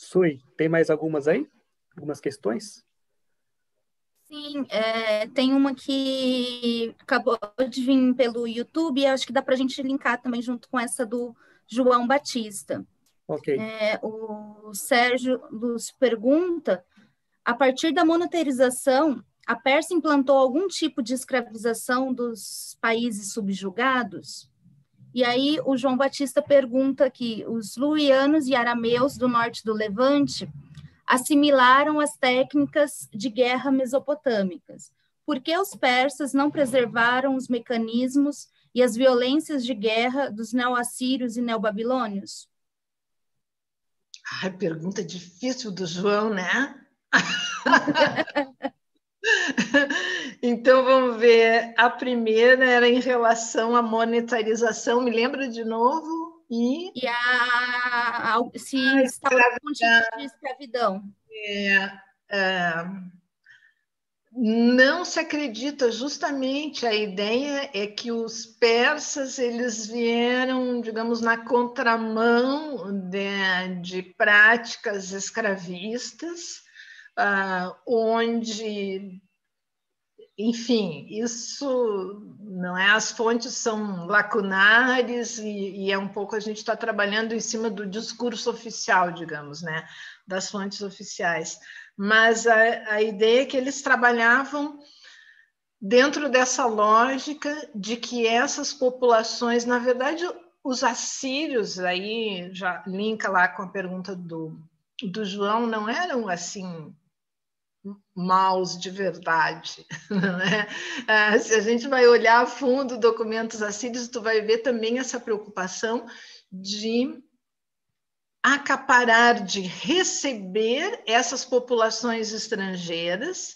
Sui, tem mais algumas aí? Algumas questões? Sim, tem uma que acabou de vir pelo YouTube, e acho que dá para a gente linkar também junto com essa do João Batista. Ok. O Sérgio Lúcio pergunta: a partir da monetarização, a Pérsia implantou algum tipo de escravização dos países subjugados? E aí o João Batista pergunta que os luianos e arameus do norte do Levante assimilaram as técnicas de guerra mesopotâmicas. Por que os persas não preservaram os mecanismos e as violências de guerra dos neo-assírios e neobabilônios? Ai, pergunta difícil do João, né? Então, vamos ver. A primeira era em relação à monetarização. Me lembra de novo? Se instaurou algum tipo de escravidão. Não se acredita, justamente a ideia é que os persas eles vieram, digamos, na contramão de práticas escravistas, onde, enfim, isso não é, as fontes são lacunares e é um pouco, a gente está trabalhando em cima do discurso oficial, digamos, né, das fontes oficiais. Mas a ideia é que eles trabalhavam dentro dessa lógica de que essas populações, na verdade, os assírios, aí já linka lá com a pergunta do João, não eram assim maus de verdade, não é? Se a gente vai olhar a fundo documentos assírios, tu vai ver também essa preocupação de acaparar, de receber essas populações estrangeiras,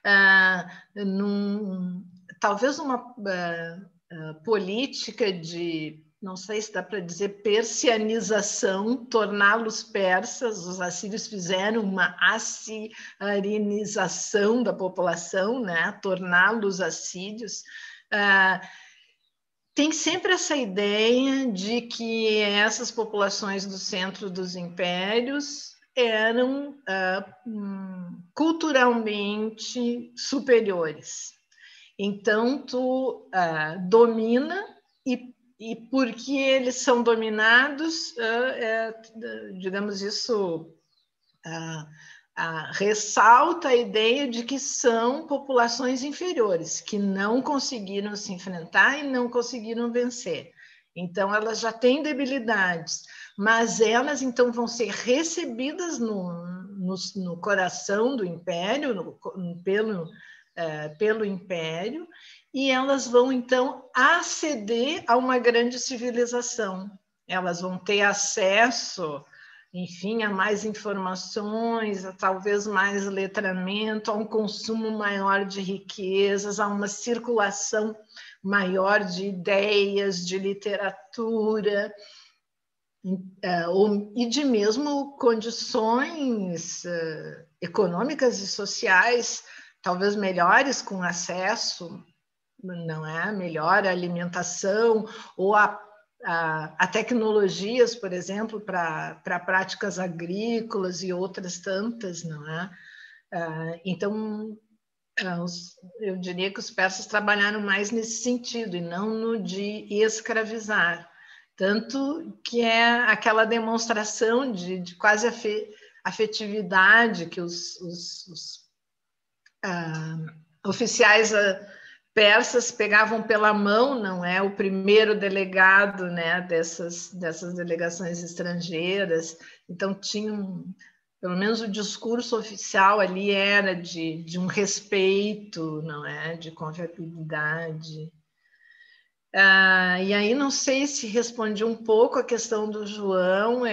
talvez uma política de, não sei se dá para dizer, persianização, torná-los persas. Os assírios fizeram uma assirianização da população, né? Torná-los assírios. Tem sempre essa ideia de que essas populações do centro dos impérios eram culturalmente superiores. Então, tu domina, e porque eles são dominados, digamos isso, ressalta a ideia de que são populações inferiores, que não conseguiram se enfrentar e não conseguiram vencer. Então, elas já têm debilidades, mas elas, então, vão ser recebidas no coração do império, pelo império, e elas vão, então, aceder a uma grande civilização. Elas vão ter acesso, enfim, a mais informações, a talvez mais letramento, a um consumo maior de riquezas, a uma circulação maior de ideias, de literatura, e de mesmo condições econômicas e sociais, talvez melhores, com acesso, não é? Melhor alimentação, ou a tecnologias, por exemplo, para práticas agrícolas e outras tantas, não é? Então, eu diria que os persas trabalharam mais nesse sentido, e não no de escravizar. Tanto que é aquela demonstração de quase afetividade que os oficiais persas pegavam pela mão, não é? O primeiro delegado, né, dessas delegações estrangeiras. Então, tinham, pelo menos o discurso oficial ali era de um respeito, não é? De confiabilidade. E aí, não sei se respondi um pouco a questão do João.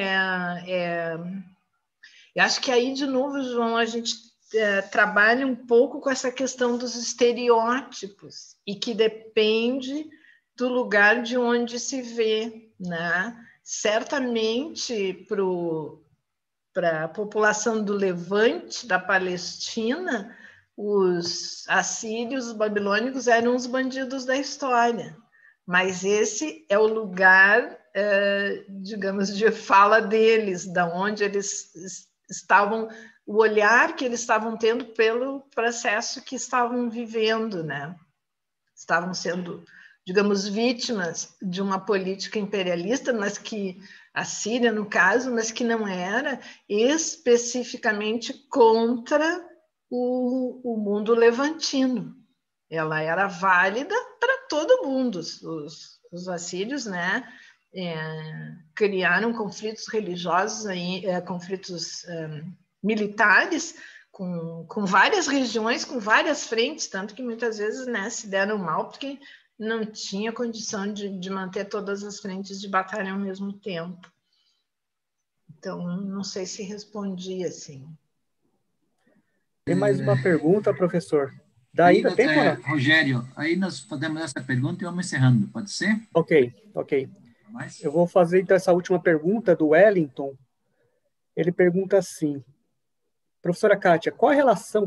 Eu acho que aí, de novo, João, a gente trabalha um pouco com essa questão dos estereótipos, e que depende do lugar de onde se vê, né? Certamente, para a população do Levante, da Palestina, os assírios, os babilônicos eram os bandidos da história, mas esse é o lugar, digamos, de fala deles, da onde eles o olhar que eles estavam tendo pelo processo que estavam vivendo, né? Estavam sendo, digamos, vítimas de uma política imperialista, mas que a Síria, no caso, mas que não era especificamente contra o mundo levantino. Ela era válida para todo mundo. Os assírios, né, criaram conflitos religiosos, conflitos militares com várias regiões, com várias frentes, tanto que muitas vezes, né, se deram mal porque não tinha condição de manter todas as frentes de batalha ao mesmo tempo. Então, não sei se respondi assim. Tem mais uma pergunta, professor? Ainda tem, Rogério, aí nós fazemos essa pergunta e vamos encerrando, pode ser? Ok. Eu vou fazer então essa última pergunta do Wellington. Ele pergunta assim: professora Kátia, qual a relação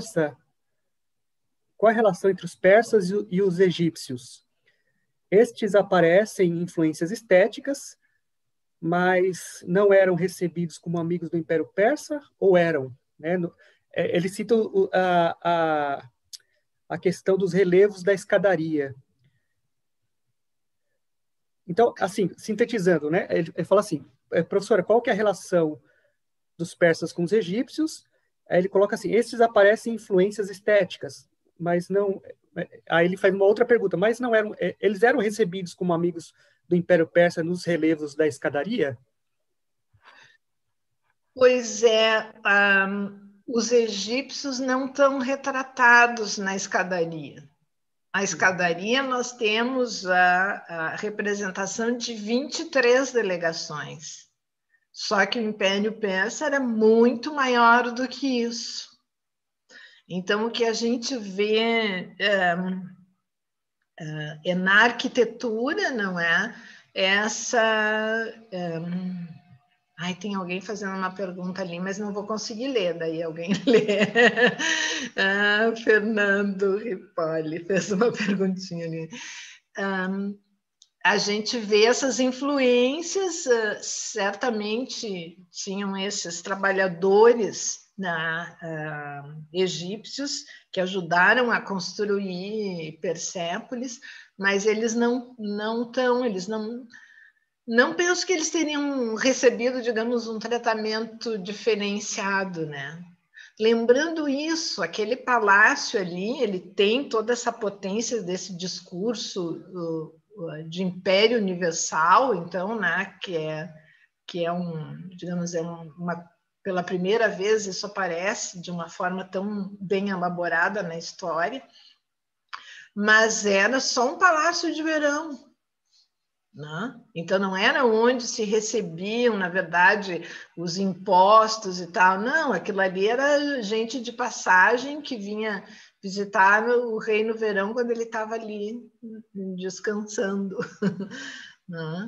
entre os persas e os egípcios? Estes aparecem em influências estéticas, mas não eram recebidos como amigos do Império Persa, ou eram? Né? Ele cita a questão dos relevos da escadaria. Então, assim, sintetizando, né? Ele fala assim, professora, qual que é a relação dos persas com os egípcios? Aí ele coloca assim, esses aparecem influências estéticas, mas não... Aí ele faz uma outra pergunta, mas não eram... Eles eram recebidos como amigos do Império Persa nos relevos da escadaria? Pois é, os egípcios não estão retratados na escadaria. Na escadaria nós temos a representação de 23 delegações. Só que o Império Persa era muito maior do que isso. Então, o que a gente vê na arquitetura, não é? Tem alguém fazendo uma pergunta ali, mas não vou conseguir ler, daí alguém lê. Fernando Ripoli fez uma perguntinha ali. A gente vê essas influências, certamente tinham esses trabalhadores egípcios que ajudaram a construir Persépolis, mas eles não penso que eles teriam recebido, digamos, um tratamento diferenciado, né? Lembrando isso, aquele palácio ali, ele tem toda essa potência desse discurso de império universal, então, né, que é digamos, pela primeira vez isso aparece de uma forma tão bem elaborada na história, mas era só um palácio de verão. Né? Então, não era onde se recebiam, na verdade, os impostos e tal. Não, aquilo ali era gente de passagem que vinha visitar o rei no verão quando ele estava ali descansando. Né?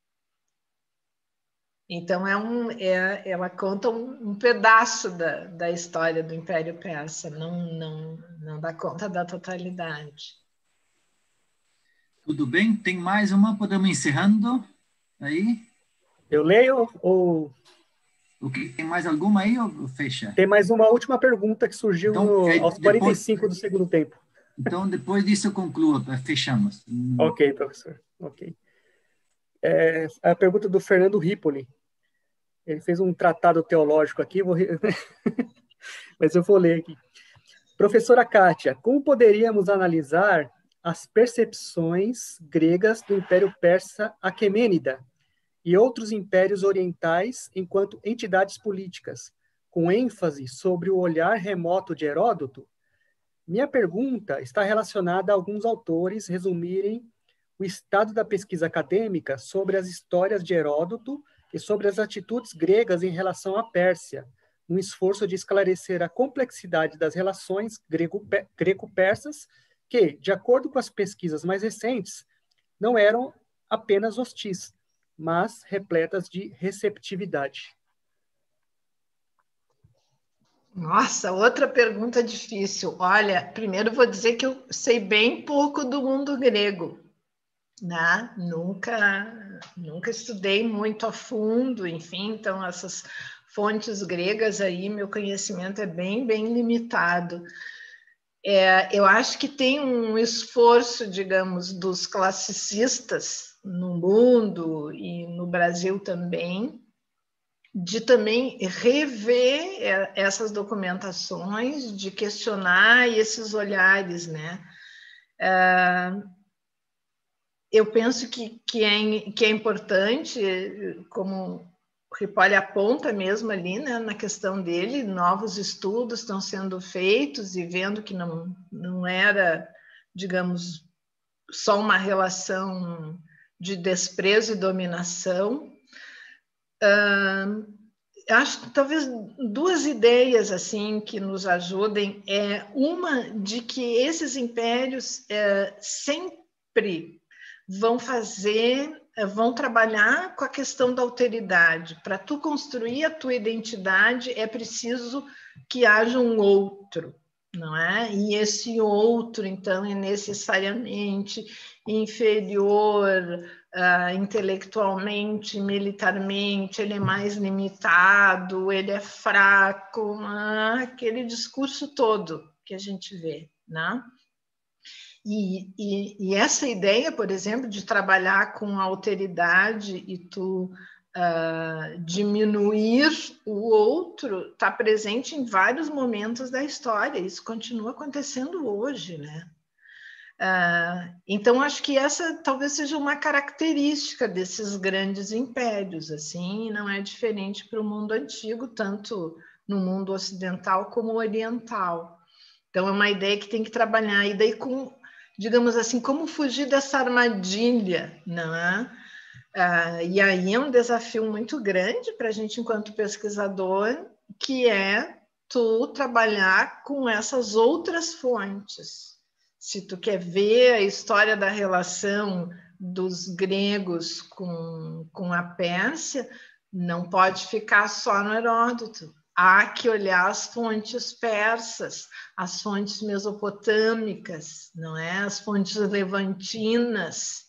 Então, ela conta um pedaço da história do Império Persa, não dá conta da totalidade. Tudo bem? Tem mais uma? Podemos ir encerrando aí? Eu leio ou... Tem mais alguma aí ou fecha? Tem mais uma última pergunta que surgiu aos 45 do segundo tempo. Então, depois disso eu concluo, fechamos. Ok, professor. Ok. A pergunta do Fernando Ripoli. Ele fez um tratado teológico aqui, mas eu vou ler aqui. Professora Kátia, como poderíamos analisar as percepções gregas do Império Persa Aquemênida e outros impérios orientais enquanto entidades políticas, com ênfase sobre o olhar remoto de Heródoto? Minha pergunta está relacionada a alguns autores resumirem o estado da pesquisa acadêmica sobre as histórias de Heródoto e sobre as atitudes gregas em relação à Pérsia, num esforço de esclarecer a complexidade das relações greco-persas que, de acordo com as pesquisas mais recentes, não eram apenas hostis, mas repletas de receptividade. Nossa, outra pergunta difícil. Olha, primeiro vou dizer que eu sei bem pouco do mundo grego, né? Nunca estudei muito a fundo, enfim, então essas fontes gregas aí, meu conhecimento é bem limitado. Eu acho que tem um esforço, digamos, dos classicistas no mundo e no Brasil também, de também rever essas documentações, de questionar esses olhares, né? Eu penso que é importante, como o Ripoll aponta mesmo ali, né, na questão dele, novos estudos estão sendo feitos e vendo que não era, digamos, só uma relação de desprezo e dominação. Acho que talvez duas ideias assim que nos ajudem. Uma de que esses impérios sempre vão trabalhar com a questão da alteridade. Para tu construir a tua identidade, é preciso que haja um outro, não é? E esse outro, então, é necessariamente inferior intelectualmente, militarmente, ele é mais limitado, ele é fraco, aquele discurso todo que a gente vê, né? E essa ideia, por exemplo, de trabalhar com alteridade e tu diminuir o outro, está presente em vários momentos da história. Isso continua acontecendo hoje, né? Então, acho que essa talvez seja uma característica desses grandes impérios, assim, não é diferente para o mundo antigo, tanto no mundo ocidental como oriental. Então, é uma ideia que tem que trabalhar, e daí com, digamos assim, como fugir dessa armadilha, não é? E aí é um desafio muito grande para a gente, enquanto pesquisador, que é tu trabalhar com essas outras fontes. Se tu quer ver a história da relação dos gregos com a Pérsia, não pode ficar só no Heródoto. Há que olhar as fontes persas, as fontes mesopotâmicas, não é? As fontes levantinas.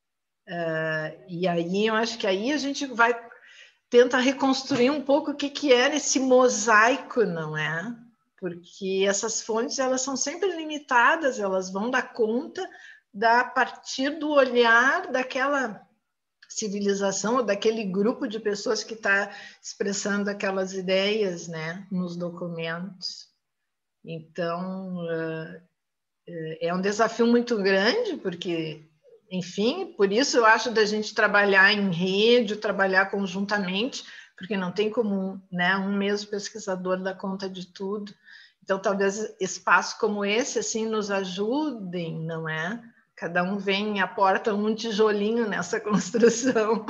E aí eu acho que aí a gente vai tentar reconstruir um pouco o que era esse mosaico, não é? Porque essas fontes, elas são sempre limitadas, elas vão dar conta a partir do olhar daquela civilização ou daquele grupo de pessoas que está expressando aquelas ideias, né, nos documentos. Então, é um desafio muito grande, porque, enfim, por isso eu acho da gente trabalhar em rede, trabalhar conjuntamente, porque não tem como, né, um mesmo pesquisador dar conta de tudo. Então, talvez espaços como esse assim nos ajudem, não é? Cada um vem e aporta um tijolinho nessa construção.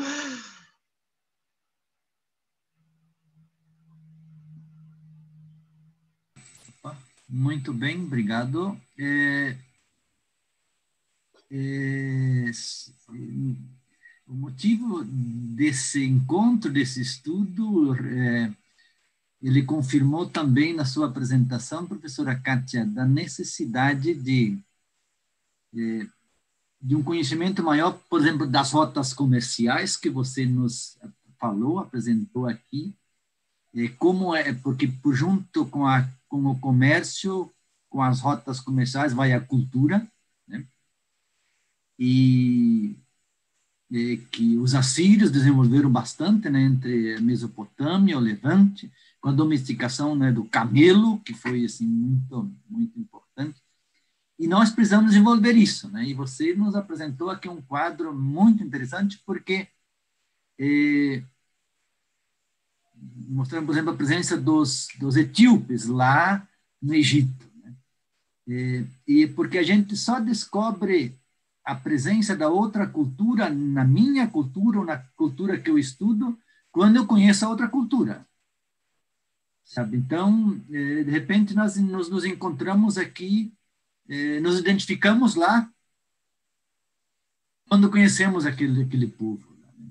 Muito bem, obrigado. O motivo desse encontro, desse estudo, ele confirmou também na sua apresentação, professora Kátia, da necessidade de um conhecimento maior, por exemplo, das rotas comerciais que você nos falou, apresentou aqui, como porque junto com o comércio, com as rotas comerciais, vai a cultura, né? E que os assírios desenvolveram bastante, né, entre a Mesopotâmia, o Levante, com a domesticação, né, do camelo, que foi assim muito importante. E nós precisamos desenvolver isso, né? E você nos apresentou aqui um quadro muito interessante, porque mostrando, por exemplo, a presença dos etíopes lá no Egito, né? E porque a gente só descobre a presença da outra cultura na minha cultura ou na cultura que eu estudo quando eu conheço a outra cultura, sabe? Então, de repente, nós nos encontramos aqui, nos identificamos lá quando conhecemos aquele povo.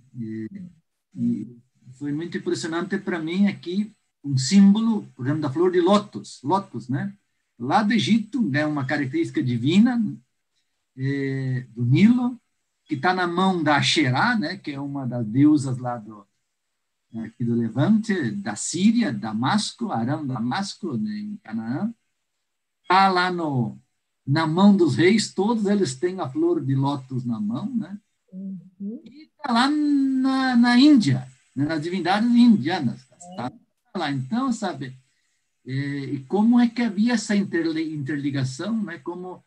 E foi muito impressionante para mim aqui um símbolo, por exemplo, da flor de lótus, né? Lá do Egito, né, uma característica divina do Nilo, que está na mão da Asherá, né, que é uma das deusas lá aqui do Levante, da Síria, Damasco, Aram, Damasco, né, em Canaã. Está lá na mão dos reis, todos eles têm a flor de lótus na mão, né? E está lá na Índia, né, nas divindades indianas. Está lá. Então, sabe, e como é que havia essa interligação, né? Como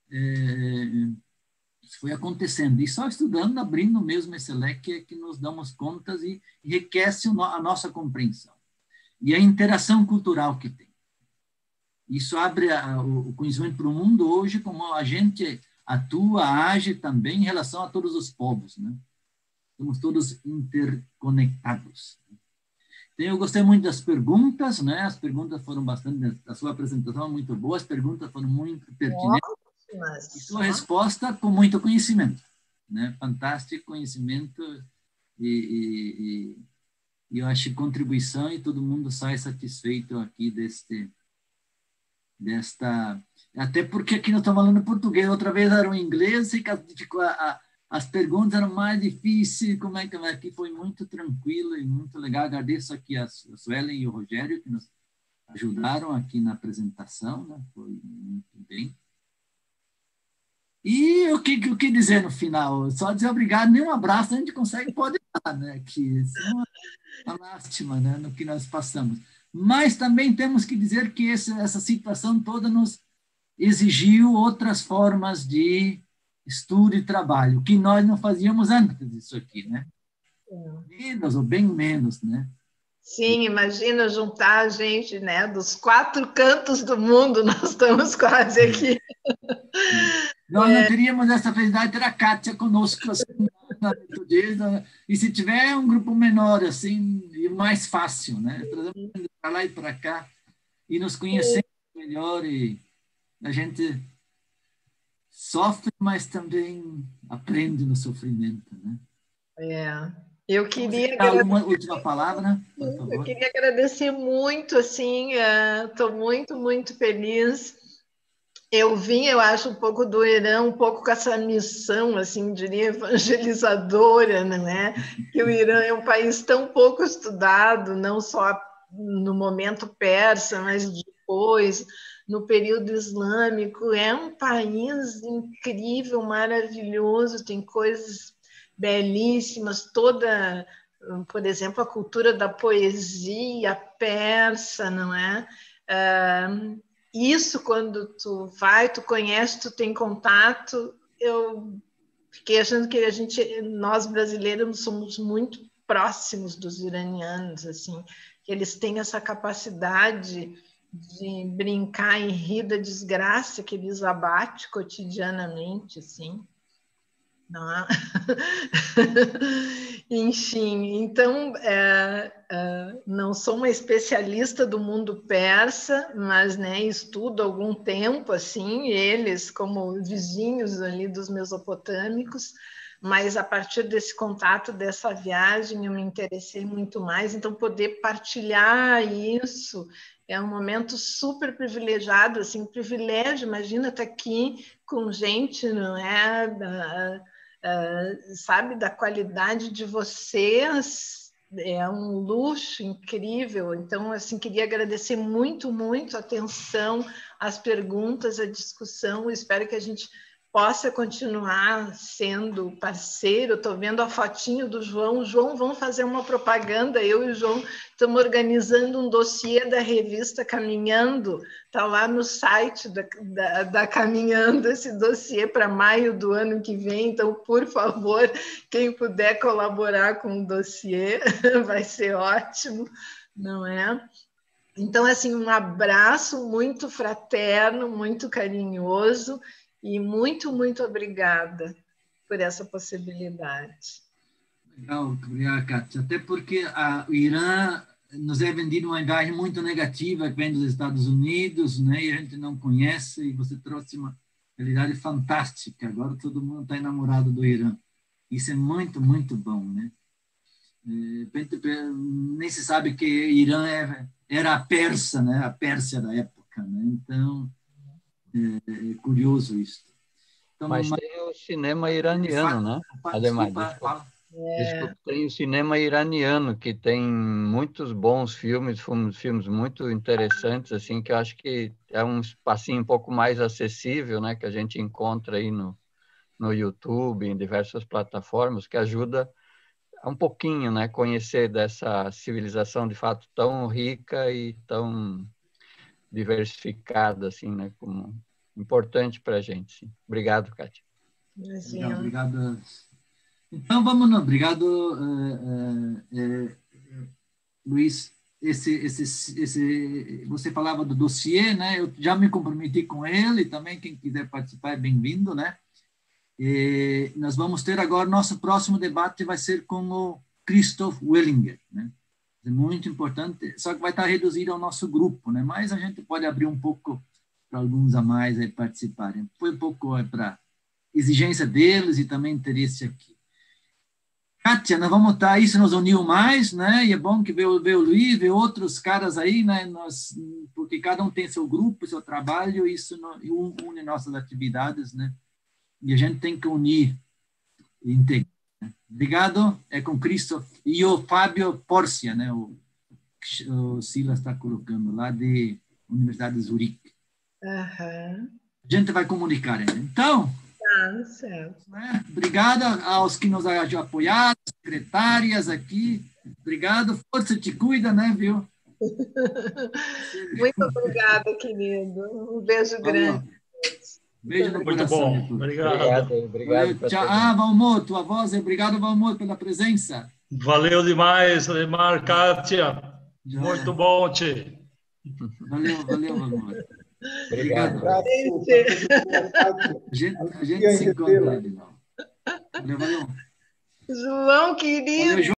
isso foi acontecendo. E só estudando, abrindo mesmo esse leque, é que nos damos contas e enriquece a nossa compreensão. E a interação cultural que tem. Isso abre o conhecimento para o mundo hoje, como a gente atua, age também em relação a todos os povos, né? Somos todos interconectados. Então, eu gostei muito das perguntas, né? As perguntas foram bastante... A sua apresentação é muito boa, as perguntas foram muito pertinentes. E sua resposta com muito conhecimento, né? Fantástico conhecimento e eu acho contribuição e todo mundo sai satisfeito aqui desta... Até porque aqui nós estamos falando português, outra vez era o inglês e as perguntas eram mais difíceis, como é que aqui foi muito tranquilo e muito legal. Agradeço aqui a Suelen e o Rogério que nos ajudaram aqui na apresentação, né? Foi muito bem. E o que dizer no final? Só dizer obrigado, nem um abraço a gente pode dar, né? Que isso é uma lástima, né? No que nós passamos. Mas também temos que dizer que essa situação toda nos exigiu outras formas de estudo e trabalho, que nós não fazíamos antes disso aqui, né? Menos ou bem menos, né? Sim, imagina juntar a gente, né? Dos 4 cantos do mundo, nós estamos quase aqui. Nós não teríamos essa felicidade de ter a Kátia conosco assim, na metodista, e se tiver um grupo menor, assim, e mais fácil, né? Trazemos para lá e para cá, e nos conhecemos melhor, e a gente sofre, mas também aprende no sofrimento, né? Eu queria alguma última palavra, por favor? Eu queria agradecer muito, assim, estou muito, muito feliz. Eu acho, um pouco do Irã, um pouco com essa missão, assim, diria, evangelizadora, não é? Que o Irã é um país tão pouco estudado, não só no momento persa, mas depois, no período islâmico. É um país incrível, maravilhoso, tem coisas belíssimas, por exemplo, a cultura da poesia persa, não é? Isso, quando tu vai, tu conhece, tu tem contato. Eu fiquei achando que nós brasileiros somos muito próximos dos iranianos, assim, que eles têm essa capacidade de brincar e rir da desgraça que eles abatem cotidianamente, assim. Não é? Enfim, então, não sou uma especialista do mundo persa, mas, né, estudo há algum tempo, assim, eles como vizinhos ali dos mesopotâmicos, mas a partir desse contato, dessa viagem, eu me interessei muito mais, então poder partilhar isso é um momento super privilegiado, assim, privilégio, imagina estar aqui com gente, não é, sabe, da qualidade de vocês, é um luxo incrível. Então, assim, queria agradecer muito, muito a atenção, as perguntas, a discussão. Espero que a gente possa continuar sendo parceiro. Estou vendo a fotinho do João. João, vamos fazer uma propaganda. Eu e o João estamos organizando um dossiê da revista Caminhando. Está lá no site da Caminhando esse dossiê para maio do ano que vem. Então, por favor, quem puder colaborar com o dossiê, vai ser ótimo, não é? Então, assim, um abraço muito fraterno, muito carinhoso. E muito, muito obrigada por essa possibilidade. Legal, obrigado, Kátia. Até porque o Irã nos é vendido uma imagem muito negativa, que vem dos Estados Unidos, né? E a gente não conhece, e você trouxe uma realidade fantástica. Agora todo mundo está enamorado do Irã. Isso é muito, muito bom, né? Nem se sabe que Irã era a Pérsia, né? A Pérsia da época, né? Então... É curioso isso. Então, mas tem o cinema iraniano, né, Ademar? Tem o cinema iraniano, que tem muitos bons filmes muito interessantes, assim, que eu acho que é um espacinho um pouco mais acessível, né, que a gente encontra aí no YouTube, em diversas plataformas, que ajuda um pouquinho, né, conhecer dessa civilização de fato tão rica e tão diversificada, assim, né, como importante para a gente. Sim. Obrigado, Kátia. Obrigado. Então, vamos, obrigado, Luiz. Você falava do dossiê, né? Eu já me comprometi com ele, também quem quiser participar é bem-vindo, né? E nós vamos ter agora, nosso próximo debate vai ser com o Christoph Wellinger, né? É muito importante, só que vai estar reduzido ao nosso grupo, né? Mas a gente pode abrir um pouco para alguns a mais aí participarem. Foi um pouco para exigência deles e também interesse aqui. Kátia, nós vamos estar, isso nos uniu mais, né? E é bom que ver o Luiz, ver outros caras aí, né? Porque cada um tem seu grupo, seu trabalho, isso une nossas atividades, né? E a gente tem que unir e integrar. Né? Obrigado, é com Christoph e o Fábio Porcia, né? O Silas está colocando lá de Universidade de Zurique. A gente vai comunicar ainda. Então, certo. Né? Obrigado aos que nos apoiaram, secretárias aqui. Obrigado, força, te cuida, né, viu? Muito obrigada, querido. Um beijo grande. Beijo no Muito coração. bom. Obrigado. Obrigado. Tchau. Valmor, tua voz. Obrigado, Valmor, pela presença. Valeu demais, Ademar, Kátia. Muito bom, Tchê. Valeu, Valmor. Obrigado. A gente se encontra de novo. Valeu. João, querido. Valeu, João.